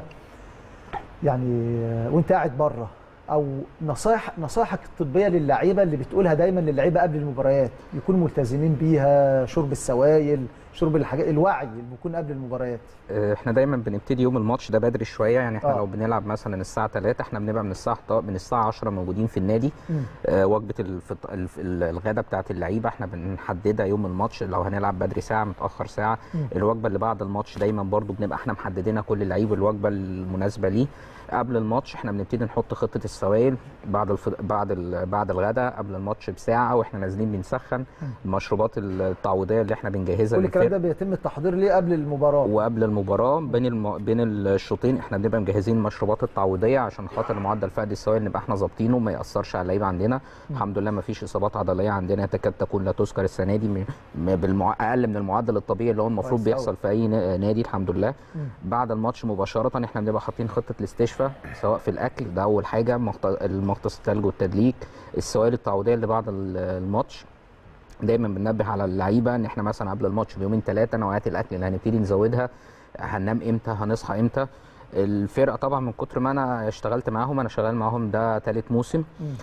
يعني وانت قاعد بره، او نصائح نصائحك الطبيه للعيبه اللي بتقولها دايما للعيبه قبل المباريات يكونوا ملتزمين بيها، شرب السوائل، شرب الحاجات، الوعي اللي بيكون قبل المباريات. احنا دايما بنبتدي يوم الماتش ده بدري شويه، يعني احنا آه. لو بنلعب مثلا الساعه ثلاثة احنا بنبقى من الساعه من الساعه عشرة موجودين في النادي. آه وجبه الفط... الغداء بتاعه اللعيبه احنا بنحددها يوم الماتش، لو هنلعب بدري ساعه متاخر ساعه. مم. الوجبه اللي بعد الماتش دايما برضو بنبقى احنا محددينها كل لعيب الوجبه المناسبه ليه. قبل الماتش احنا بنبتدي نحط خطه السوائل بعد الف... بعد ال... بعد الغداء قبل الماتش بساعه واحنا نازلين بنسخن. المشروبات التعويضيه اللي احنا بنجهزها كل الكلام ده بيتم التحضير ليه قبل المباراه، وقبل المباراه بين الم... بين الشوطين احنا بنبقى مجهزين المشروبات التعويضيه عشان خاطر معدل فقد السوائل نبقى احنا ظابطينه وما ياثرش على اللعيبه عندنا. م. الحمد لله ما فيش اصابات عضليه عندنا تكاد تكون لا تذكر السنه دي، م... بالمع... اقل من المعدل الطبيعي اللي هو المفروض بيحصل في اي نادي الحمد لله. م. بعد الماتش مباشره احنا بنبقى حاطين خطه الاستشفاء سواء في الاكل ده اول حاجه، المغطس الثلج والتدليك، السوائل التعويضيه اللي بعد الماتش. دايما بننبه على اللعيبه ان احنا مثلا قبل الماتش بيومين ثلاثه نوعيات الاكل اللي هنبتدي نزودها، هننام امتى، هنصحى امتى. الفرقه طبعا من كتر ما انا اشتغلت معاهم، انا شغال معاهم ده ثالث موسم،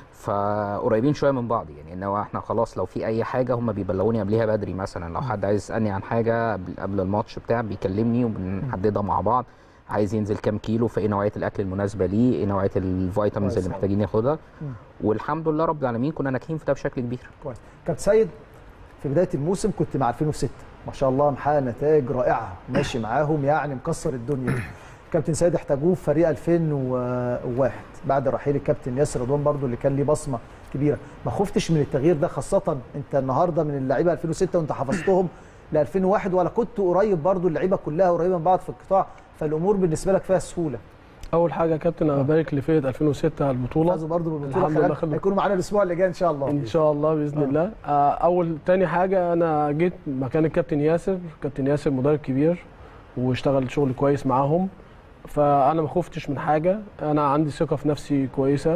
فقريبين شويه من بعض، يعني ان احنا خلاص لو في اي حاجه هم بيبلغوني قبلها بدري، مثلا لو حد عايز يسالني عن حاجه قبل الماتش بتاع بيكلمني وبنحددها مع بعض. عايز ينزل كام كيلو، في ايه نوعيه الاكل المناسبه ليه، ايه نوعيه الفيتامينز اللي محتاجين ياخدها. والحمد لله رب العالمين كنا ناجحين في ده بشكل كبير. كويس. كابتن سيد في بدايه الموسم كنت مع ألفين وستة ما شاء الله محقق نتائج رائعه، ماشي معاهم يعني مكسر الدنيا. كابتن سيد احتاجوه في فريق ألفين وواحد بعد رحيل الكابتن ياسر رضوان برضو اللي كان ليه بصمه كبيره. ما خفتش من التغيير ده، خاصه انت النهارده من اللعيبه ألفين وستة وانت حفظتهم ل ألفين وواحد، ولا كنت قريب برضو اللعيبه كلها قريبه من بعض في القطاع، فالامور بالنسبه لك فيها سهوله؟ اول حاجه يا كابتن انا ببارك لفرقه ألفين وستة على البطوله، فازوا برضو بالبطوله، هيكونوا معانا الاسبوع اللي جاي ان شاء الله. ان شاء الله باذن آه. الله. اول تاني حاجه انا جيت مكان الكابتن ياسر، كابتن ياسر مدرب كبير واشتغل شغل كويس معاهم، فانا ما خفتش من حاجه، انا عندي ثقه في نفسي كويسه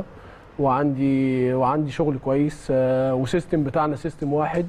وعندي وعندي شغل كويس، وسيستم بتاعنا سيستم واحد.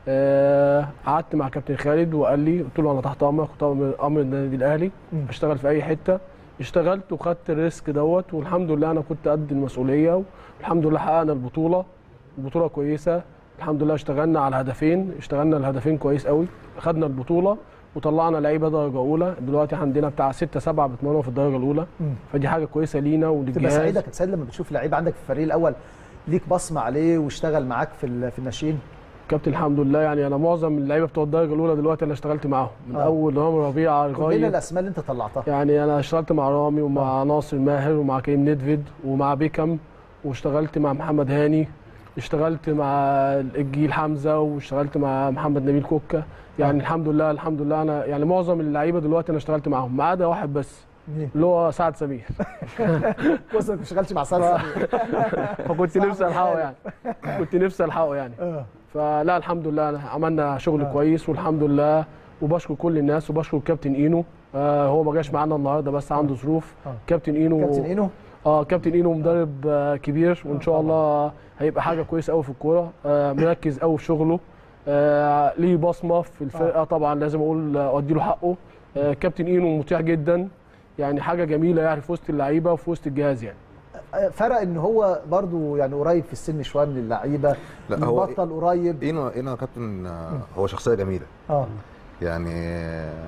قعدت مع كابتن خالد وقال لي، قلت له انا تحت امرك وتحت امر النادي الاهلي، اشتغل في اي حته. اشتغلت وخدت الريسك دوت، والحمد لله انا كنت قد المسؤوليه، والحمد لله حققنا البطوله، البطوله كويسه الحمد لله. اشتغلنا على هدفين، اشتغلنا الهدفين كويس قوي، خدنا البطوله وطلعنا لعيبه درجه اولى. دلوقتي عندنا بتاع ستة سبعة بيتمرنوا في الدرجه الاولى، فدي حاجه كويسه لينا وللجهاز. تبقى سعيده كابتن سيد لما بتشوف لعيب عندك في الفريق الاول ليك بصمه عليه واشتغل معاك في في الناشئين؟ كابتن الحمد لله، يعني انا معظم اللعيبه بتوع الدرجه الاولى دلوقتي انا اشتغلت معاهم من آه. اول رامي ربيعه لغايه كل الاسماء اللي انت طلعتها. يعني انا اشتغلت مع رامي ومع آه. ناصر ماهر ومع كريم ندفد ومع بيكم، واشتغلت مع محمد هاني، اشتغلت مع الجيل حمزه، واشتغلت مع محمد نبيل كوكا. يعني آه. الحمد لله الحمد لله انا يعني معظم اللعيبه دلوقتي انا اشتغلت معاهم، ما عدا واحد بس اللي هو سعد سمير. كويس انك ما اشتغلتش مع سعد سمير. فكنت نفسي الحقه يعني كنت نفسي الحقه يعني آه. فلا الحمد لله عملنا شغل آه. كويس والحمد لله، وبشكر كل الناس وبشكر الكابتن اينو. آه هو ما جاش معانا النهارده بس عنده ظروف. آه. كابتن اينو كابتن اينو اه كابتن اينو مدرب آه كبير، وان شاء الله هيبقى حاجه كويسه قوي في الكوره. آه مركز قوي في شغله، آه ليه بصمه في الفرقه. آه. طبعا لازم اقول اودي له حقه، آه كابتن اينو مطيع جدا، يعني حاجه جميله يعني في وسط اللعيبه وفي وسط الجهاز. يعني فرق ان هو برضو يعني قريب في السن شويه من اللعيبه، لا هو بطل قريب. اينو اينو يا كابتن هو شخصيه جميله اه يعني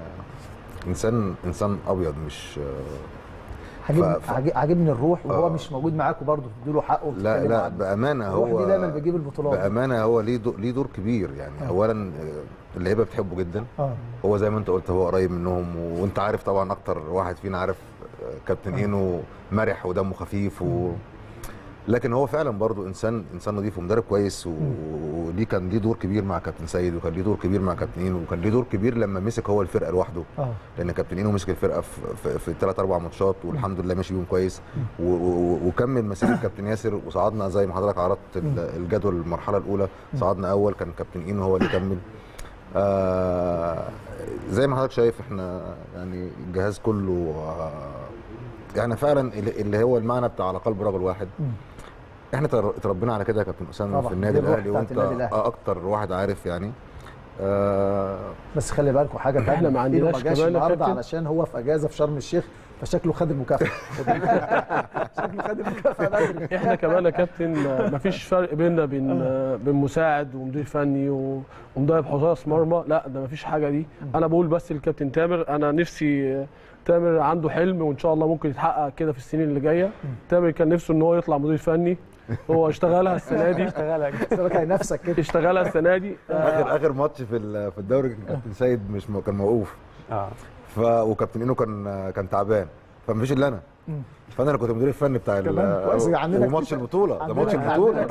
انسان انسان ابيض مش عاجبني ف... عاجبني الروح، وهو آه. مش موجود معاكم برضه تدوا له حقه. لا لا بامانه هو الروح دي دايما بيجيب البطولات. بامانه هو ليه دور ليه دور كبير يعني. آه. اولا اللعيبه بتحبه جدا. آه. هو زي ما انت قلت هو قريب منهم، وانت عارف طبعا اكتر واحد فينا عارف كابتن اينو مرح ودمه خفيف و... لكن هو فعلا برضو انسان انسان نظيف ومدرب كويس، وليه كان ليه دور كبير مع كابتن سيد، وكان ليه دور كبير مع كابتن اينو، وكان ليه دور كبير لما مسك هو الفرقه لوحده. اه لان كابتن اينو مسك الفرقه في في ثلاث اربع ماتشات والحمد لله ماشي بيهم كويس، وكمل مسيره كابتن ياسر وصعدنا زي ما حضرتك عرضت الجدول المرحله الاولى، صعدنا اول، كان كابتن اينو هو اللي كمل. آه زي ما حضرتك شايف احنا يعني الجهاز كله آه يعني فعلا اللي هو المعنى بتاع على قلب رجل واحد. احنا اتربينا على كده يا كابتن اسامه في النادي الاهلي، وانت اكتر واحد عارف يعني. آه بس خلي بالكم حاجه ثانيه، احنا ما عندناش كمان النهارده علشان هو في اجازه في شرم الشيخ، فشكله خد المكافاه. شكله خد المكافاه بدري. احنا كمان يا كابتن ما فيش فرق بيننا بين بين مساعد ومدير فني ومدرب حراس مرمى، لا ده ما فيش حاجه دي. انا بقول بس للكابتن تامر، انا نفسي تامر عنده حلم وان شاء الله ممكن يتحقق كده في السنين اللي جايه. تامر كان نفسه ان هو يطلع مدير فني، هو اشتغلها السنه دي. اشتغلها كده نفسك كده، اشتغلها السنه دي. اخر اخر ماتش في في الدوري كان كابتن سيد مش كان موقوف، اه ف وكابتن اينو كان كان تعبان، فمفيش الا انا. فانا اللي كنت المدير الفني بتاع وماتش البطوله، ده ماتش البطوله.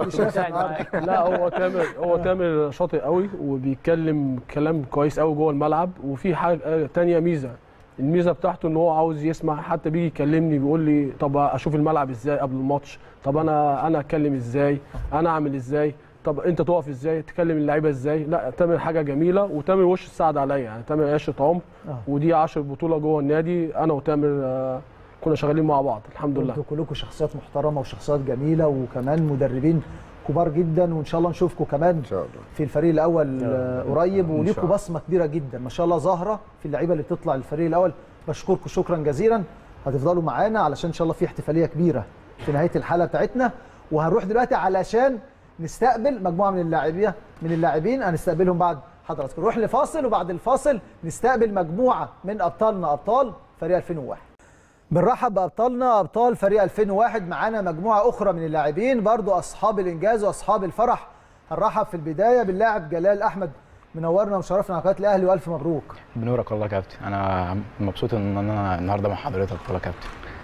لا هو تامر هو تامر شاطر قوي وبيتكلم كلام كويس قوي جوه الملعب. وفي حاجه ثانيه ميزه، الميزه بتاعته ان هو عاوز يسمع، حتى بيجي يكلمني بيقول لي طب اشوف الملعب ازاي قبل الماتش، طب انا انا اتكلم ازاي، انا اعمل ازاي، طب انت تقف ازاي، تكلم اللعيبه ازاي. لا تامر حاجه جميله، وتامر وش السعد عليا يعني. تامر عشره عمر، ودي عشر بطوله جوه النادي، انا وتامر آه كنا شغالين مع بعض الحمد لله. انتوا كلكم شخصيات محترمه وشخصيات جميله، وكمان مدربين كبار جدا، وان شاء الله نشوفكم كمان إن شاء الله في الفريق الاول قريب، وليكم بصمه كبيره جدا ما شاء الله ظاهره في اللعيبه اللي بتطلع الفريق الاول. بشكركم شكرا جزيلا، هتفضلوا معانا علشان ان شاء الله في احتفاليه كبيره في نهايه الحلقه بتاعتنا. وهنروح دلوقتي علشان نستقبل مجموعه من اللاعبين من اللاعبين هنستقبلهم بعد حضراتكم. نروح لفاصل، وبعد الفاصل نستقبل مجموعه من ابطالنا، ابطال فريق ألفين وواحد. بنرحب بابطالنا ابطال فريق ألفين وواحد. معانا مجموعه اخرى من اللاعبين برضو اصحاب الانجاز واصحاب الفرح. هنرحب في البدايه باللاعب جلال احمد، منورنا ومشرفنا على قناه الاهلي، والف مبروك. بنورك والله يا كابتن، انا مبسوط ان انا النهارده مع حضرتك والله يا كابتن.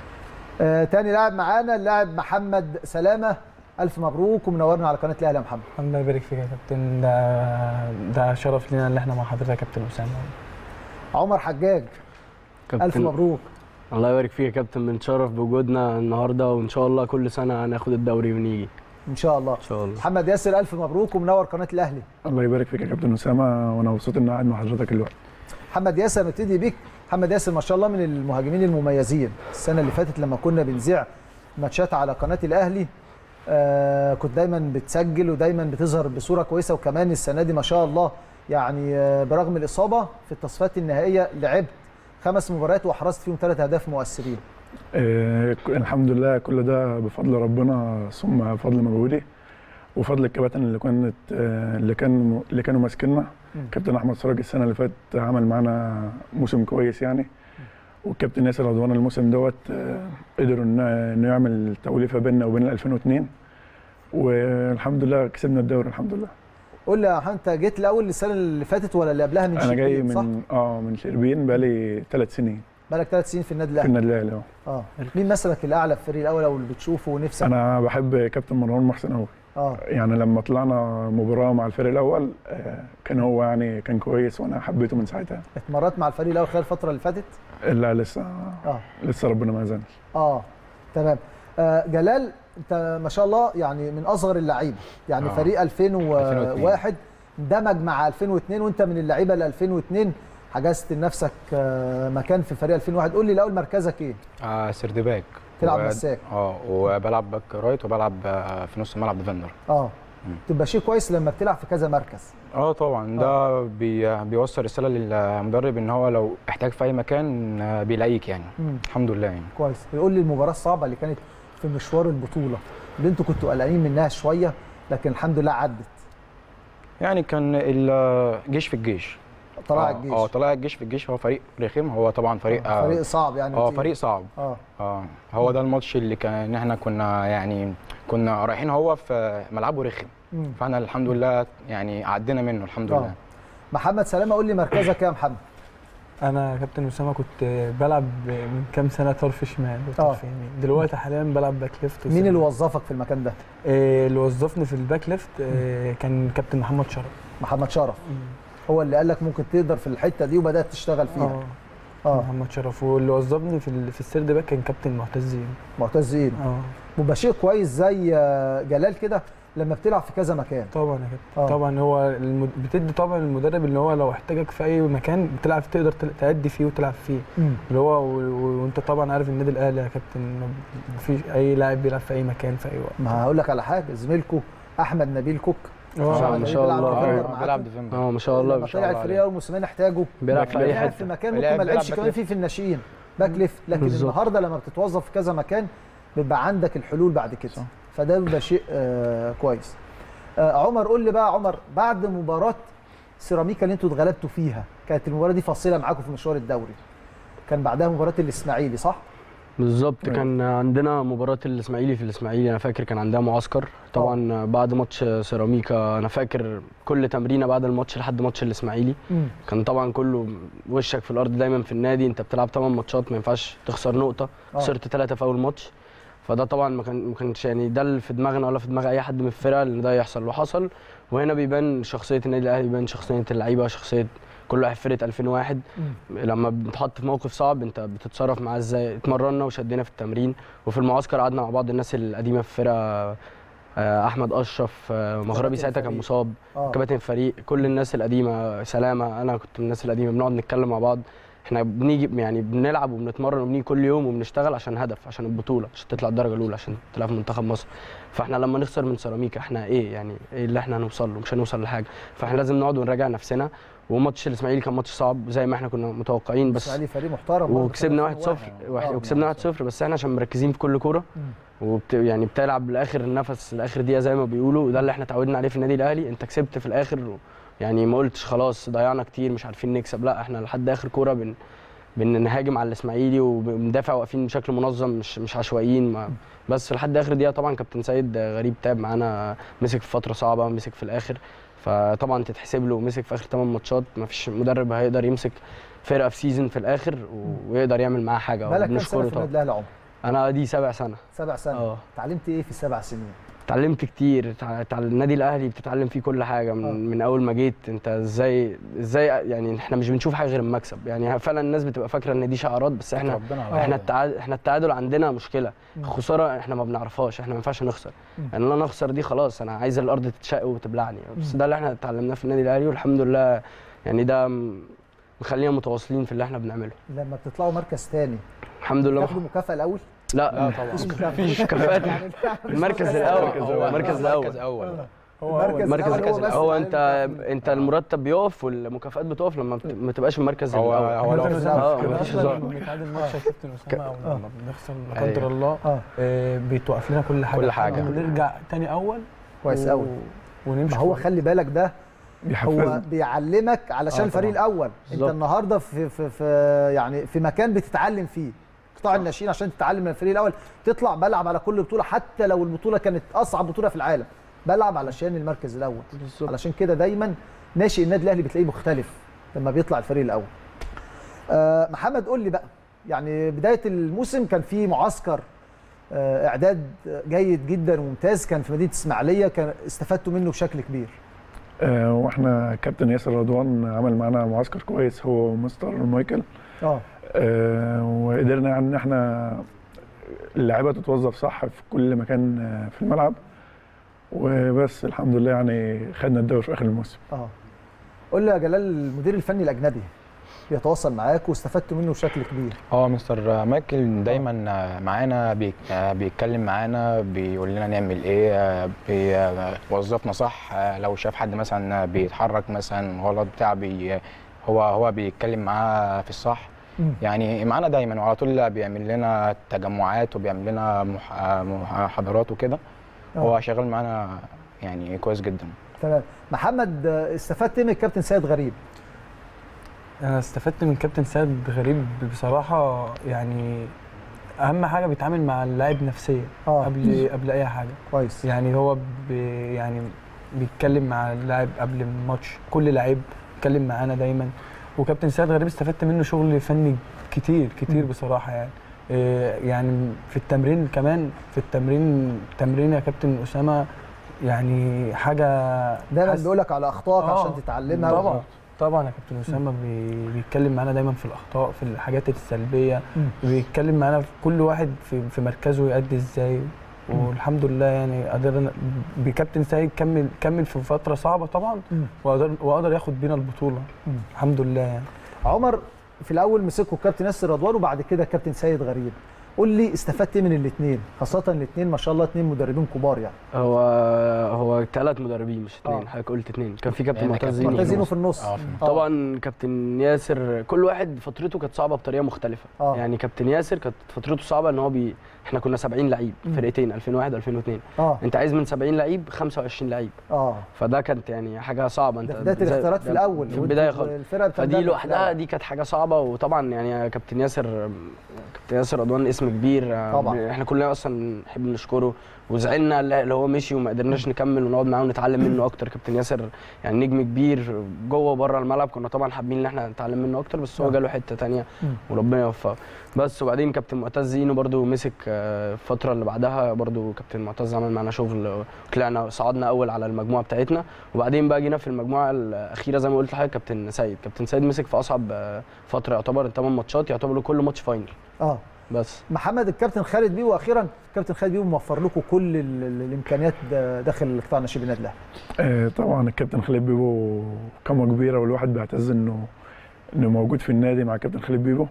آه تاني لاعب معانا اللاعب محمد سلامه، الف مبروك ومنورنا على قناه الاهلي يا محمد. الله يبارك فيك يا كابتن، ده ده شرف لينا ان احنا مع حضرتك يا كابتن اسامه. عمر حجاج، الف مبروك. الله يبارك فيك يا كابتن، بنتشرف بوجودنا النهارده، وان شاء الله كل سنه هناخد الدوري ونيجي ان شاء الله. ان شاء الله. محمد ياسر، الف مبروك ومنور قناه الاهلي. الله يبارك فيك يا كابتن اسامه، وانا مبسوط اني قاعد مع حضرتك الوقت. محمد ياسر، نبتدي بيك. محمد ياسر ما شاء الله من المهاجمين المميزين. السنه اللي فاتت لما كنا بنذيع ماتشات على قناه الاهلي آه كنت دايما بتسجل ودايما بتظهر بصوره كويسه، وكمان السنه دي ما شاء الله يعني آه برغم الاصابه في التصفيات النهائيه لعبت خمس مباريات واحرزت فيهم ثلاث اهداف مؤثرين. آه الحمد لله، كل ده بفضل ربنا ثم فضل مجهودي وفضل الكباتن اللي كانت آه اللي كانوا اللي كانوا ماسكيننا. كابتن احمد سراج السنه اللي فاتت عمل معانا موسم كويس يعني، والكابتن ياسر رضوان الموسم دوت آه قدروا انه يعمل توليفه بيننا وبين ألفين واثنين، والحمد لله كسبنا الدوري الحمد لله. قول لي انت جيت الاول السنه اللي فاتت ولا اللي قبلها من شربين؟ انا جاي من صح؟ اه من شربين، بقالي ثلاث سنين. بقالك ثلاث سنين في النادي الاهلي؟ في النادي الاهلي اه. اه مين مثلك الاعلى في الفريق الاول او اللي بتشوفه ونفسك؟ انا بحب كابتن مروان محسن قوي. اه يعني لما طلعنا مباراه مع الفريق الاول آه كان هو يعني كان كويس وانا حبيته من ساعتها. اتمرنت مع الفريق الاول خلال الفتره اللي فاتت؟ لا لسه اه لسه ربنا ما اذنش. اه تمام. آه جلال، انت ما شاء الله يعني من اصغر اللعيبه، يعني آه. فريق ألفين وواحد دمج مع ألفين واثنين، وانت من اللعيبه ل ألفين واثنين حجزت لنفسك مكان في فريق ألفين وواحد. قول لي الاول مركزك ايه؟ اه سيرد باك. تلعب مساك. اه وبلعب باك رايت وبلعب في نص الملعب ديفندر. اه تبقى شيء كويس لما بتلعب في كذا مركز. اه طبعا ده آه. بي بيوصل رساله للمدرب ان هو لو احتاج في اي مكان بيلاقيك يعني. مم. الحمد لله يعني. كويس. يقول لي المباراه الصعبه اللي كانت في مشوار البطوله اللي انتوا كنتوا قلقانين منها شويه لكن الحمد لله عدت. يعني كان الجيش في الجيش. طلائع الجيش. اه طلائع الجيش في الجيش هو فريق رخم، هو طبعا فريق آه. فريق صعب يعني. اه فريق صعب. اه اه هو ده الماتش اللي كان احنا كنا يعني كنا رايحين هو في ملعبه رخم، فاحنا الحمد لله يعني عدينا منه الحمد آه. لله. محمد سلامه قول لي مركزك يا محمد؟ انا كابتن اسامه كنت بلعب من كام سنه طرف شمال وطرف يمين، دلوقتي حاليا بلعب باك ليفت. مين اللي وظفك في المكان ده؟ إيه اللي وظفني في الباك ليفت إيه كان كابتن محمد شرف. محمد شرف مم. هو اللي قال لك ممكن تقدر في الحته دي وبدات تشتغل فيها. اه اه محمد شرف، واللي وظفني في في السيرد باك كان كابتن معتز. معتز ايه؟ اه وبقى شيء كويس زي جلال كده لما بتلعب في كذا مكان. طبعا يا كابتن. طبعا هو المد... بتدي طبعا المدرب اللي هو لو احتاجك في اي مكان بتلعب تقدر تأدي فيه وتلعب فيه. مم. اللي هو و... و... وانت طبعا عارف النادي الاهلي يا كابتن مفيش اي لاعب بيلعب في اي مكان في اي وقت. ما هقول لك على حاجه، زميلكم احمد نبيل كوك اه ما شاء الله بيلعب ديفندر. اه ما شاء الله ما شاء الله. طلع الفريق اول موسمين احتاجوا بيلعب في اي حته في مكان ممكن ما لعبش كمان فيه في الناشئين باك ليفت، لكن بالزبط. النهارده لما بتتوظف في كذا مكان بيبقى عندك الحلول بعد كده، فده بيبقى شيء آه كويس. آه عمر قول لي بقى عمر، بعد مباراه سيراميكا اللي انتوا اتغلبتوا فيها، كانت المباراه دي فاصله معاكم في مشوار الدوري، كان بعدها مباراه الاسماعيلي صح؟ بالظبط. كان عندنا مباراه الاسماعيلي في الاسماعيلي، انا فاكر كان عندها معسكر طبعا. أوه. بعد ماتش سيراميكا انا فاكر كل تمرينه بعد الماتش لحد ماتش الاسماعيلي مم. كان طبعا كله وشك في الارض دايما في النادي، انت بتلعب ثمان ماتشات ما ينفعش تخسر نقطه، خسرت ثلاثه في اول ماتش، فده طبعا ما كان ما كانش يعني ده اللي في دماغنا ولا في دماغ اي حد من الفرقه ان ده يحصل وحصل. وهنا بيبان شخصيه النادي الاهلي، بيبان شخصيه اللعيبه، شخصيه كل واحد في فرقه ألفين وواحد. مم. لما بنتحط في موقف صعب انت بتتصرف معاه ازاي. اتمرنا وشدينا في التمرين، وفي المعسكر قعدنا مع بعض الناس القديمه في الفرقه، احمد اشرف مغربي ساعتها كان مصاب، آه. كباتن الفريق، كل الناس القديمه، سلامه، انا كنت من الناس القديمه، بنقعد نتكلم مع بعض. احنا بنيجي يعني بنلعب وبنتمرن وبنيجي كل يوم وبنشتغل عشان هدف، عشان البطوله، عشان تطلع الدرجه الاولى، عشان تلعب في منتخب مصر. فاحنا لما نخسر من سيراميكا احنا ايه يعني ايه اللي احنا هنوصل له؟ مش هنوصل لحاجه. فاحنا لازم نقعد ونراجع نفسنا. وماتش الاسماعيلي كان ماتش صعب زي ما احنا كنا متوقعين، بس الاسماعيلي فريق محترم وكسبنا واحد صفر وكسبنا واحد صفر، بس احنا عشان مركزين في كل كوره وبت يعني بتلعب لاخر النفس لاخر دقيقه زي ما بيقولوا، وده اللي احنا اتعودنا عليه في النادي الاهلي. انت كسبت في الاخر يعني ما قلتش خلاص ضيعنا كتير مش عارفين نكسب، لا احنا لحد اخر كوره بن بنهاجم على الاسماعيلي وبندافع واقفين بشكل منظم، مش مش عشوائيين. بس لحد اخر دقيقه طبعا كابتن سيد غريب تعب معانا، مسك في فتره صعبه، مسك في الاخر، فطبعا تتحسب له، ومسك في اخر ثمان ماتشات. ما فيش مدرب هيقدر يمسك فرقه في سيزون في الاخر ويقدر يعمل معاها حاجه. بقالك كام سنه في النادي الاهلي عمر؟ انا دي سبع سنه. سبع سنه اه اتعلمت ايه في السبع سنين؟ اتعلمت كتير. النادي الاهلي بتتعلم فيه كل حاجه من, آه. من اول ما جيت. انت ازاي ازاي يعني احنا مش بنشوف حاجه غير المكسب، يعني فعلا الناس بتبقى فاكره ان دي شعارات، بس احنا احنا التعادل احنا التعادل عندنا مشكله، الخساره احنا ما بنعرفهاش، احنا ما ينفعش نخسر. يعني انا اخسر دي خلاص انا عايز الارض تتشق وتبلعني، بس ده اللي احنا اتعلمناه في النادي الاهلي، والحمد لله يعني ده مخلينا متواصلين في اللي احنا بنعمله. لما بتطلعوا مركز ثاني الحمد لله بتاخدوا مكافاه الاول؟ لا لا طبعا مفيش مكافآت. المركز الاول المركز الاول هو المركز الاول هو انت انت المرتب بيقف والمكافآت بتقف لما ما تبقاش المركز الاول. هو هو اه مفيش هزار. بنتعادل ماتش يا كابتن اسامه او لما بنخسر لا قدر الله بيتوقف لنا كل حاجه كل حاجه ونرجع تاني اول كويس قوي ونمشي. هو خلي بالك ده هو بيعلمك علشان الفريق الاول. انت النهارده في في في يعني في مكان بتتعلم فيه، قطاع الناشئين عشان تتعلم من الفريق الاول، تطلع بلعب على كل بطوله حتى لو البطوله كانت اصعب بطوله في العالم، بلعب علشان المركز الاول. بالزبط. علشان كده دايما ناشئ النادي الاهلي بتلاقيه مختلف لما بيطلع الفريق الاول. آه محمد قول لي بقى، يعني بدايه الموسم كان في معسكر آه اعداد جيد جدا وممتاز، كان في مدينه اسماعيليه، كان استفدتوا منه بشكل كبير. آه واحنا كابتن ياسر رضوان عمل معانا معسكر كويس هو ومستر مايكل. اه آه وقدرنا يعني ان احنا اللعيبه تتوظف صح في كل مكان في الملعب، وبس الحمد لله يعني خدنا الدوري في اخر الموسم. اه قول لي يا جلال، المدير الفني الاجنبي بيتواصل معاك واستفدت منه بشكل كبير. اه مستر مايكل دايما معانا، بيتكلم معانا، بيقول لنا نعمل ايه، بيوظفنا صح. لو شاف حد مثلا بيتحرك مثلا غلط بتاع بي هو هو بيتكلم معاه في الصح. م. يعني معانا دايما، وعلى طول بيعمل لنا تجمعات وبيعمل لنا محاضرات وكده. هو شغال معانا يعني كويس جدا. تمام. محمد، استفدت ايه من الكابتن سيد غريب؟ انا استفدت من كابتن سيد غريب بصراحه، يعني اهم حاجه بيتعامل مع اللاعب نفسيا آه. قبل قبل اي حاجه. كويس. يعني هو بي يعني بيتكلم مع اللاعب قبل الماتش، كل لاعب بيتكلم معانا دايما. وكابتن سيد غريب استفدت منه شغل فني كتير كتير م. بصراحه. يعني يعني في التمرين كمان، في التمرين تمرين يا كابتن اسامه يعني حاجه دايما بيقول لك على اخطائك آه. عشان تتعلمها. طبعا طبعا يا كابتن اسامه بي بيتكلم معانا دايما في الاخطاء، في الحاجات السلبيه. م. بيتكلم معانا في كل واحد في, في مركزه يأدي ازاي. والحمد لله يعني قدرنا بكابتن سيد كمل كمل في فتره صعبه طبعا، وقدر وقدر ياخد بينا البطوله. م. الحمد لله. يعني عمر، في الاول مسكوا الكابتن ياسر رضوان وبعد كده الكابتن سيد غريب، قول لي استفدت ايه من الاثنين، خاصه الاثنين ما شاء الله اثنين مدربين كبار. يعني هو هو ثلاث مدربين مش اثنين. حضرتك قلت اثنين، كان في كابتن معتز معتز في النص. آه. طبعا كابتن ياسر كل واحد فترته كانت صعبه بطريقه مختلفه. آه. يعني كابتن ياسر كانت فترته صعبه ان هو بي... احنا كنا سبعين لعيب فرقتين ألفين وواحد ألفين واثنين. آه. انت عايز من سبعين لعيب خمسة وعشرين لعيب. اه فده كانت يعني حاجه صعبه. انت بدايه الاختيارات في الاول في البدايه خالص، فدي لوحدها دي كانت حاجه صعبه. وطبعا يعني كابتن ياسر كابتن ياسر رضوان اسم كبير طبعا، احنا كلنا اصلا نحب نشكره، وزعلنا اللي هو مشي وما قدرناش نكمل ونقعد معاه ونتعلم منه اكتر. كابتن ياسر يعني نجم كبير جوه وبره الملعب، كنا طبعا حابين ان احنا نتعلم منه اكتر، بس هو جاله حته ثانيه وربنا يوفقه. بس وبعدين كابتن معتز اينو برده مسك الفتره اللي بعدها، برده كابتن معتز عمل معانا شغل، طلعنا صعدنا اول على المجموعه بتاعتنا. وبعدين بقى جينا في المجموعه الاخيره زي ما قلت لحضرتك كابتن سيد كابتن سيد مسك في اصعب فتره، يعتبر ثمان ماتشات، يعتبر كل ماتش فاينل. اه بس محمد، الكابتن خالد بيبو، واخيرا الكابتن خالد بيبو موفر لكم كل الامكانيات داخل قطاع ناشئين النادي الاهلي. آه طبعا الكابتن خالد بيبو قامه كبيره، والواحد بيعتز انه انه موجود في النادي مع الكابتن خالد بيبو،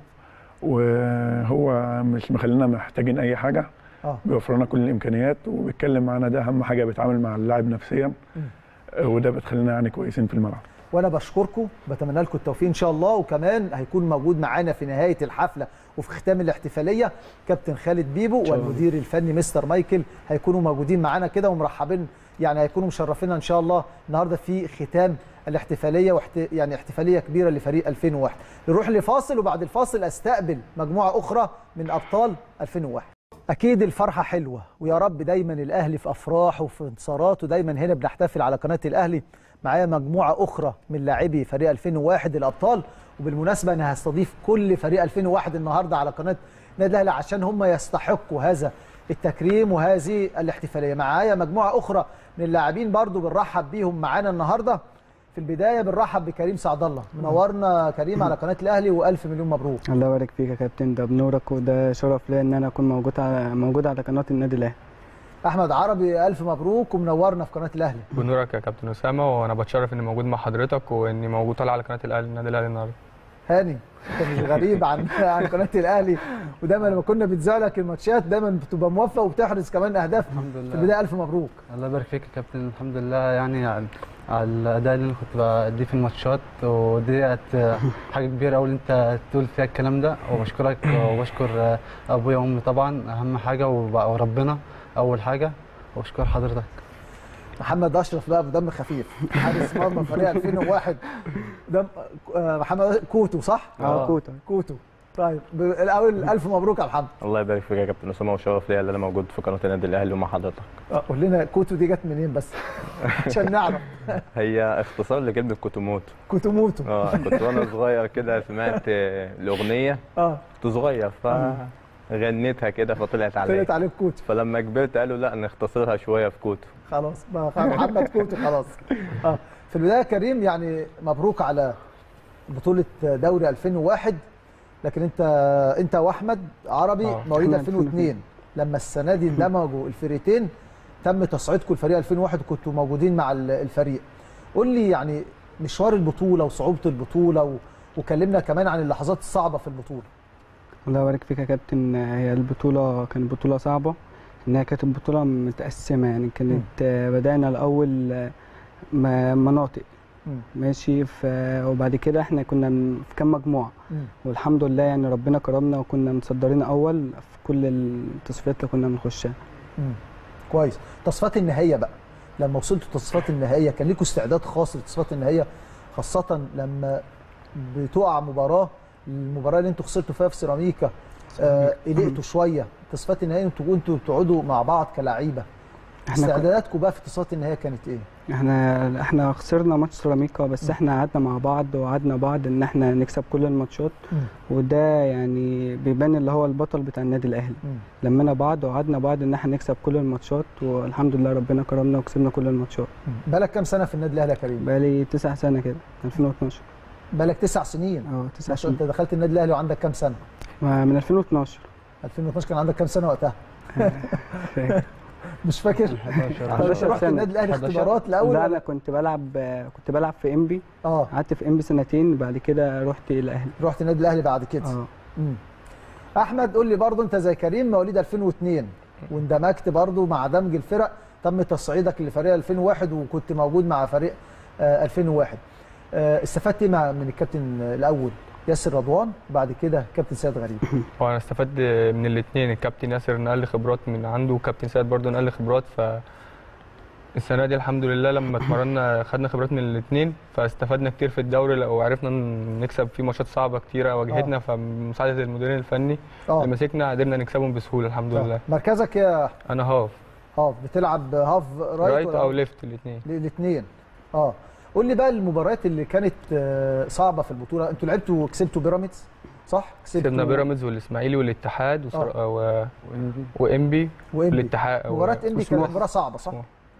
وهو مش مخلينا محتاجين اي حاجه. آه. بيوفر لنا كل الامكانيات وبيتكلم معانا، ده اهم حاجه، بيتعامل مع اللاعب نفسيا. آه وده بتخلينا يعني كويسين في الملعب. وانا بشكركم، بتمنى لكم التوفيق ان شاء الله. وكمان هيكون موجود معانا في نهايه الحفله وفي ختام الاحتفاليه كابتن خالد بيبو والمدير الفني مستر مايكل، هيكونوا موجودين معانا كده ومرحبين، يعني هيكونوا مشرفينا ان شاء الله النهارده في ختام الاحتفاليه، واحت... يعني احتفاليه كبيره لفريق ألفين وواحد. نروح لفاصل وبعد الفاصل استقبل مجموعه اخرى من ابطال ألفين وواحد. اكيد الفرحه حلوه، ويا رب دايما الاهلي في افراحه وفي انتصاراته، دايما هنا بنحتفل على قناه الاهلي. معايا مجموعه اخرى من لاعبي فريق ألفين وواحد الابطال، وبالمناسبه انا هستضيف كل فريق ألفين وواحد النهارده على قناه النادي الاهلي عشان هم يستحقوا هذا التكريم وهذه الاحتفاليه. معايا مجموعه اخرى من اللاعبين برضو بنرحب بيهم معانا النهارده. في البدايه بنرحب بكريم سعد الله، منورنا كريم على قناه الاهلي والف مليون مبروك. الله يبارك فيك يا كابتن، ده بنورك وده شرف ليا ان انا اكون موجود على موجود على قناه النادي الاهلي. احمد عربي، الف مبروك ومنورنا في قناه الاهلي. بنورك يا كابتن اسامه، وانا بتشرف اني موجود مع حضرتك واني موجود طالع على قناه الاهلي النادي الاهلي النهارده. هاني، انت مش غريب عن عن قناه الاهلي، ودايما لما كنا بنذيع لك الماتشات دايما بتبقى موفق وبتحرز كمان اهداف. الحمد لله. في البدايه الف مبروك. الله يبارك فيك يا كابتن، الحمد لله يعني على الاداء اللي انا كنت بأديه في الماتشات، ودي حاجه كبيره قوي انت تقول فيها الكلام ده، وبشكرك وبشكر ابويا وامي طبعا اهم حاجه، وربنا اول حاجه، وبشكر حضرتك. محمد اشرف بقى بدم خفيف، حارس مرمى فريق ألفين وواحد، دم محمد كوتو صح؟ اه كوتو كوتو. طيب الاول الف مبروك يا محمد. الله يبارك فيك يا كابتن اسامه، وشرف ليا ان انا موجود في قناه النادي الاهلي ومع حضرتك. اه قول لنا كوتو دي جت منين بس عشان نعرف. هي اختصار لكلمه كوتوموتو. كوتوموتو. اه كنت وانا صغير كده سمعت الاغنيه، اه كنت صغير ف غنيتها كده فطلعت عليا. طلعت عليك كوتو. فلما كبرت قالوا لا نختصرها شويه في كوتو. خلاص بقى محمد كوتو خلاص. اه في البدايه كريم يعني مبروك على بطوله دوري ألفين وواحد، لكن انت انت واحمد عربي مواليد ألفين واثنين، لما السنه دي اندمجوا الفريقين تم تصعيدكم الفريق ألفين وواحد وكنتوا موجودين مع الفريق. قول لي يعني مشوار البطوله وصعوبه البطوله وكلمنا كمان عن اللحظات الصعبه في البطوله. الله يبارك فيك يا كابتن. هي البطوله كانت بطوله صعبه، انها كانت بطوله متقسمه، يعني كانت م. بدانا الاول مناطق م. ماشي، وبعد كده احنا كنا في كام مجموعه م. والحمد لله يعني ربنا كرمنا وكنا متصدرين اول في كل التصفيات اللي كنا بنخشها. كويس. تصفيات النهائيه بقى، لما وصلتوا التصفيات النهائيه كان لكم استعداد خاص للتصفيات النهائيه، خاصه لما بتقع مباراه المباراه اللي انتوا خسرتوا فيها في سيراميكا آه قلقتوا شويه، تصفيات النهائيه انتوا انتوا بتقعدوا مع بعض كلاعيبه، استعداداتكم بقى في تصفيات النهائيه كانت ايه؟ احنا احنا خسرنا ماتش سيراميكا، بس م. احنا قعدنا مع بعض وقعدنا بعض ان احنا نكسب كل الماتشات، م. وده يعني بيبان اللي هو البطل بتاع النادي الاهلي. لمينا بعض وقعدنا بعض ان احنا نكسب كل الماتشات، والحمد لله ربنا كرمنا وكسبنا كل الماتشات. بقالك كام سنه في النادي الاهلي يا كريم؟ بقالي تسع سنه كده، ألفين واثناشر. بقالك تسع سنين؟ اه تسع سنين. انت دخلت النادي الاهلي وعندك كام سنه؟ من ألفين واثناشر. ألفين واثناشر كان عندك كام سنه وقتها؟ مش فاكر؟ حداشر رحت النادي الاهلي اختبارات الاول؟ لا انا كنت بلعب كنت بلعب في انبي. اه قعدت في انبي سنتين، بعد كده رحت الاهلي. رحت النادي الاهلي بعد كده. اه امم احمد قول لي برضه، انت زي كريم مواليد ألفين واثنين واندمجت برضه مع دمج الفرق، تم تصعيدك لفريق ألفين وواحد وكنت موجود مع فريق آه ألفين وواحد. آه استفدت ايه من الكابتن الاول ياسر رضوان وبعد كده كابتن سيد غريب؟ هو انا استفدت من الاثنين، الكابتن ياسر نقل لي خبرات من عنده وكابتن سيد برضه نقل لي خبرات، ف السنه دي الحمد لله لما اتمرنا خدنا خبرات من الاثنين، فاستفدنا كتير في الدوري وعرفنا نكسب فيه ماتشات صعبه كتيره واجهتنا، فمساعده المدير الفني اللي مسكنا قدرنا نكسبهم بسهوله الحمد أوه. لله. مركزك يا انا هاف. هاف بتلعب هاف رايت, رايت او ليفت الاثنين؟ الاثنين. اه قول لي بقى المباريات اللي كانت صعبه في البطوله، انتوا لعبتوا وكسبتوا بيراميدز صح؟ كسبنا بيراميدز والاسماعيلي والاتحاد وسر... و... وانبي والاتحاد. مباراه انبي كانت مباراه صعبه صح؟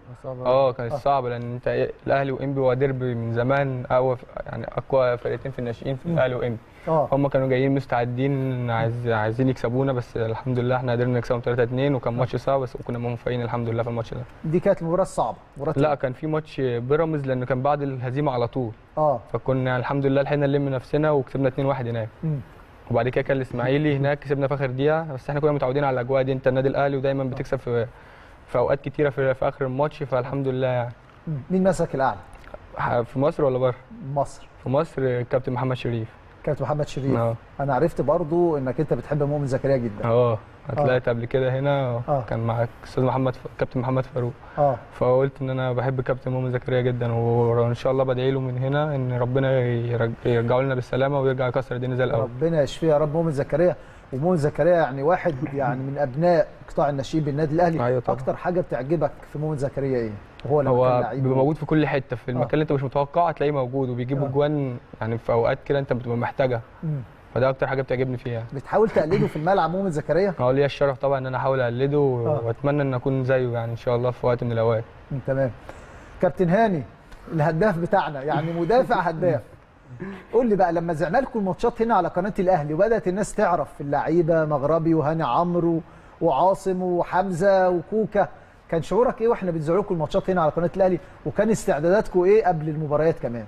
اه كانت آه. صعبه، لان انت الاهلي وانبي هو ديربي من زمان، اقوى يعني اقوى فرقتين في الناشئين في الاهلي وانبي. اه هم كانوا جايين مستعدين عايز عايزين يكسبونا، بس الحمد لله احنا قدرنا نكسبهم ثلاثة اثنين، وكان ماتش صعب بس وكنا موفقين الحمد لله في الماتش ده. دي كانت المباراه الصعبه. لا كان في ماتش بيراميدز لانه كان بعد الهزيمه على طول. اه فكنا الحمد لله لحقنا نلم نفسنا وكسبنا اثنين واحد هناك. م. وبعد كده كان الاسماعيلي هناك كسبنا في اخر دقيقه، بس احنا كنا متعودين على الاجواء دي، انت النادي الاهلي ودايما بتكسب في في اوقات كتيره في, في اخر الماتش، فالحمد لله يعني. مين مسك الاعلى؟ في مصر ولا بره؟ مصر. في مصر الكابتن محمد شريف. كابتن محمد شريف. أوه. انا عرفت برضو انك انت بتحب مؤمن زكريا جدا. اه طلعت قبل كده هنا أوه. كان معاك استاذ محمد ف... كابتن محمد فاروق. اه فقلت ان انا بحب كابتن مؤمن زكريا جدا، وان شاء الله بدعي له من هنا ان ربنا يرج... يرجعه لنا بالسلامه ويرجع يكسر الدنيا زي الاول. ربنا يشفيه يا رب مؤمن زكريا. ومؤمن زكريا يعني واحد يعني من ابناء قطاع الناشئين بالنادي الاهلي. أيوة اكتر حاجه بتعجبك في مؤمن زكريا ايه؟ وهو لما هو كان لعيب بيبقى موجود في كل حته، في المكان اللي انت مش متوقعه هتلاقيه موجود، وبيجيب اجوان يعني في اوقات كده انت بتبقى محتاجها. مم. فده اكتر حاجه بتعجبني فيها. بتحاول تقلده في الملعب مؤمن زكريا؟ اه ليا الشرف طبعا ان انا احاول اقلده واتمنى ان اكون زيه يعني ان شاء الله في وقت من الاوقات. تمام. كابتن هاني الهداف بتاعنا يعني مدافع هداف. قول لي بقى لما زعنا لكم الماتشات هنا على قناه الاهلي وبدات الناس تعرف اللعيبه مغربي وهاني عمرو وعاصم وحمزه وكوكا، كان شعورك ايه واحنا بنذيع لكم الماتشات هنا على قناه الاهلي، وكان استعداداتكم ايه قبل المباريات كمان؟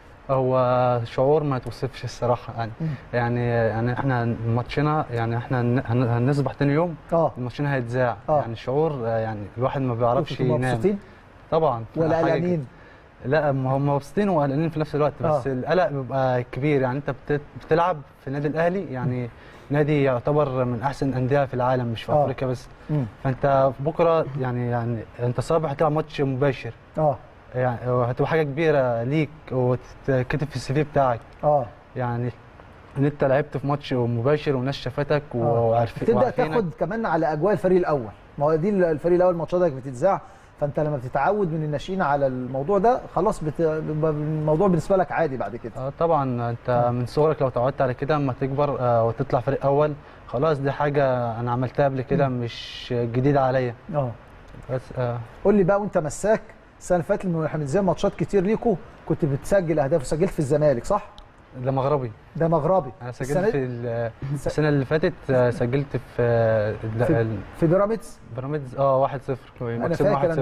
هو شعور ما يتوصفش الصراحه يعني. م. يعني يعني احنا ماتشنا يعني احنا هنصبح تاني يوم اه ماتشنا هيتذاع. يعني شعور يعني الواحد ما بيعرفش ينام. مبسوطين؟ طبعا. ولا قلقانين؟ لا هم مبسوطين وقلقانين في نفس الوقت، بس آه. القلق بيبقى كبير. يعني انت بتلعب في النادي الاهلي، يعني نادي يعتبر من احسن الانديه في العالم مش في آه. افريقيا بس. م. فانت بكره يعني يعني انت صباح هتلعب ماتش مباشر. اه يعني هتبقى حاجه كبيره ليك وتتكتب في السي في بتاعك. اه يعني ان انت لعبت في ماتش مباشر والناس شافتك وعارفين. تبدا تاخد كمان على اجواء الفريق الاول، ما هو دي الفريق الاول ماتشاتك بتتذاع، فانت لما بتتعود من الناشئين على الموضوع ده خلاص بت... الموضوع بالنسبه لك عادي بعد كده. اه طبعا انت آه. من صغرك لو اتعودت على كده اما تكبر آه وتطلع فريق اول خلاص دي حاجه انا عملتها قبل كده مش جديده عليا. اه بس آه. قول لي بقى وانت مساك السنه اللي فاتت لما احنا بنذيع ماتشات كتير ليكوا كنت بتسجل اهداف وسجلت في الزمالك صح؟ ده مغربي. ده مغربي. انا سجلت في السنه اللي فاتت سجلت في في, في بيراميدز. بيراميدز اه واحد صفر. انا فاكر انا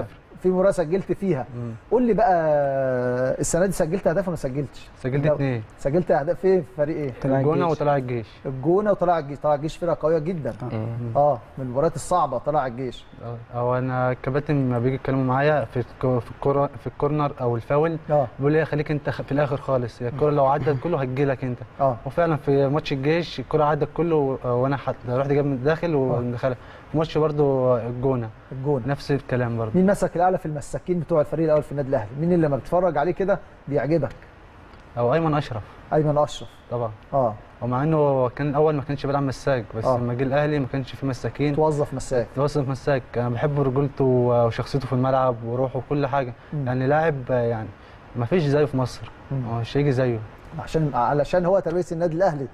في مباراه سجلت فيها. قول لي بقى السنه دي سجلت اهداف ولا ما سجلتش؟ سجلت اثنين. سجلت اهداف في فريق ايه؟ الجونه وطلع الجيش. الجونه وطلع الجيش، طلع الجيش فرقه قويه جدا. اه من المباريات الصعبه طلع الجيش. هو انا الكباتن لما بيجي يتكلموا معايا في في الكوره في الكورنر او الفاول بيقول لي خليك انت في الاخر خالص، الكوره لو عدت كله هتجي لك انت. اه وفعلا في ماتش الجيش الكوره عدت كله وانا رحت جايب من الداخل ودخلها. في ماتش برده الجونه الجونه نفس الكلام برده. مين مسك الاعلى في المساكين بتوع الفريق الاول في النادي الاهلي؟ مين اللي لما بتتفرج عليه كده بيعجبك؟ او ايمن اشرف. ايمن اشرف طبعا. اه ومع انه كان الاول ما كانش بيلعب مساك، بس آه. لما جه الاهلي ما كانش في مساكين. توظف مساك. توظف مساك. انا بحب رجولته وشخصيته في الملعب وروحه وكل حاجه. م. يعني لاعب يعني ما فيش زيه في مصر، مش هيجي زيه. عشان علشان هو تربيه النادي الاهلي.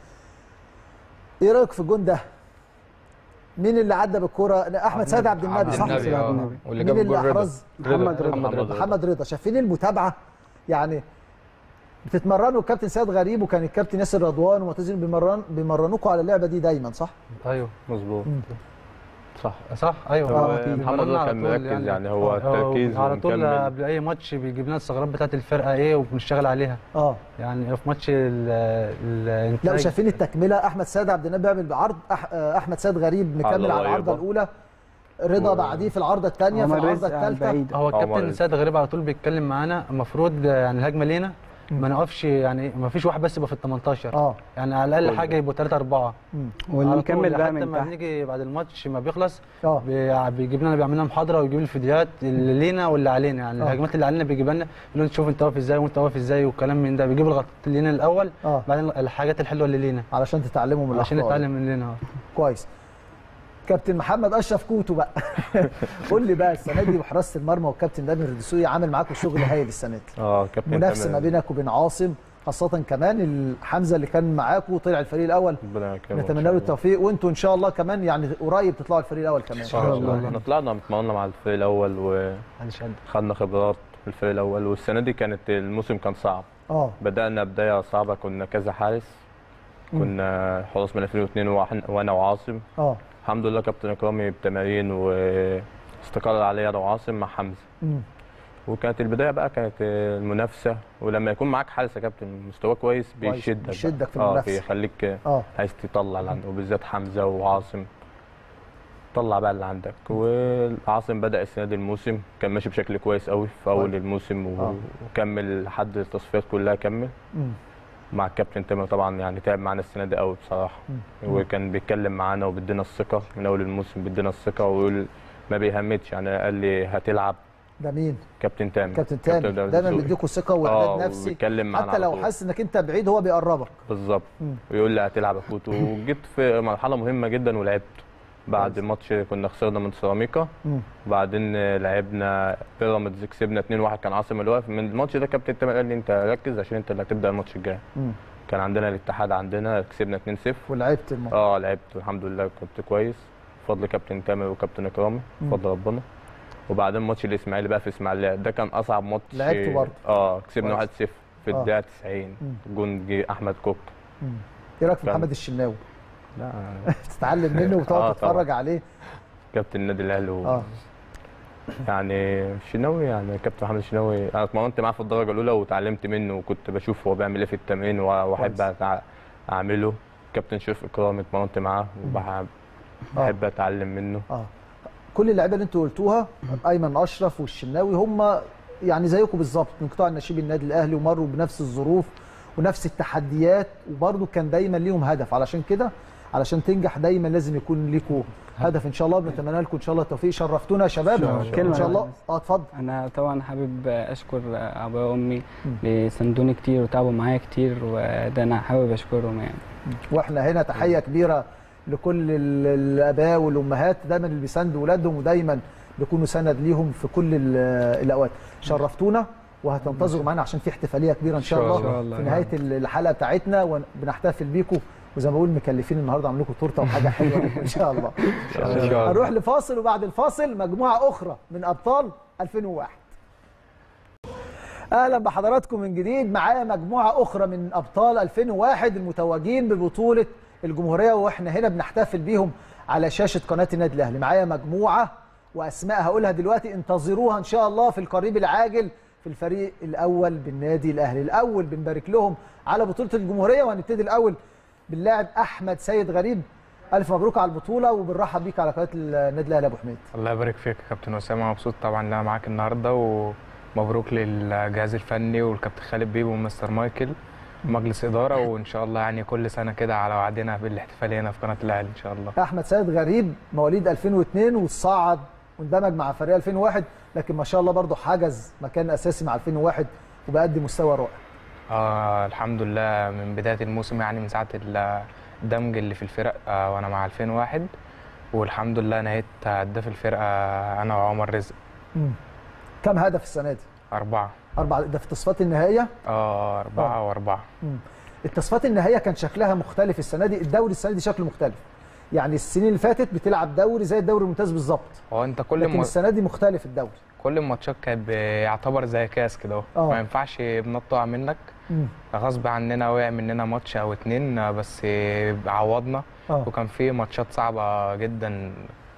ايه رايك في الجون ده؟ مين اللي عدى بالكوره؟ احمد سيد عبد النبي صح؟ عبد النبي. واللي جاب الجول احرز محمد رضا. محمد رضا. محمد رضا. شايفين المتابعه؟ يعني بتتمرنوا الكابتن سيد غريب وكان الكابتن ياسر رضوان ومعتز بيمرن بيمرنوكوا على اللعبه دي دايما صح؟ ايوه مظبوط. صح صح ايوه. هو محمد رضا كان مركز يعني, يعني هو التركيز على طول قبل اي ماتش بيجيب لنا الثغرات بتاعت الفرقه ايه وبنشتغل عليها. اه يعني في ماتش ال لا وشايفين التكمله احمد سيد عبد النبي بيعمل بعرض أح... احمد سيد غريب مكمل على العرضه الاولى، رضا بعديه في العرضه الثانيه في العرضه الثالثه. هو الكابتن سيد غريب على طول بيتكلم معانا المفروض يعني الهجمه لينا ما نقفش، يعني ما فيش واحد بس يبقى في ال تمنتاشر. اه يعني على الاقل حاجه يبقوا ثلاثه اربعه واللي مكمل بقى من تحت. لما بنيجي بعد الماتش ما بيخلص بيجيب لنا بيعمل لنا محاضره ويجيب الفيديوهات اللي لينا واللي علينا، يعني أوه. الهجمات اللي علينا بيجيب لنا يقول لنا شوف انت واقف ازاي وانت واقف ازاي والكلام من ده، بيجيب الغلطات اللي لينا الاول أوه. بعدين الحاجات الحلوه اللي لينا علشان تتعلموا من عشان نتعلم من لينا. كويس. كابتن محمد اشرف كوتو بقى قول لي بقى السنه دي وحراسه المرمى والكابتن دامر الدسوقي عامل معاكم شغل هايل السنه دي. اه كابتن منافسه ما بينك وبين عاصم، خاصه كمان حمزه اللي كان معاكم وطلع الفريق الاول. نتمنى له التوفيق وانتم ان شاء الله كمان يعني قريب تطلعوا الفريق الاول كمان. ان شاء الله. احنا طلعنا اتمرنا مع الفريق الاول وخدنا خبرات في الفريق الاول، والسنه دي كانت الموسم كان صعب. اه بدانا بدايه صعبه، كنا كذا حارس، كنا حراس من ألفين واثنين وانا وعاصم. اه الحمد لله كابتن اكرامي بتمارين واستقر عليا انا وعاصم مع حمزه. مم. وكانت البدايه بقى كانت المنافسه، ولما يكون معاك حارس يا كابتن مستواه كويس بيشدك بيشدك في المنافسه. اه بيخليك اه عايز تطلع اللي عندك، وبالذات حمزه وعاصم طلع بقى اللي عندك. وعاصم بدا السنه دي الموسم كان ماشي بشكل كويس قوي في اول الموسم و... وكمل لحد التصفيات كلها كمل. مم. مع الكابتن تامر طبعا يعني تعب معانا السنه دي قوي بصراحه. مم. وكان بيتكلم معانا وبيدينا الثقه من اول الموسم، بيدينا الثقه ويقول ما بيهمتش، يعني قال لي هتلعب. ده مين؟ كابتن تامر. كابتن تامر دايما بيديكوا ثقه واعداد نفسي، حتى لو حاسس انك انت بعيد هو بيقربك. بالظبط. ويقول لي هتلعب يا كوتو. وجيت في مرحله مهمه جدا ولعبت. بعد الماتش كنا خسرنا من سيراميكا، وبعدين لعبنا بيراميدز كسبنا اتنين واحد، كان عاصم اللي واقف من الماتش ده. كابتن تامر قال لي انت ركز عشان انت اللي هتبدا الماتش الجاي. كان عندنا الاتحاد عندنا كسبنا اتنين صفر ولعبت الماتش. اه لعبت والحمد لله كنت كويس بفضل كابتن تامر وكابتن اكرامي بفضل ربنا. وبعدين ماتش الاسماعيلي بقى في اسماعيليه ده كان اصعب ماتش. لعبته برضه. اه كسبنا واحد صفر في الدقيقه تسعين، جون جه احمد كوك. ايه رايك في محمد الشناوي؟ لا تتعلم منه وتقعد آه تتفرج عليه. كابتن النادي الاهلي و... اه يعني الشناوي، يعني كابتن محمد الشناوي انا اتمرنت معاه في الدرجه الاولى وتعلمت منه، وكنت بشوف هو بيعمل ايه في التمرين واحب اعمله. كابتن شريف اكرامي اتمرنت معاه وبحب بحب اتعلم منه. اه كل اللعيبه اللي انتوا قلتوها ايمن اشرف والشناوي هم يعني زيكم بالظبط من قطاع الناشئين النادي الاهلي، ومروا بنفس الظروف ونفس التحديات، وبرده كان دايما ليهم هدف. علشان كده علشان تنجح دايما لازم يكون ليكوا هدف ان شاء الله. بنتمنى لكم ان شاء الله التوفيق. شرفتونا يا شباب ان شاء الله. اه اتفضل. انا طبعا حابب اشكر ابويا وامي اللي ساندوني كتير وتعبوا معايا كتير، وده انا حابب اشكرهم يعني. واحنا هنا تحيه كبيره لكل الاباء والامهات دايما اللي بيساندوا اولادهم ودايما بيكونوا سند ليهم في كل الاوقات. شرفتونا وهتنتظروا معانا عشان في احتفاليه كبيره ان شاء الله في نهايه الحلقه بتاعتنا، وبنحتفل بيكم وزي ما بقول مكلفين النهارده عامل لكم تورته وحاجه حلوه ان شاء الله. هنروح لفاصل وبعد الفاصل مجموعه اخرى من ابطال ألفين وواحد. اهلا بحضراتكم من جديد. معايا مجموعه اخرى من ابطال ألفين وواحد المتوجين ببطوله الجمهوريه، واحنا هنا بنحتفل بيهم على شاشه قناه النادي الاهلي. معايا مجموعه واسماء هقولها دلوقتي انتظروها ان شاء الله في القريب العاجل في الفريق الاول بالنادي الاهلي. الاول بنبارك لهم على بطوله الجمهوريه، وهنبتدي الاول باللاعب احمد سيد غريب. الف مبروك على البطوله وبنرحب بيك على قناه النادي الاهلي يا ابو حميد. الله يبارك فيك يا كابتن اسامه، مبسوط طبعا ان انا معاك النهارده، ومبروك للجهاز الفني والكابتن خالد بيبو ومستر مايكل ومجلس اداره، وان شاء الله يعني كل سنه كده على وعدنا بالاحتفال هنا في قناه الاهلي ان شاء الله. احمد سيد غريب مواليد ألفين واثنين وصعد واندمج مع فريق ألفين وواحد، لكن ما شاء الله برضه حجز مكان اساسي مع ألفين وواحد وبقدم مستوى رائع. اه الحمد لله من بدايه الموسم، يعني من ساعه الدمج اللي في الفرق آه وانا مع ألفين وواحد، والحمد لله نهيت هداف الفرقه انا وعمر رزق. امم كم هدف السنه دي؟ أربعة. أربعة ده في التصفيات النهائيه؟ اه أربعة آه. وأربعة. امم التصفيات النهائيه كان شكلها مختلف السنه دي، الدوري السنه دي شكله مختلف. يعني السنين اللي فاتت بتلعب دوري زي الدوري الممتاز بالظبط. هو انت كل لكن م... السنه دي مختلف الدوري. كل الماتشات كان بيعتبر زي كاس كده اهو، ما ينفعش بنطع منك. مم. غصب عننا وقع مننا ماتش او اتنين بس عوضنا. أوه. وكان في ماتشات صعبه جدا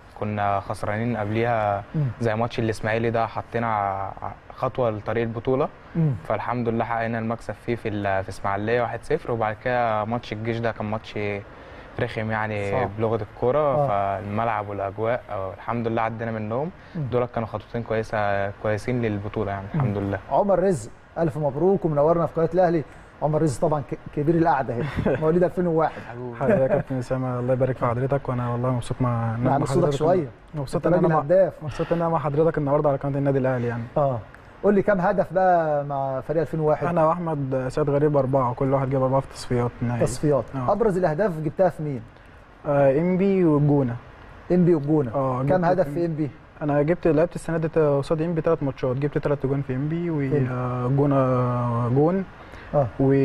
كنا خسرانين قبليها، مم. زي ماتش الاسماعيلي ده حطينا خطوه لطريق البطوله. مم. فالحمد لله حققنا المكسب فيه في في اسماعيليه واحد صفر، وبعد كده ماتش الجيش ده كان ماتش رخم يعني صعب بلغه الكوره. فالملعب والاجواء الحمد لله عدينا منهم. دول كانوا خطوتين كويسه كويسين للبطوله يعني الحمد لله. عمر رزق الف مبروك ومنورنا في قناه الاهلي. عمر رزق طبعا كبير القعده هنا مواليد ألفين وواحد. حبيبي يا كابتن اسامه الله يبارك في حضرتك، وانا والله مبسوط مع مع حضرتك شويه. مبسوط ان انا مع مبسوط ان انا مع حضرتك النهارده على قناه النادي الاهلي يعني. اه قول لي كم هدف بقى مع فريق ألفين وواحد؟ انا واحمد سيد غريب اربعه، كل واحد جاب اربعه في تصفيات النهائيه. تصفيات. آه. ابرز الاهداف جبتها في مين؟ آه انبي والجونه. انبي والجونه. اه كم هدف في انبي؟ انا جبت لعبت السنه دي قصاد انبي ثلاث ماتشات، جبت ثلاث جون في انبي وجونه جون. اه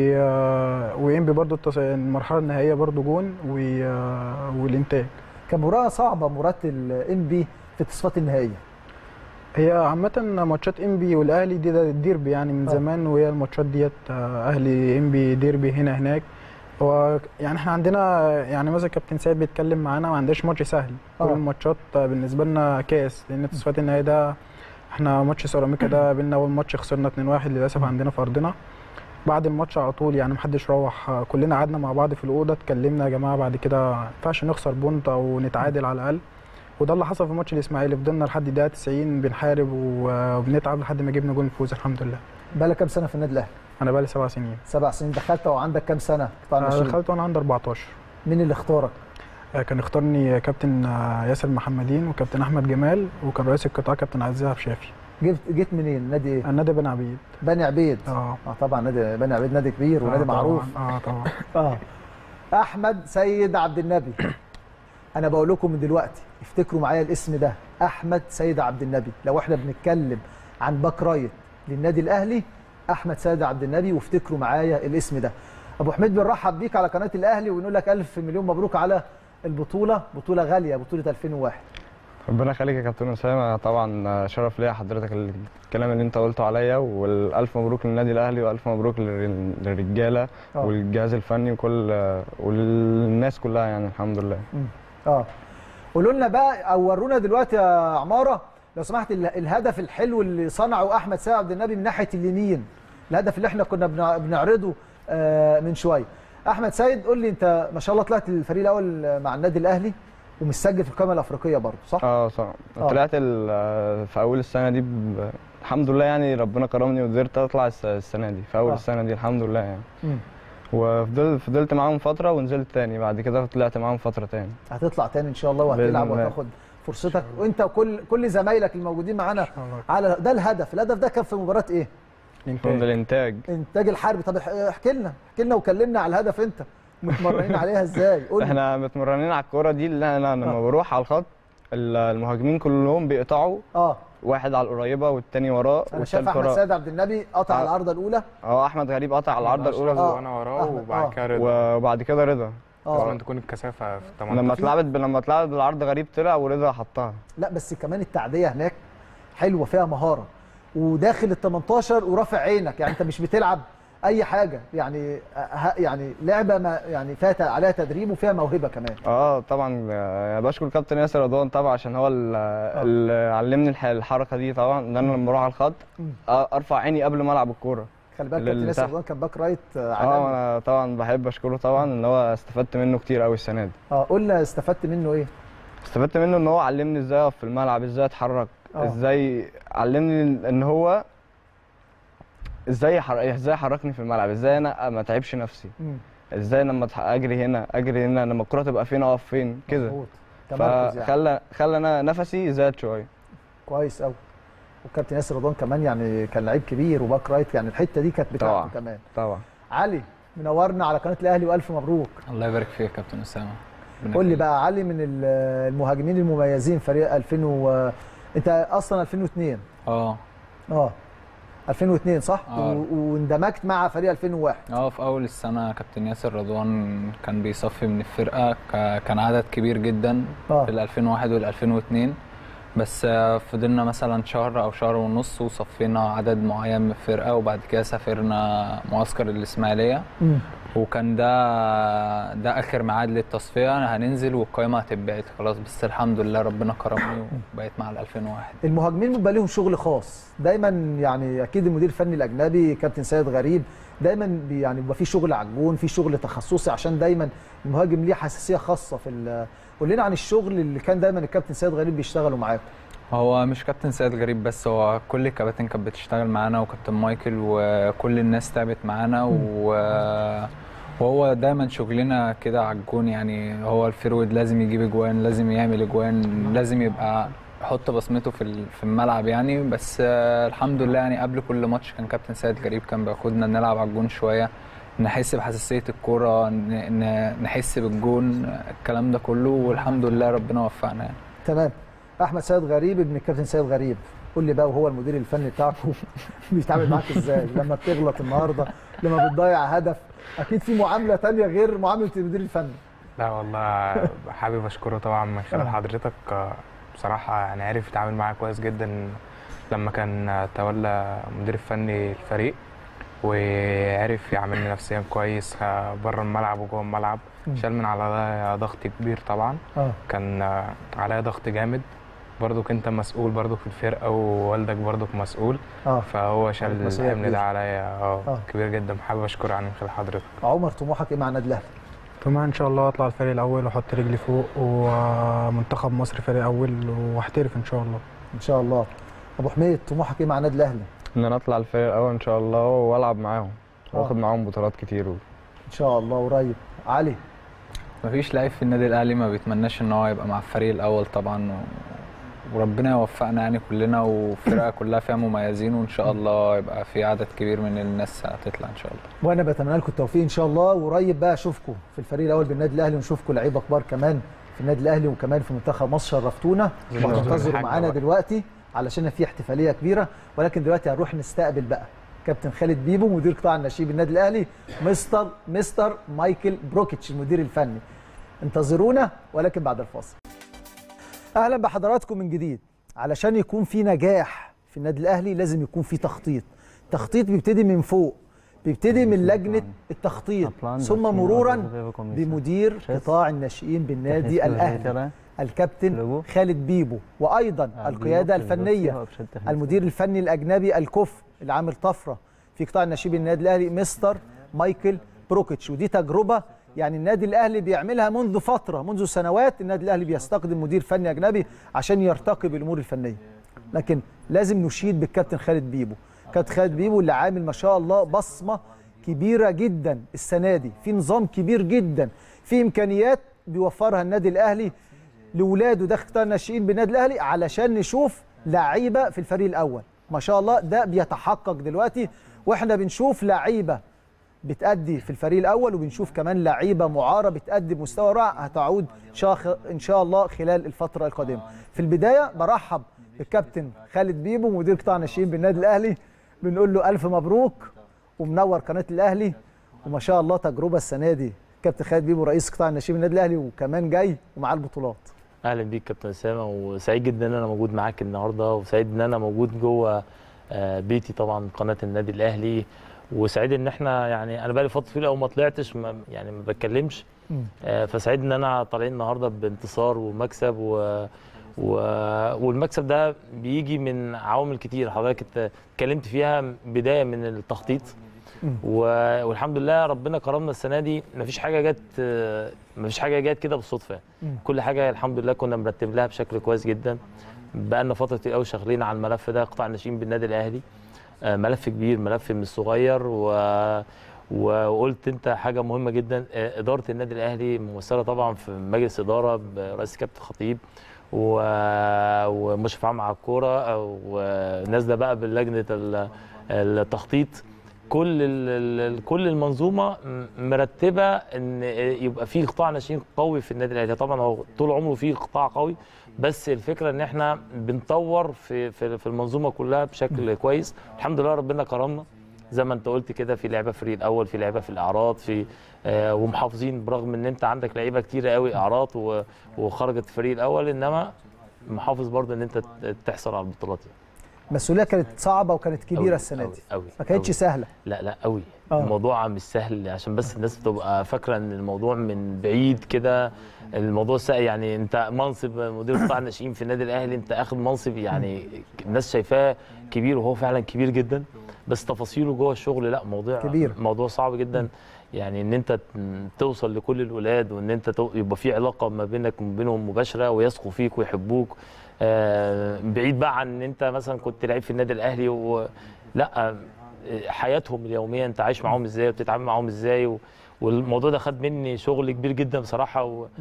وانبي برضو المرحله النهائيه برضو جون والانتاج. كان مباراه صعبه مباراه الانبي في التصفيات النهائيه. هي عامه ماتشات انبي والاهلي دي ده ديربي يعني من آه. زمان، وهي الماتشات ديت اهلي انبي ديربي هنا هناك. هو يعني احنا عندنا يعني مثلا كابتن سيد بيتكلم معانا ما عندناش ماتش سهل. كل الماتشات بالنسبه لنا كاس، لان تصفيات النهائي ده احنا ماتش سيراميكا ده قابلنا اول ماتش خسرنا اتنين واحد للاسف عندنا في ارضنا. بعد الماتش على طول يعني محدش روح، كلنا قعدنا مع بعض في الاوضه اتكلمنا يا جماعه بعد كده ما ينفعش نخسر بونت او نتعادل على الاقل. وده اللي حصل في ماتش الاسماعيلي، فضلنا لحد الدقيقه تسعين بنحارب وبنتعب لحد ما جبنا جول الفوز الحمد لله. بقى لك كام سنه في النادي الاهلي؟ انا بقى لي سبع سنين. سبع سنين. دخلت وعندك كام سنه؟ انا دخلت وانا عندي أربعتاشر. مين اللي اختارك؟ كان اختارني كابتن ياسر محمدين وكابتن احمد جمال، وكان رئيس القطاع كابتن عزيز عبد الشافي. جيت جيت منين؟ نادي ايه؟ النادي بني عبيد. بني عبيد. اه اه طبعا نادي بني عبيد نادي كبير ونادي آه معروف. اه طبعا. اه احمد سيد عبد النبي. انا بقول لكم من دلوقتي افتكروا معايا الاسم ده، احمد سيد عبد النبي. لو احنا بنتكلم عن باك رايت للنادي الاهلي احمد سيد عبد النبي، وافتكروا معايا الاسم ده. ابو حميد بنرحب بيك على قناه الاهلي ونقول لك الف مليون مبروك على البطوله، بطوله غاليه بطوله ألفين وواحد. ربنا يخليك يا كابتن اسامه، طبعا شرف ليا حضرتك الكلام اللي انت قلته عليا، والالف مبروك للنادي الاهلي والف مبروك للرجاله أوه. والجهاز الفني وكل والناس كلها يعني الحمد لله. اه قولوا لنا بقى او ورونا دلوقتي يا عماره لو سمحت الهدف الحلو اللي صنعه احمد سيد عبد النبي من ناحيه اليمين، الهدف اللي احنا كنا بنعرضه من شويه. احمد سيد قول لي انت ما شاء الله طلعت الفريق الاول مع النادي الاهلي ومسجل في القائمه الافريقيه برضه صح؟ اه صح. آه. طلعت في اول السنه دي ب... الحمد لله يعني ربنا كرمني وقدرت اطلع السنه دي في اول آه. السنه دي الحمد لله يعني. مم. وفضلت فضلت معاهم فتره ونزلت تاني، بعد كده طلعت معاهم فتره تاني. هتطلع تاني ان شاء الله وهتلعب وهتاخد فرصتك، وانت وكل كل زمايلك الموجودين معانا على ده الهدف. الهدف ده كان في مباراه ايه؟ الانتاج. الانتاج انتاج الحربي. طب احكي لنا احكي لنا وكلمنا على الهدف، انت متمرنين عليها ازاي؟ قول لي. احنا متمرنين على الكوره دي اللي انا لما آه. بروح على الخط المهاجمين كلهم بيقطعوا اه واحد على القريبه والثاني وراه. انا شايف احمد سيد عبد النبي قطع آه. على العارضه الاولى. اه احمد غريب قطع على العارضه الاولى آه. وانا وراه آه. وبعد كده رضا وبعد كده رضا لازم تكون الكثافه في تمانية. لما اتلعبت لما اتلعبت بالعرض غريب طلع ورضا حطها. لا بس كمان التعديه هناك حلوه فيها مهاره وداخل ال تمنتاشر ورافع عينك، يعني انت مش بتلعب اي حاجه يعني يعني لعبه ما يعني فات عليها تدريب وفيها موهبه كمان. اه طبعا بشكر كابتن ياسر رضوان طبعا عشان هو اللي علمني الحركه دي طبعا، ان انا لما اروح على الخط ارفع عيني قبل ما العب الكوره. خلي بالك كابتن ياسر رضوان كان باك رايت عالمي. اه انا طبعا بحب اشكره طبعا ان هو استفدت منه كتير قوي السنه دي. اه قول لنا استفدت منه ايه؟ استفدت منه ان هو علمني ازاي اقف في الملعب، ازاي اتحرك، أوه. ازاي علمني ان هو ازاي حر... ازاي يحركني في الملعب، ازاي انا ما اتعبش نفسي، مم. ازاي لما اجري هنا اجري هنا، لما الكره تبقى فين اقف فين كده. فخلى يعني. خلى انا نفسي زاد شويه. كويس قوي. والكابتن ياسر رضوان كمان يعني كان لعيب كبير وباك رايت، يعني الحته دي كانت بتاعته كمان. طبعا. علي منورنا على قناه الاهلي والف مبروك. الله يبارك فيك يا كابتن اسامه. قول لي بقى علي من المهاجمين المميزين فريق ألفين و... انت اصلا ألفين واثنين. اه اه ألفين واثنين صح؟ آه. واندمجت مع فريق ألفين وواحد. اه في اول السنه كابتن ياسر رضوان كان بيصفي من الفرقه، كان عدد كبير جدا آه. في ال ألفين وواحد وال ألفين واثنين، بس فضلنا مثلا شهر او شهر ونص وصفينا عدد معين من الفرقه، وبعد كده سافرنا معسكر الاسماعيليه م. وكان ده ده اخر ميعاد للتصفيه، انا هننزل والقائمه هتتبعت خلاص، بس الحمد لله ربنا كرمني وبقيت مع ال ألفين وواحد. المهاجمين بيبقى لهم شغل خاص دايما، يعني اكيد المدير الفني الاجنبي كابتن سيد غريب دايما يعني بيبقى في شغل على الجون، في شغل تخصصي، عشان دايما المهاجم ليه حساسيه خاصه في. قول لنا عن الشغل اللي كان دايما الكابتن سيد غريب بيشتغلوا معاكم. هو مش كابتن سيد غريب بس، هو كل الكباتن كانت بتشتغل معانا، وكابتن مايكل وكل الناس تعبت معانا، وهو دايما شغلنا كده على الجون، يعني هو الفيرود لازم يجيب اجوان، لازم يعمل اجوان، لازم يبقى يحط بصمته في في الملعب يعني. بس الحمد لله يعني قبل كل ماتش كان كابتن سيد غريب كان بياخدنا نلعب على الجون شويه، نحس بحساسيه الكوره، نحس بالجون، الكلام ده كله، والحمد لله ربنا وفقنا يعني. تمام. احمد سيد غريب ابن الكابتن سيد غريب، قول لي بقى وهو المدير الفني بتاعكم بيتعامل معاك ازاي لما بتغلط النهارده، لما بتضيع هدف؟ اكيد في معامله ثانيه غير معامله المدير الفني. لا والله حابب اشكره طبعا من خلال حضرتك، بصراحه يعني عارف يتعامل معايا كويس جدا لما كان تولى مدير الفني الفريق، وعرف يعاملني نفسيا كويس بره الملعب وجوه الملعب، شال من على ضغط كبير طبعا. أوه. كان عليا ضغط جامد، برضك انت مسؤول برضك في الفرقه، ووالدك برضك مسؤول. أوه. فهو شال الحمل ده عليا اه كبير جدا، حابب اشكره يعني من خلال حضرتك. عمر طموحك ايه مع النادي الاهلي؟ طموحي ان شاء الله اطلع الفريق الاول واحط رجلي فوق، ومنتخب مصر فريق اول، واحترف ان شاء الله. ان شاء الله. ابو حميد طموحك ايه مع النادي الاهلي؟ ان انا اطلع الفريق الاول ان شاء الله والعب معاهم واخد معاهم بطولات كتير و... ان شاء الله قريب. علي؟ مفيش لعيب في النادي الاهلي ما بيتمناش ان هو يبقى مع الفريق الاول طبعا، و... وربنا يوفقنا يعني كلنا، والفرقه كلها فيها مميزين، وان شاء الله يبقى في عدد كبير من الناس هتطلع ان شاء الله. وانا بتمنى لكم التوفيق ان شاء الله، وقريب بقى اشوفكم في الفريق الاول بالنادي الاهلي، ونشوفكم لعيبه كبار كمان في النادي الاهلي وكمان في منتخب مصر. شرفتونا وهتنتظروا معانا دلوقتي علشان في احتفاليه كبيره، ولكن دلوقتي هنروح نستقبل بقى كابتن خالد بيبو مدير قطاع الناشئين بالنادي الاهلي، مستر مستر مايكل بروكيتش المدير الفني. انتظرونا ولكن بعد الفاصل. اهلا بحضراتكم من جديد. علشان يكون في نجاح في النادي الاهلي لازم يكون في تخطيط. تخطيط بيبتدي من فوق، بيبتدي من لجنه التخطيط، ثم مرورا بمدير قطاع الناشئين بالنادي الاهلي الكابتن خالد بيبو، وايضا القياده الفنيه المدير الفني الاجنبي الكفء اللي عامل طفره في قطاع الناشئين بالنادي الاهلي مستر مايكل بروكيتش. ودي تجربه يعني النادي الاهلي بيعملها منذ فتره، منذ سنوات النادي الاهلي بيستخدم مدير فني اجنبي عشان يرتقي بالامور الفنيه، لكن لازم نشيد بالكابتن خالد بيبو. كابتن خالد بيبو اللي عامل ما شاء الله بصمه كبيره جدا السنه دي، في نظام كبير جدا، في امكانيات بيوفرها النادي الاهلي لاولاده داخل قطاع الناشئين بالنادي الاهلي علشان نشوف لعيبه في الفريق الاول. ما شاء الله ده بيتحقق دلوقتي، واحنا بنشوف لعيبه بتأدي في الفريق الاول، وبنشوف كمان لعيبه معاره بتأدي بمستوى رائع هتعود ان شاء الله خلال الفتره القادمه. في البدايه برحب بالكابتن خالد بيبو مدير قطاع الناشئين بالنادي الاهلي، بنقول له الف مبروك ومنور قناه الاهلي، وما شاء الله تجربه السنه دي. كابتن خالد بيبو رئيس قطاع الناشئين بالنادي الاهلي، وكمان جاي ومعاه البطولات. اهلا بيك كابتن اسامه، وسعيد جدا ان انا موجود معاك النهارده، وسعيد ان انا موجود جوه بيتي طبعا قناه النادي الاهلي، وسعيد ان احنا يعني انا بقالي فتره طويله قوي ما طلعتش ما يعني ما بتكلمش، فسعيد ان انا طالعين النهارده بانتصار ومكسب و و... والمكسب ده بيجي من عوامل كتير حضرتك اتكلمت فيها، بدايه من التخطيط و... والحمد لله ربنا كرمنا السنه دي، مفيش حاجه جت مفيش حاجه جت كده بالصدفه، كل حاجه الحمد لله كنا مرتب لها بشكل كويس جدا. بقى لنا فتره كتير قوي شغالين على الملف ده، قطاع الناشئين بالنادي الاهلي ملف كبير، ملف مش صغير، و... وقلت انت حاجه مهمه جدا، اداره النادي الاهلي ممثله طبعا في مجلس اداره برئاسه كابتن خطيب و... ومشرف عام على الكوره، ونازله بقى باللجنه التخطيط، كل ال... كل المنظومه مرتبه ان يبقى في قطاع ناشئين قوي في النادي الاهلي. طبعا هو طول عمره في قطاع قوي، بس الفكره ان احنا بنطور في في, في المنظومه كلها بشكل كويس. الحمد لله ربنا كرمنا زي ما انت قلت كده، في لعيبه فريق الاول، في لعيبه في الاعراض، في آه ومحافظين برغم ان انت عندك لعيبه كتيره قوي اعراض وخرجت الفريق الاول، انما محافظ برضه ان انت تحصل على البطولات يعني. المسؤوليه كانت صعبه وكانت كبيره السنه دي، أوي ما كانتش سهله. لا لا قوي آه. الموضوع مش سهل، عشان بس الناس بتبقى فاكره ان الموضوع من بعيد كده، الموضوع سهل يعني. انت منصب مدير قطاع الناشئين في النادي الاهلي، انت اخد منصب يعني الناس شايفاه كبير، وهو فعلا كبير جدا، بس تفاصيله جوه الشغل لا موضوع كبير، موضوع صعب جدا. يعني ان انت توصل لكل الاولاد، وان انت يبقى في علاقه ما بينك وما بينهم مباشره، ويثقوا فيك ويحبوك، آه بعيد بقى عن ان انت مثلا كنت لعيب في النادي الاهلي و... لا حياتهم اليوميه انت عايش معاهم ازاي وبتتعامل معاهم ازاي، و... والموضوع ده خد مني شغل كبير جدا بصراحه،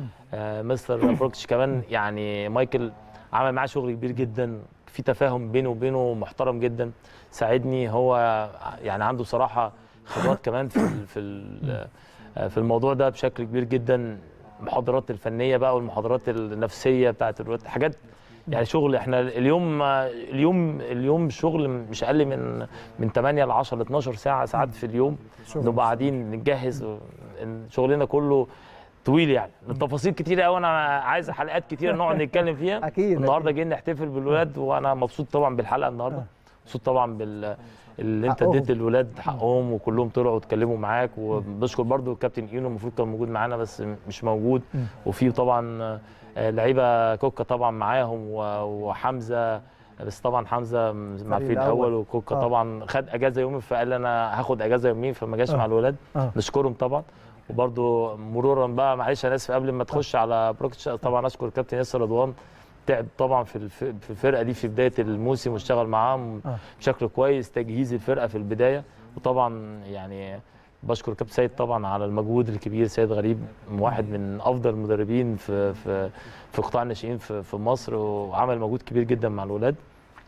ومستر بروكتش كمان يعني مايكل عمل معاه شغل كبير جدا، في تفاهم بينه وبينه محترم جدا، ساعدني. هو يعني عنده صراحه خبرات كمان في في في الموضوع ده بشكل كبير جدا، المحاضرات الفنيه بقى والمحاضرات النفسيه بتاعت الولاد، حاجات يعني شغل. احنا اليوم اليوم اليوم شغل مش اقل من من ثمانية ل عشرة ل اتناشر ساعه ساعات في اليوم، نبقى قاعدين نجهز، شغلنا كله طويل يعني، التفاصيل كتيره قوي، انا عايز حلقات كتيره نقعد نتكلم فيها. اكيد النهارده جايين نحتفل بالولاد، وانا مبسوط طبعا بالحلقه النهارده، مبسوط طبعا بال اللي انت اديت للولاد حقهم، وكلهم طلعوا واتكلموا معاك، وبشكر برضو الكابتن اينو المفروض كان موجود معانا بس مش موجود، وفي طبعا لعيبه كوكا طبعا معاهم وحمزه، بس طبعا حمزه مع الفريق الاول، وكوكا طبعا خد اجازه يومين فقال انا هاخد اجازه يومين فما جاش مع الولاد، نشكرهم طبعا. وبرضو مرورا بقى معلش انا اسف قبل ما تخش على بروكتش، طبعا اشكر الكابتن ياسر رضوان، تعب طبعا في في الفرقه دي في بدايه الموسم، واشتغل معاهم بشكل كويس، تجهيز الفرقه في البدايه، وطبعا يعني بشكر كابتن سيد طبعا على المجهود الكبير. سيد غريب واحد من افضل المدربين في في في قطاع الناشئين في في مصر، وعمل مجهود كبير جدا مع الولاد.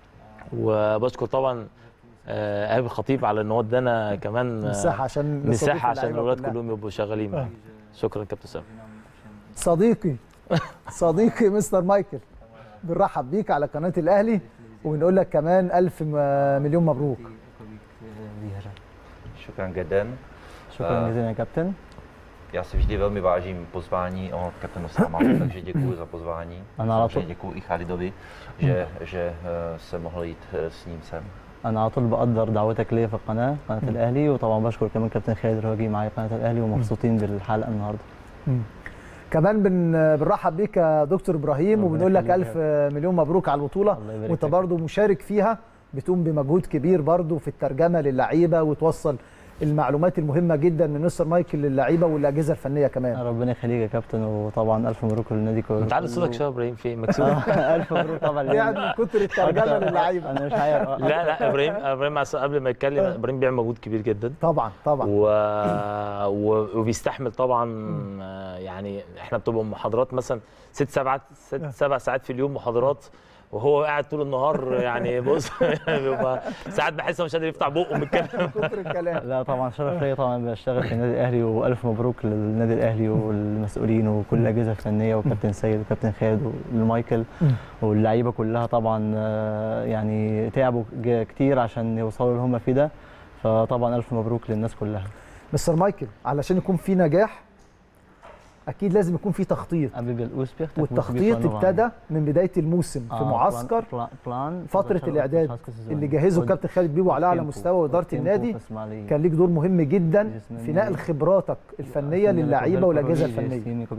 وبشكر طبعا ايهاب الخطيب على ان هو ادانا كمان مساحه عشان مساحه عشان الولاد كلهم يبقوا شغالين معانا. شكرا كابتن سامي. صديقي صديقي مستر مايكل، بنرحب بيك على قناه الاهلي، وبنقول لك كمان الف مليون مبروك. شكرا جدا. شكرا جزيلا يا كابتن. Já si vždy velmi vážím pozvání od kapitanu Sáma, takže děkuji za pozvání. Samozřejmě děkuji i Khalidovi, že, že se mohl jít s ním sem. أنا على طول بقدر دعوتك ليا في القناة قناة م. الأهلي، وطبعا بشكر كمان كابتن خالد رواجي معايا قناة الأهلي، ومبسوطين بالحلقة النهارده. م. كمان بن بنرحب بيك يا دكتور إبراهيم، وبنقول لك ألف مليون مبروك على البطولة، وأنت برضو مشارك فيها، بتقوم بمجهود كبير برضو في الترجمة للعيبة، وتوصل المعلومات المهمه جدا من مستر مايكل للعيبه والاجهزه الفنيه كمان. ربنا يخليك يا كابتن، وطبعا الف مبروك للنادي كله. انت عارف صوتك شباب ابراهيم فين مكسوف. الف مبروك طبعا. يعني من كتر الترجمه للعيبه انا مش عارف. لا لا ابراهيم ابراهيم قبل ما يتكلم، ابراهيم بيعمل مجهود كبير جدا طبعا طبعا، و... وبيستحمل طبعا. يعني احنا بتبقى محاضرات مثلا ست سبع ست سبع ساعات في اليوم محاضرات، وهو قاعد طول النهار يعني بص بيبقى ساعات بحس مش قادر يفتح بقه من الكلام. كتر الكلام. لا طبعا شرف ليا طبعا بشتغل في النادي الاهلي، والف مبروك للنادي الاهلي والمسؤولين وكل الاجهزه الفنيه، وكابتن سيد وكابتن خالد والمايكل واللعيبه كلها طبعا، يعني تعبوا كتير عشان يوصلوا اللي هم فيه ده، فطبعا الف مبروك للناس كلها. مستر مايكل، علشان يكون في نجاح اكيد لازم يكون في تخطيط، والتخطيط ابتدى من بدايه الموسم في معسكر فتره الاعداد اللي جهزه الكابتن خالد بيبو على اعلى مستوى واداره النادي. كان ليك دور مهم جدا في نقل خبراتك الفنيه للاعيبه والاجهزه الفنيه.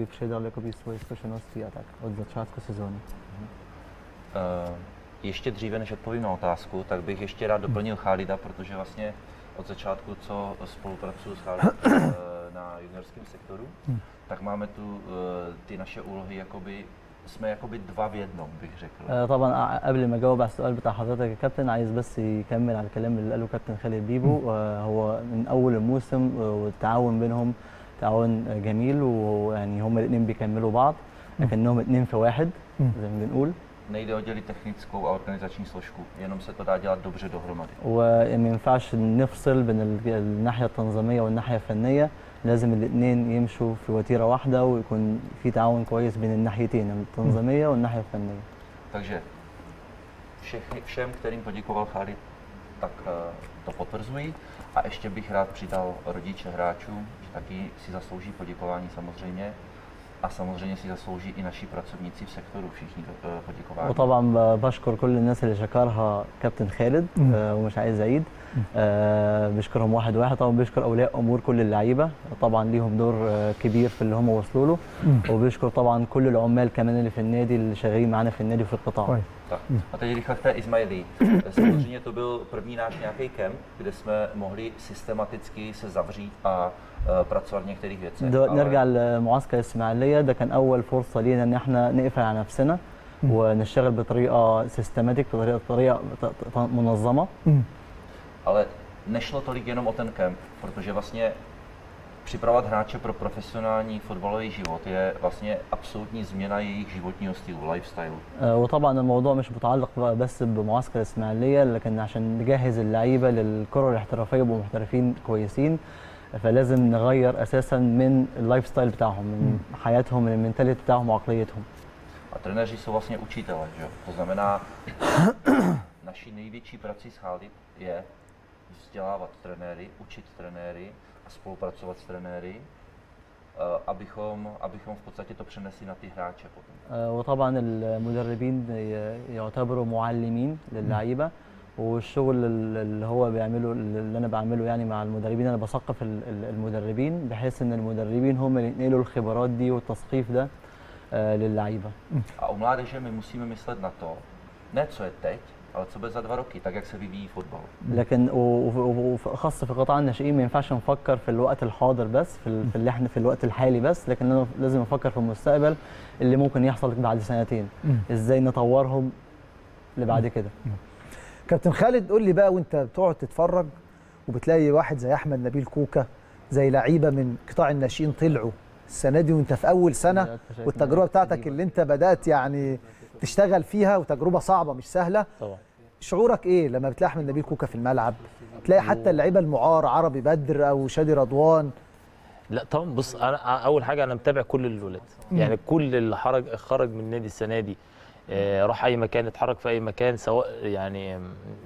Ještě dříve, než odpovím na otázku, tak bych ještě rád doplnil Chálida, protože vlastně od začátku, co spolupracuju s Chálidem na juniorském sektoru, tak máme tu ty naše úlohy, jakoby jsme jakoby dva v jednom, bych řekl. طبعا قبل ما اجاوب على السؤال بتاع حضرتك يا كابتن، عايز بس يكمل على الكلام اللي قاله كابتن خالد بيبو. هو من اول الموسم والتعاون بينهم تعاون جميل، ويعني هما الاثنين بيكملوا بعض لكنهم اثنين في واحد زي ما بنقول. Nejde oddělit technickou a organizační složku, jenom se to dá dělat dobře dohromady. وما ينفعش نفصل بين الناحيه التنظيميه والناحيه الفنيه، لازم الاثنين يمشوا في وتيره واحده ويكون في تعاون كويس بين الناحيتين، التنظيميه والناحيه الفنيه. Takže všechny, všem, kterým poděkoval Khalid, tak to potvrzuji. A ještě bych rád přidal rodiče hráčů, že taky si zaslouží poděkování samozřejmě. A samozřejmě si zaslouží i naši pracovníci v sektoru všichni poděkování. وطبعا بشكر كل الناس اللي شكرها كابتن خالد ومش عايز اعيد. بشكرهم واحد واحد. طبعا بشكر اولياء امور كل اللعيبه، طبعا ليهم دور كبير في اللي هم وصلوا له. وبشكر طبعا كل العمال كمان اللي في النادي اللي شغالين معانا في النادي وفي القطاع. Tak. A teď rychle k té Ismaili. Samozřejmě to byl první náš nějaký kemp, kde jsme mohli systematicky se zavřít a pracovat v některých věcech. نرجع لمعسكر الاسماعيليه، ده كان اول فرصه لينا ان احنا نقفل على نفسنا ونشتغل بطريقه سيستماتيك، بطريقه طريقه منظمه. Ale nešlo tolik jenom o ten kemp, protože vlastně připravovat hráče pro profesionální fotbalový život je vlastně absolutní změna jejich životního stylu, lifestyle. وطبعا الموضوع مش متعلق بس بمعسكر الاسماعيليه، لكن عشان نجهز اللعيبه للكره الاحترافيه يبقوا محترفين كويسين، فلازم نغير اساسا من اللايف ستايل بتاعهم، من حياتهم، من المنتاليتي بتاعهم وعقليتهم. A trenéři jsou vlastně učitelé, že? To znamená, naší největší prací s Khalid je vzdělávat trenéry, učit trenéry a spolupracovat s trenéry, abychom abychom v podstatě to přenesli na ty hráče potom. وطبعا المدربين يعتبروا معلمين للعيبه، والشغل اللي هو بيعمله اللي انا بعمله يعني مع المدربين، انا بثقف المدربين بحيث ان المدربين هم اللي ينقلوا الخبرات دي والتثقيف ده للعيبه. A u mládeže my musíme myslet na to, ne co je teď, ale co bude za dva roky, tak jak se vyvíjí fotbal. لكن وخاصه في قطاع الناشئين ما ينفعش نفكر في الوقت الحاضر بس، في اللي احنا في الوقت الحالي بس، لكن لازم نفكر في المستقبل اللي ممكن يحصل بعد سنتين، ازاي نطورهم لبعد كده. كابتن خالد قول لي بقى، وانت بتقعد تتفرج وبتلاقي واحد زي احمد نبيل كوكا، زي لعيبه من قطاع الناشئين طلعوا السنه دي وانت في اول سنه، والتجربه بتاعتك اللي انت بدات يعني تشتغل فيها وتجربه صعبه مش سهله طبعا، شعورك ايه لما بتلاقي احمد نبيل كوكا في الملعب، تلاقي حتى اللعيبه المعار عربي بدر او شادي رضوان؟ لا طبعا بص، انا اول حاجه انا متابع كل الولاد، يعني كل اللي خرج خرج من النادي السنه دي راح اي مكان، اتحرك في اي مكان، سواء يعني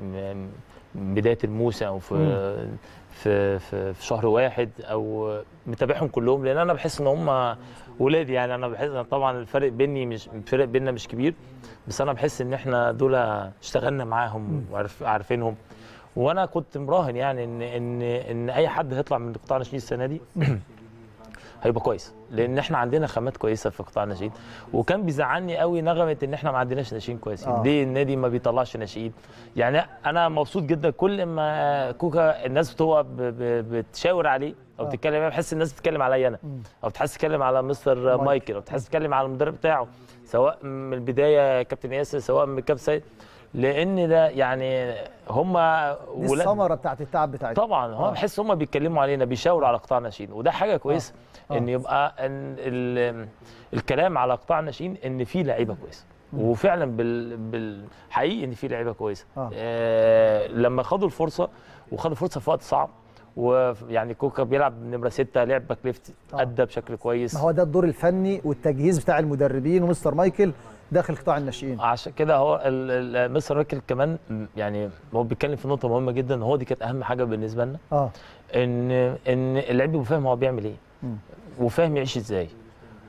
بدايه الموسم او في في في, في شهر واحد، او متابعهم كلهم، لان انا بحس ان هم ولادي. يعني انا بحس طبعا الفرق بيني مش الفرق بيننا مش كبير، بس انا بحس ان احنا دول اشتغلنا معاهم وعارفينهم. وانا كنت مراهن يعني ان ان ان اي حد هيطلع من قطاع الناشئين السنه دي هيبقى كويس، لان احنا عندنا خامات كويسه في قطاع الناشئين. وكان بيزعلني قوي نغمه ان احنا ما عندناش ناشئين كويسين. آه. ليه النادي ما بيطلعش ناشئين؟ يعني انا مبسوط جدا كل ما كوكا الناس بتبقى بتشاور عليه او بتتكلم عليه، بحس الناس بتتكلم عليا انا، او بتحس تتكلم على مستر مايكل، او بتحس تتكلم على المدرب بتاعه، سواء من البدايه كابتن ياسر سواء من كابتن سيد، لان ده يعني هم دي الثمره بتاعت التعب بتاعتهم. طبعا هم بحس هم بيتكلموا علينا، بيشاوروا على قطاع الناشئين، وده حاجه كويسه. آه. ان يبقى ان ال الكلام على قطاع الناشئين ان في لعيبه كويسه، وفعلا بال بالحقيقي ان في لعيبه كويسه. آه. آه لما خدوا الفرصه وخدوا فرصه في وقت صعب، ويعني كوكا بيلعب نمره ستة، لعب باك ليفت، ادى بشكل كويس. ما هو ده الدور الفني والتجهيز بتاع المدربين ومستر مايكل داخل قطاع الناشئين. عشان كده هو مستر مايكل كمان يعني هو بيتكلم في نقطه مهمه جدا، هو دي كانت اهم حاجه بالنسبه لنا. اه ان ان اللعيب يبقى فاهم هو بيعمل ايه، وفاهم يعيش ازاي،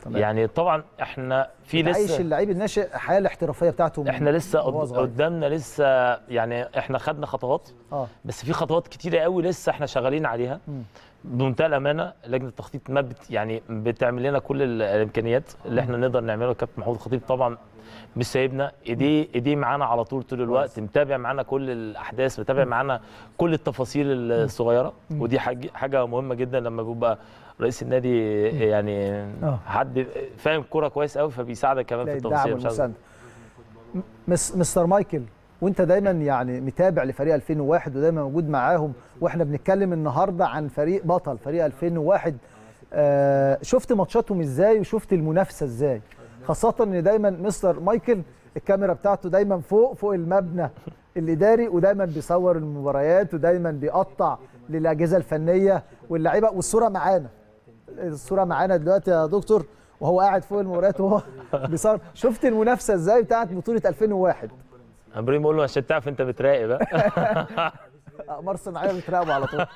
يعني طبعا احنا في لسه عايش اللعيب الناشئ الحياه الاحترافيه بتاعته. احنا لسه قدامنا لسه، يعني احنا خدنا خطوات اه بس في خطوات كتيره قوي لسه احنا شغالين عليها. م. بمنتهى الامانه لجنه التخطيط ما بت يعني بتعمل لنا كل الامكانيات اللي احنا نقدر نعملها. الكابتن محمود الخطيب طبعا مش سايبنا، ايديه ايديه معانا على طول طول الوقت، متابع معانا كل الاحداث، متابع معانا كل التفاصيل الصغيره، ودي حاجه مهمه جدا لما بيبقى رئيس النادي يعني حد فاهم كوره كويس قوي فبيساعدك كمان في التفاصيل. مستر مايكل، وانت دايما يعني متابع لفريق ألفين وواحد ودايما موجود معاهم، واحنا بنتكلم النهارده عن فريق بطل فريق ألفين وواحد، آه شفت ماتشاتهم ازاي وشفت المنافسه ازاي؟ خاصه ان دايما مستر مايكل الكاميرا بتاعته دايما فوق فوق المبنى الاداري، ودايما بيصور المباريات ودايما بيقطع للاجهزه الفنيه واللعيبه، والصوره معانا الصوره معانا دلوقتي يا دكتور وهو قاعد فوق المباريات وهو بيصور. شفت المنافسه ازاي بتاعت بطوله ألفين وواحد؟ ابراهيم بقول له عشان تعرف انت بتراقب بقى. اقمار صناعيه بتراقبوا على طول.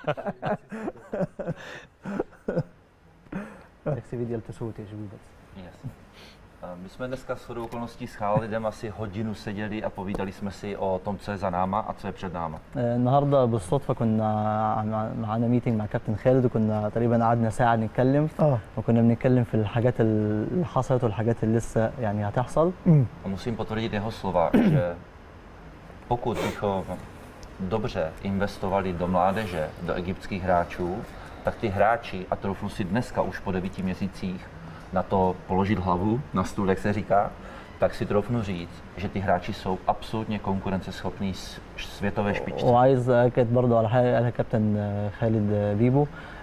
Nechci vidět to soutěž vůbec. My jsme dneska s shodou okolností s Chálidem asi hodinu seděli a povídali jsme si o tom, co je za náma a co je před náma. النهارده بالصدفه كنا معانا ميتنج مع كابتن خالد وكنا تقريبا قعدنا ساعه نتكلم اه وكنا بنتكلم في الحاجات اللي حصلت والحاجات اللي لسه يعني هتحصل. A musím potvrdit jeho slova, že pokud bychom dobře investovali do mládeže, do egyptských hráčů, tak ty hráči, a troufnu si dneska už po devíti měsících na to položit hlavu na stůl, jak se říká, tak si troufnu říct, že ty hráči jsou absolutně konkurenceschopní světové špičce. وعايز اكد برضه على حاجه قالها كابتن خالد بيبو،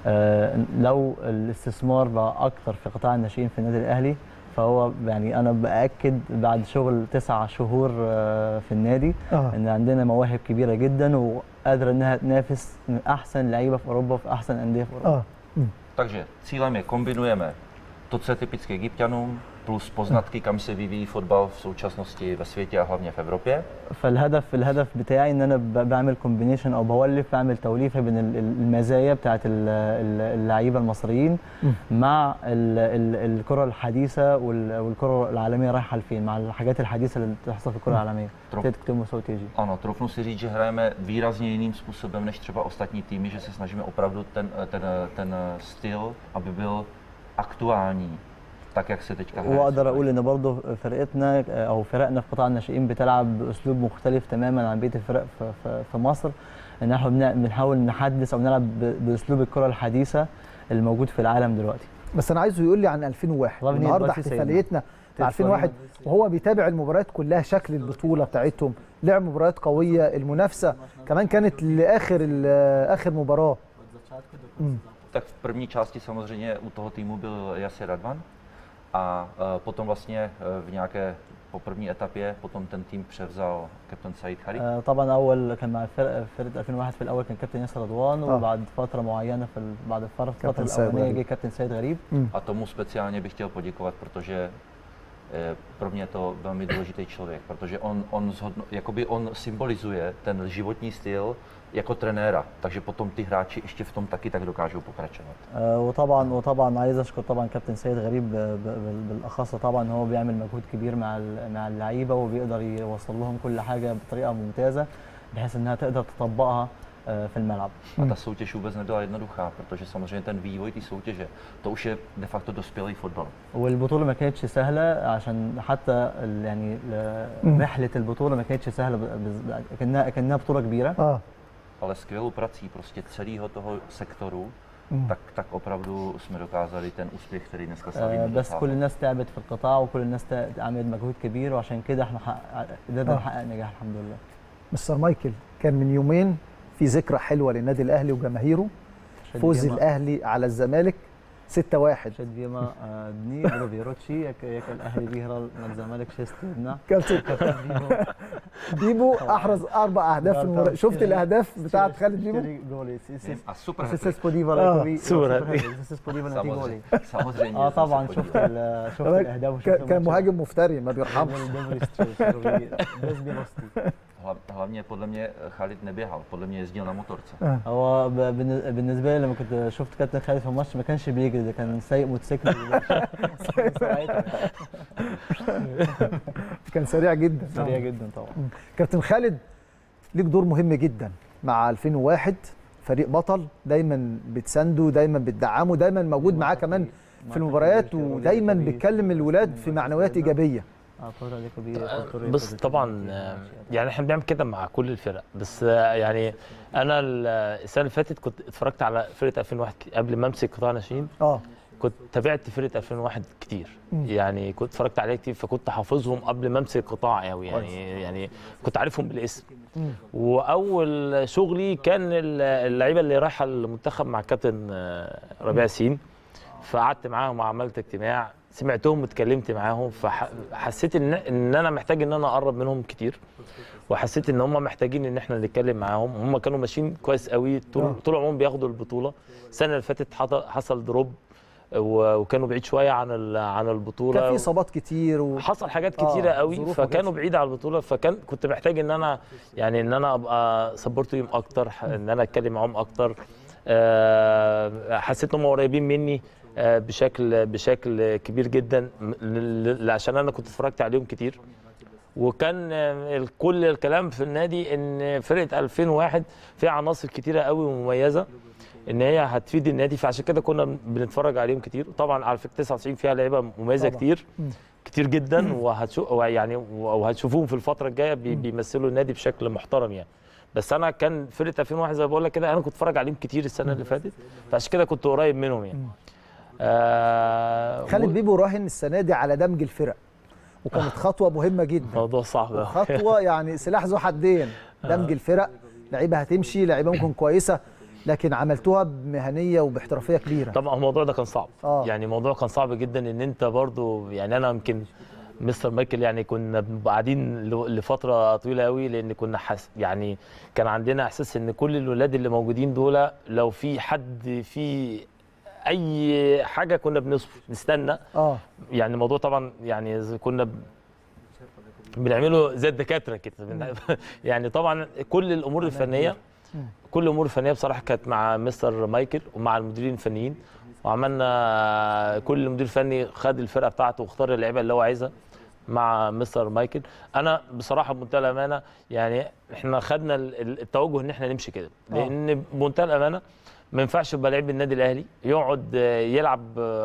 لو الاستثمار بقى اكتر في قطاع الناشئين في النادي الاهلي فهو يعني انا باكد بعد شغل تسع شهور في النادي آه. ان عندنا مواهب كبيره جدا وقادره انها تنافس من احسن لعيبه في اوروبا في احسن انديه في اوروبا. آه. Takže cílem je kombinujeme to, co je typické Egypťanům, plus poznatky, kam se vyvíjí fotbal v současnosti ve světě a hlavně v Evropě. فالهدف الهدف بتاعي ان انا بعمل كومبينيشن او بولف بعمل توليفه بين المزايا بتاعت اللعيبه المصريين مع الكره الحديثه والكره العالميه رايحه لفين مع الحاجات الحديثه اللي بتحصل في الكره العالميه. K tomu soutěži. Ano, troufnu si říct, že hrajeme výrazně jiným způsobem než třeba ostatní týmy, že se snažíme opravdu ten ten ten styl, aby byl aktuální. tak jak se teďka hraje. واقدر اقول ان برضه فرقتنا او فرقنا في قطاع الناشئين بتلعب باسلوب مختلف تماما عن بقيه الفرق في, في, في مصر، ان احنا بنحاول نحدث او نلعب باسلوب الكره الحديثه الموجود في العالم دلوقتي. بس انا عايزه يقول لي عن ألفين وواحد النهارده احتفاليتنا مع ألفين وواحد وهو بيتابع المباريات كلها، شكل البطوله بتاعتهم، لعب مباريات قويه، المنافسه كمان كانت لاخر اخر مباراه. Tak v první části samozřejmě u toho týmu byl Yasir Radwan a potom vlastně v nějaké po první etapě potom ten tým převzal كابتن سعيد خريب. طبعا اول كان مع الفرقه فرقه ألفين وواحد في الاول كان كابتن ياسر رضوان وبعد فتره معينه في بعد الفتره الاولانيه جه كابتن سعيد غريب. A tomu speciálně bych chtěl poděkovat, protože pro mě to velmi důležitý člověk, protože on on zhodno, jakoby on symbolizuje ten životní styl jako trenéra, takže potom ty hráči ještě v tom taky tak dokážou pokračovat. وطبعا وطبعا عايز اشكر طبعا كابتن سيد غريب بالاخص طبعا هو بيعمل مجهود كبير مع مع اللعيبه وبيقدر يوصل لهم كل حاجه بطريقه ممتازه بحيث انها تقدر تطبقها في الملعب. A ta soutěž vůbec nebyla jednoduchá, protože samozřejmě ten vývoj té soutěže, to už je de facto dospělý fotbal. والبطوله ما كانتش سهله عشان حتى يعني رحله البطوله ما كانتش سهله كانها كانها بطوله كبيره. اه ale skvělou prací prostě celého toho sektoru, mm. tak, tak opravdu jsme dokázali ten úspěch, který dneska slavíme. بس كل الناس تعبت في القطاع وكل الناس عملت مجهود كبير وعشان كده احنا قدرنا نحقق نجاح الحمد لله. مستر مايكل، كان من يومين في ذكرى حلوه للنادي الاهلي وجماهيره، فوز الاهلي على الزمالك ستة واحد. Před dvěma dny bylo výročí, jak, jak الاهلي vyhrál nad Zamalek šest jedna. كابتن بيبو احرز اربع اهداف في المباراه. شفت الاهداف بتاعت خالد بيبو؟ جولي السوبر سيس سبوديفا سوبر سيس سبوديفا نتي جولي. samozřejmě. اه طبعا شفت شفت الاهداف كان مهاجم مفتري ما بيرحمش. hlavně podle mě Khalid neběhal, podle mě jezdil na motorce. هو بالنسبه لي لما كنت شفت كابتن خالد في الماتش ما كانش بيجري، ده كان سايق موتوسيكل. كان سريع جدا. سريع جدا طبعا. كابتن خالد ليك دور مهم جدا مع ألفين وواحد، فريق بطل دايما بتسانده، دايما بتدعمه، دايما موجود معاه كمان في المباريات، ودايما بيتكلم الولاد في معنويات ايجابيه. بص طبعا يعني احنا بنعمل كده مع كل الفرق، بس يعني انا السنه اللي فاتت كنت اتفرجت على فرقه ألفين وواحد قبل ما امسك قطاع ناشئين. اه كنت تابعت فرقه ألفين وواحد كتير، مم. يعني كنت اتفرجت عليها كتير، فكنت حافظهم قبل ما امسك قطاع قوي، يعني يعني كنت عارفهم بالاسم. مم. واول شغلي كان اللعيبه اللي رايحه المنتخب مع الكابتن ربيع ياسين، فقعدت معاهم وعملت اجتماع، سمعتهم واتكلمت معاهم، فحسيت ان ان انا محتاج ان انا اقرب منهم كتير، وحسيت ان هم محتاجين ان احنا نتكلم معاهم. هم كانوا ماشيين كويس قوي طول طول عمرهم بياخدوا البطوله. السنه اللي فاتت حصل دروب وكانوا بعيد شويه عن عن البطوله، كان في اصابات كتير وحصل حاجات كتيره آه قوي، فكانوا بعيد عن البطوله، فكان كنت محتاج ان انا يعني ان انا ابقى سبورتهم اكتر، ان انا اتكلم معاهم اكتر. أه حسيت انهم قريبين مني أه بشكل بشكل كبير جدا، عشان انا كنت اتفرجت عليهم كتير. وكان كل الكلام في النادي ان فرقه ألفين وواحد فيها عناصر كتيره قوي ومميزه، ان هي هتفيد النادي، فعشان كده كنا بنتفرج عليهم كتير. طبعا على فكره تسعة وتسعين فيها لعيبه مميزه طبعا. كتير م. كتير جدا، وهتشوف يعني وهتشوفوهم في الفتره الجايه بي بيمثلوا النادي بشكل محترم يعني. بس انا كان فرقه ألفين وواحد زي ما بقول لك كده، انا كنت اتفرج عليهم كتير السنه اللي فاتت، فعشان كده كنت قريب منهم يعني. آه خالد و... بيبو راهن السنه دي على دمج الفرق، وكانت خطوه مهمه جدا. موضوع صعب قوي. خطوه يعني سلاح ذو حدين، دمج الفرق، لعيبه هتمشي، لعيبه ممكن كويسه، لكن عملتوها بمهنيه وباحترافيه كبيره. طبعا الموضوع ده كان صعب. آه. يعني الموضوع كان صعب جدا، ان انت برضو يعني انا يمكن مستر مايكل يعني كنا قاعدين لفتره طويله قوي، لان كنا حس يعني كان عندنا احساس ان كل الولاد اللي موجودين دول لو في حد في اي حاجه كنا بنصبر نستنى. اه يعني الموضوع طبعا يعني كنا بنعمله زي الدكاتره كده. يعني طبعا كل الامور الفنيه كل الامور الفنيه بصراحه كانت مع مستر مايكل ومع المديرين الفنيين، وعملنا كل مدير فني خد الفرقه بتاعته واختار اللعيبه اللي هو عايزها مع مستر مايكل. انا بصراحه بمنتهى الامانه يعني احنا خدنا التوجه ان احنا نمشي كده، لان بمنتهى الامانه ما ينفعش يبقى لعيب النادي الاهلي يقعد يلعب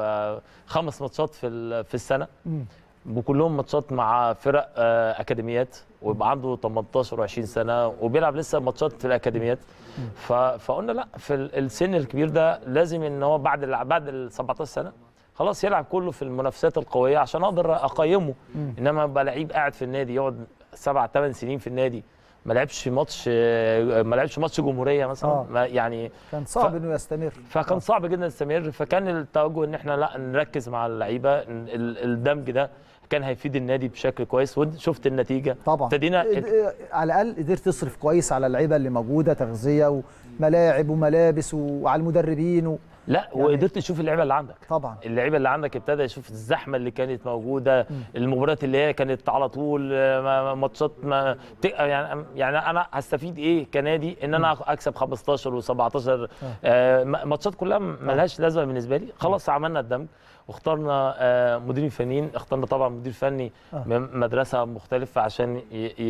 خمس ماتشات في في السنه وكلهم ماتشات مع فرق اكاديميات، ويبقى عنده تمنتاشر وعشرين سنه وبيلعب لسه ماتشات في الاكاديميات. فقلنا لا، في السن الكبير ده لازم ان هو بعد بعد ال سبعتاشر سنه خلاص يلعب كله في المنافسات القويه عشان اقدر اقيمه. انما يبقى لعيب قاعد في النادي يقعد سبع ثمان سنين في النادي ما لعبش ماتش ما لعبش ماتش جمهوريه مثلا آه. ما يعني كان صعب ف... انه يستمر، فكان آه. صعب جدا يستمر. فكان التوجه ان احنا لا نركز مع اللعيبه، الدمج ده كان هيفيد النادي بشكل كويس، وشفت النتيجه طبعا. ابتدينا على الاقل قدرت تصرف كويس على اللعيبه اللي موجوده، تغذيه وملاعب وملابس وعلى المدربين و... لا يعني وقدرت تشوف اللعيبه اللي عندك. طبعا اللعيبه اللي عندك ابتدى يشوف الزحمه اللي كانت موجوده، م. المباريات اللي هي كانت على طول ماتشات ما يعني يعني انا هستفيد ايه كنادي ان انا اكسب خمستاشر وسبعتاشر آه ماتشات كلها ملهاش لازمه بالنسبه لي. خلاص عملنا الدمج واخترنا آه مديرين فنيين، اخترنا طبعا مدير فني آه. من مدرسه مختلفه عشان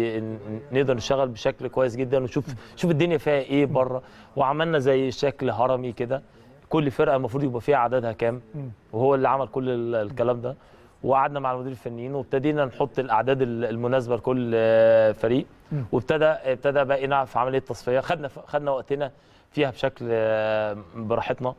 نقدر نشتغل بشكل كويس جدا ونشوف شوف الدنيا فيها ايه بره. وعملنا زي شكل هرمي كده، كل فرقه المفروض يبقى فيها عددها كام، وهو اللي عمل كل الكلام ده. وقعدنا مع المدير الفنيين وابتدينا نحط الاعداد المناسبه لكل فريق، وابتدى ابتدى بقينا في عمليه تصفيه، خدنا خدنا وقتنا فيها بشكل براحتنا،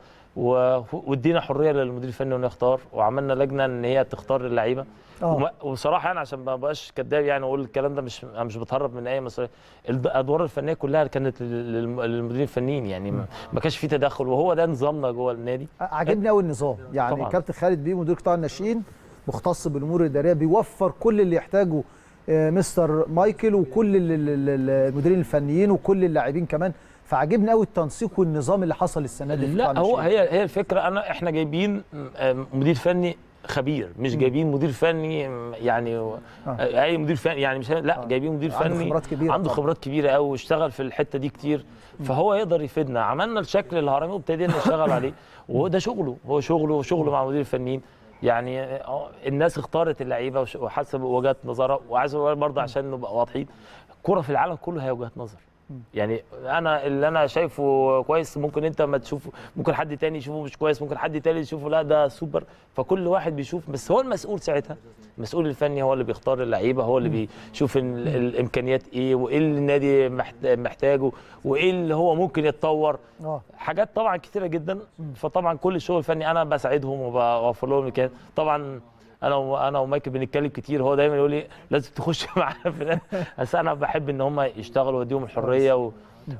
وادينا حريه للمدير الفني انه يختار، وعملنا لجنه ان هي تختار اللعيبه. آه. وبصراحه يعني عشان ما بقاش كداب يعني اقول الكلام ده، مش مش بتهرب من اي مسؤوليه. الادوار الفنيه كلها كانت للمديرين الفنيين، يعني ما كانش في تدخل، وهو ده نظامنا جوه النادي. عجبني قوي النظام، يعني طبعا. كابتن خالد بيه مدير قطاع الناشئين مختص بالامور الاداريه، بيوفر كل اللي يحتاجه مستر مايكل وكل المديرين الفنيين وكل اللاعبين كمان. فعجبني قوي التنسيق والنظام اللي حصل السنه دي. لا هو هي هي الفكره، انا احنا جايبين مدير فني خبير، مش جايبين مدير فني يعني آه. اي مدير فني يعني مش لا آه. جايبين مدير فني عنده خبرات كبيره عنده خبرات كبيره قوي واشتغل في الحته دي كتير، فهو يقدر يفيدنا. عملنا الشكل الهرمي وابتدينا نشتغل عليه، وهو ده شغله، هو شغله وشغله مع مدير الفنيين. يعني الناس اختارت اللعيبه وحسب وجهات نظرها، وعايز برضه عشان نبقى واضحين، الكوره في العالم كله هي وجهات نظر. يعني انا اللي انا شايفه كويس ممكن انت ما تشوفه، ممكن حد تاني يشوفه مش كويس، ممكن حد تاني يشوفه لا ده سوبر، فكل واحد بيشوف. بس هو المسؤول ساعتها، المسؤول الفني هو اللي بيختار اللعيبه، هو اللي بيشوف الامكانيات ايه وايه اللي النادي محتاجه وايه اللي هو ممكن يتطور. حاجات طبعا كتيره جدا، فطبعا كل الشغل الفني انا بساعدهم وبوفر لهم المكان. طبعا انا وانا ومايكل بنتكلم كتير، هو دايما يقول لي لازم تخش معانا في ده، بس انا بحب ان هم يشتغلوا واديهم الحريه و...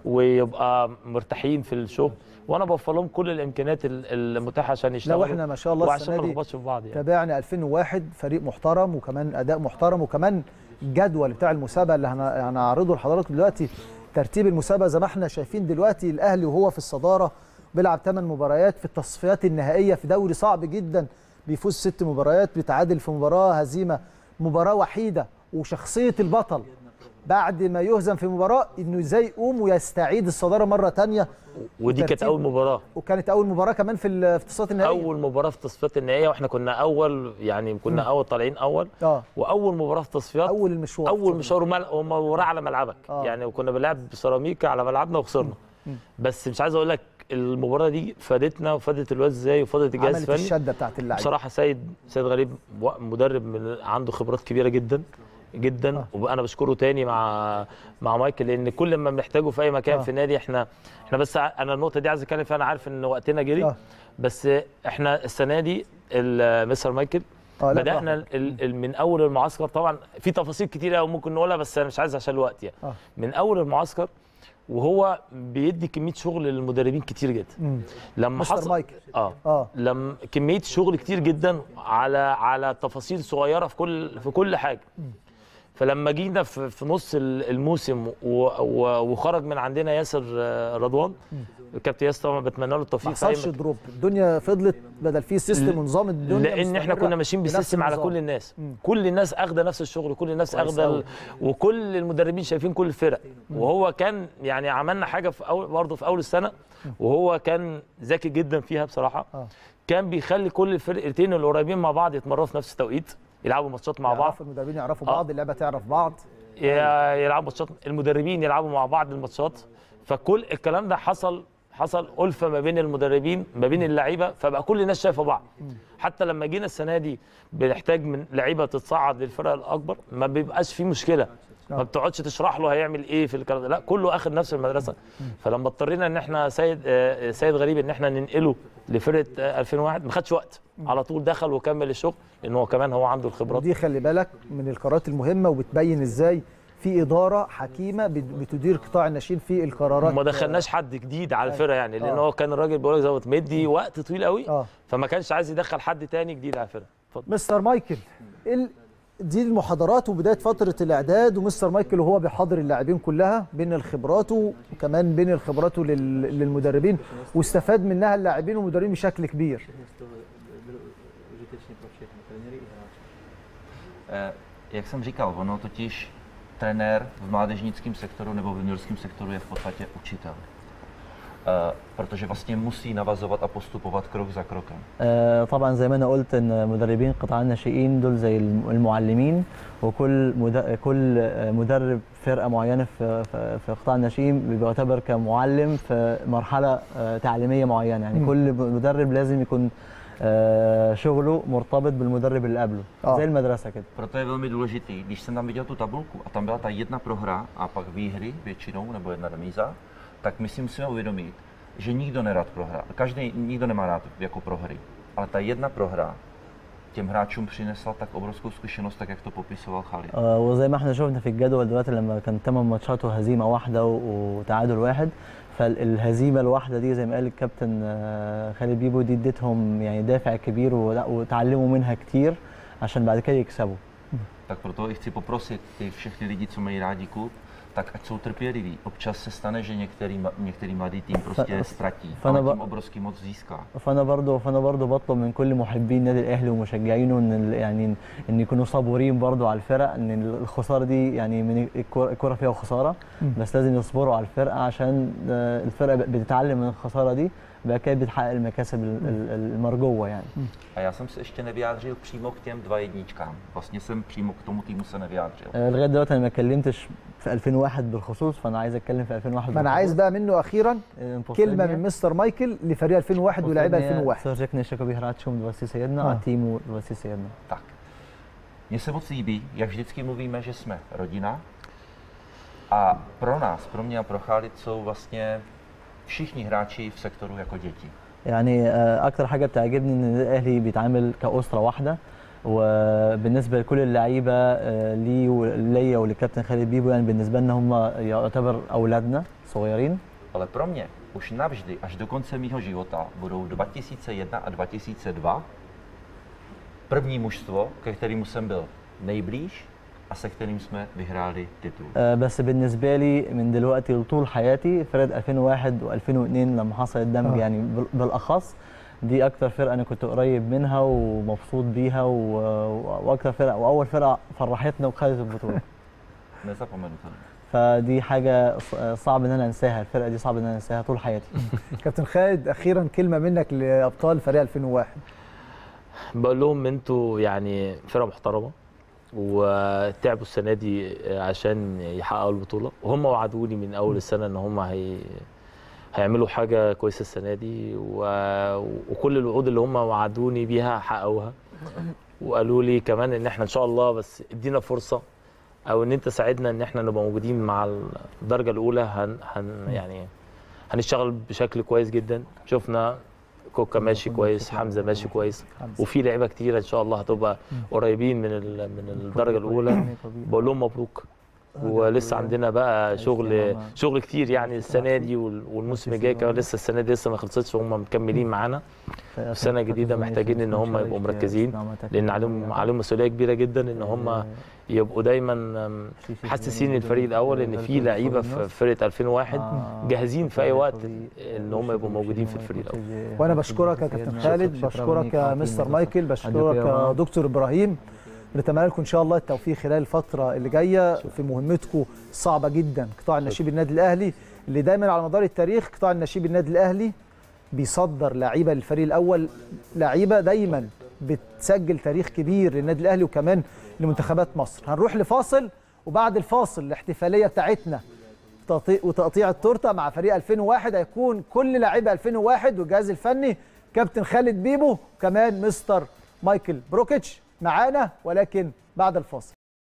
ويبقى مرتاحين في الشغل، وانا بوفر لهم كل الامكانيات المتاحه عشان يشتغلوا. لو احنا ما شاء الله السنه دي في بعض يعني. تابعنا ألفين وواحد فريق محترم وكمان اداء محترم، وكمان الجدول بتاع المسابقه اللي هنعرضه لحضراتكم دلوقتي، ترتيب المسابقه زي ما احنا شايفين دلوقتي، الاهلي وهو في الصداره بيلعب ثمان مباريات في التصفيات النهائيه في دوري صعب جدا، بيفوز ست مباريات، بيتعادل في مباراه، هزيمه مباراه وحيده. وشخصيه البطل بعد ما يهزم في مباراه انه ازاي يقوم ويستعيد الصداره مره ثانيه. ودي كانت اول مباراه، وكانت اول مباراه كمان في التصفيات النهائيه، اول مباراه في التصفيات النهائيه، واحنا كنا اول يعني كنا م. اول طالعين اول اه واول مباراه في التصفيات، اول المشوار اول مشوار ومباراه على ملعبك آه. يعني وكنا بنلعب سيراميكا على ملعبنا وخسرنا. م. بس مش عايز اقول لك المباراه دي فادتنا وفادت الواد ازاي وفادت الجهاز الفني. عملت الشده بتاعت اللعيبه بصراحه. سيد سيد غريب مدرب من عنده خبرات كبيره جدا جدا آه. وانا بشكره تاني مع مع مايكل، لان كل ما بنحتاجه في اي مكان آه. في النادي احنا احنا بس انا النقطه دي عايز اتكلم فيها، انا عارف ان وقتنا جري آه. بس احنا السنه دي مستر مايكل آه بدانا من اول المعسكر. طبعا في تفاصيل كتيره قوي ممكن نقولها بس انا مش عايز عشان الوقت يعني آه. من اول المعسكر وهو بيدي كميه شغل للمدربين كتير جدا. مم. لما حصل مايكل. اه اه لما كميه شغل كتير جدا على على تفاصيل صغيره في كل في كل حاجه. مم. فلما جينا في, في نص الموسم وخرج من عندنا ياسر رضوان، الكابتن ياسر طبعا بتمنى له التوفيق. ما حصلش دروب، الدنيا فضلت بدل في سيستم ونظام الدنيا، لان احنا كنا ماشيين بالسيستم على كل الناس. مم. كل الناس اخده نفس الشغل، كل الناس اخده ال... وكل المدربين شايفين كل الفرق. مم. وهو كان يعني عملنا حاجه في اول برضه في اول السنه وهو كان ذكي جدا فيها بصراحه. آه. كان بيخلي كل الفرقتين القريبين مع بعض يتمرنوا في نفس التوقيت، يلعبوا ماتشات مع بعض، المدربين يعرفوا بعض آه. اللعبه تعرف بعض، يلعبوا ماتشات، المدربين يلعبوا مع بعض الماتشات. فكل الكلام ده حصل حصل ألفة ما بين المدربين ما بين اللعيبه، فبقى كل الناس شايفه بعض. حتى لما جينا السنه دي بنحتاج من لعيبه تتصعد للفرق الاكبر، ما بيبقاش في مشكله، ما بتقعدش تشرح له هيعمل ايه في الكلام ده، لا كله اخذ نفس المدرسه. فلما اضطرينا ان احنا سيد سيد غريب ان احنا ننقله لفرقه ألفين وواحد ما خدش وقت، على طول دخل وكمل الشغل، لان هو كمان هو عنده الخبرات دي. خلي بالك من القرارات المهمه، وبتبين ازاي في اداره حكيمه بتدير قطاع الناشئين في القرارات. ما دخلناش حد جديد على الفرقه يعني، لان هو كان الراجل بيقول لك زي مدي وقت طويل قوي آه. فما كانش عايز يدخل حد تاني جديد على الفرقه. مستر مايكل، دي المحاضرات وبدايه فتره الاعداد، ومستر مايكل وهو بيحاضر اللاعبين كلها بين الخبرات وكمان بين الخبرات للمدربين، واستفاد منها اللاعبين والمدربين بشكل كبير. Jak jsem říkal, ono totiž trenér v mládežnickém sektoru nebo v juniorském sektoru je v podstatě učitel. protože vlastně musí navazovat a postupovat krok za krokem. طبعا زي ما انا قلت ان مدربين قطاع الناشئين دول زي المعلمين، وكل كل مدرب فرقه معينه في في قطاع الناشئين بيعتبر كمعلم في مرحله تعليميه معينه، يعني م. كل مدرب لازم يكون شغله مرتبط بالمدرب اللي قبله آه. زي المدرسه كده. Proto je velmi důležitý, když jsem tam viděl tu tabulku a tam byla ta jedna prohra a pak výhry většinou nebo jedna remíza, tak my si musíme uvědomit, že nikdo nerad prohrá. Každý, nikdo nemá rád jako prohry, ale ta jedna prohra těm hráčům přinesla tak obrovskou zkušenost, tak jak to popisoval Khalid. آه وزي ما احنا شفنا في الجدول دلوقتي لما كان ثمان ماتشات وهزيمه واحده وتعادل واحد، فالهزيمه الواحده دي زي ما قال الكابتن خالد بيبو دي اديتهم يعني دافع كبير وتعلموا منها كتير عشان بعد كده يكسبوا. Tak proto i chci poprosit ty všechny lidi, co mají rádi klub, tak ať jsou trpěliví. Občas se stane, že některý, některý mladý tým prostě ztratí, ale tím obrovský moc získá. فانا برضه فانا برضه بطلب من كل محبين النادي الاهلي ومشجعينه ان يعني ان يكونوا صبورين برضه على الفرق، ان الخساره دي يعني من الكوره فيها خساره، بس لازم يصبروا على الفرقه عشان الفرقه بتتعلم من الخساره دي، بعد كده بتحقق المكاسب المرجوه يعني. A já jsem se ještě nevyjádřil přímo k těm dva jedničkám. Vlastně jsem přímo k tomu týmu se nevyjádřil. لغايه دلوقتي انا ما اتكلمتش في ألفين وواحد بالخصوص، فانا عايز اتكلم في ألفين وواحد. ما انا عايز بقى منه اخيرا كلمه من مستر مايكل لفريق ألفين وواحد ولاعيبه ألفين وواحد. Řekněte, že bych rád čemu dva si jedna a týmu dva si jedna. Tak. Mně se moc líbí, jak vždycky mluvíme, že jsme rodina. A pro nás, pro mě a pro Khalid jsou vlastně všichni hráči v sektoru jako děti. يعني اكتر حاجه بتعجبني ان الاهلي بيتعامل كاسره واحده، وبالنسبه لكل اللعيبه لي وليا ولكابتن خالد بيبو يعني بالنسبه لنا هم يعتبر اولادنا صغيرين. Ale pro mě už navždy až do konce mýho života budou dva tisíce jedna a dva tisíce dva první mužstvo, ke kterému jsem byl nejblíž a se kterým jsme vyhráli titul. بس بالنسبه لي من دلوقتي لطول حياتي فرقه ألفين وواحد وألفين واثنين لما حصل الدمج يعني بالاخص دي اكتر فرقه انا كنت قريب منها ومبسوط بيها واكتر فرقه واول فرقه فرحتنا وخدت البطوله. فدي حاجه صعب ان انا انساها، الفرقه دي صعب ان انا انساها طول حياتي. كابتن خالد اخيرا كلمه منك لابطال فريق ألفين وواحد. بقول لهم انتوا يعني فرقه محترمه وتعبوا السنه دي عشان يحققوا البطوله، وهم وعدوني من اول السنه ان هم هي هيعملوا حاجه كويسه السنه دي، و... وكل الوعود اللي هم وعدوني بيها حققوها، وقالوا لي كمان ان احنا ان شاء الله بس ادينا فرصه او ان انت ساعدنا ان احنا نبقى موجودين مع الدرجه الاولى، هن... هن... يعني هنشتغل بشكل كويس جدا. شفنا كوكا ماشي كويس، حمزه ماشي كويس، وفي لعيبه كتيره ان شاء الله هتبقى قريبين من من الدرجه الاولى. بقول لهم مبروك، ولسه عندنا بقى شغل شغل كتير يعني السنه دي والموسم الجاي كمان، لسه السنه دي لسه ما خلصتش وهم مكملين معانا. السنه الجديده محتاجين ان هم يبقوا مركزين، لان عليهم عليهم مسؤوليه كبيره جدا ان هم يبقوا دايما حاسسين الفريق الاول ان في لعيبه في فرقه ألفين وواحد جاهزين في اي وقت ان هم يبقوا موجودين في الفريق الاول. وانا بشكرك يا كابتن خالد، بشكرك يا مستر مايكل، بشكرك يا دكتور ابراهيم. نتمنى لكم ان شاء الله التوفيق خلال الفتره اللي جايه في مهمتكم الصعبه جدا. قطاع النشيب النادي الاهلي اللي دايما على مدار التاريخ قطاع النشيب النادي الاهلي بيصدر لعيبه للفريق الاول، لعيبه دايما بتسجل تاريخ كبير للنادي الاهلي وكمان لمنتخبات مصر. هنروح لفاصل، وبعد الفاصل الاحتفاليه بتاعتنا وتقطيع التورته مع فريق ألفين وواحد، هيكون كل لاعيبه ألفين وواحد والجهاز الفني كابتن خالد بيبو وكمان مستر مايكل بروكيتش معانا، ولكن بعد الفاصل.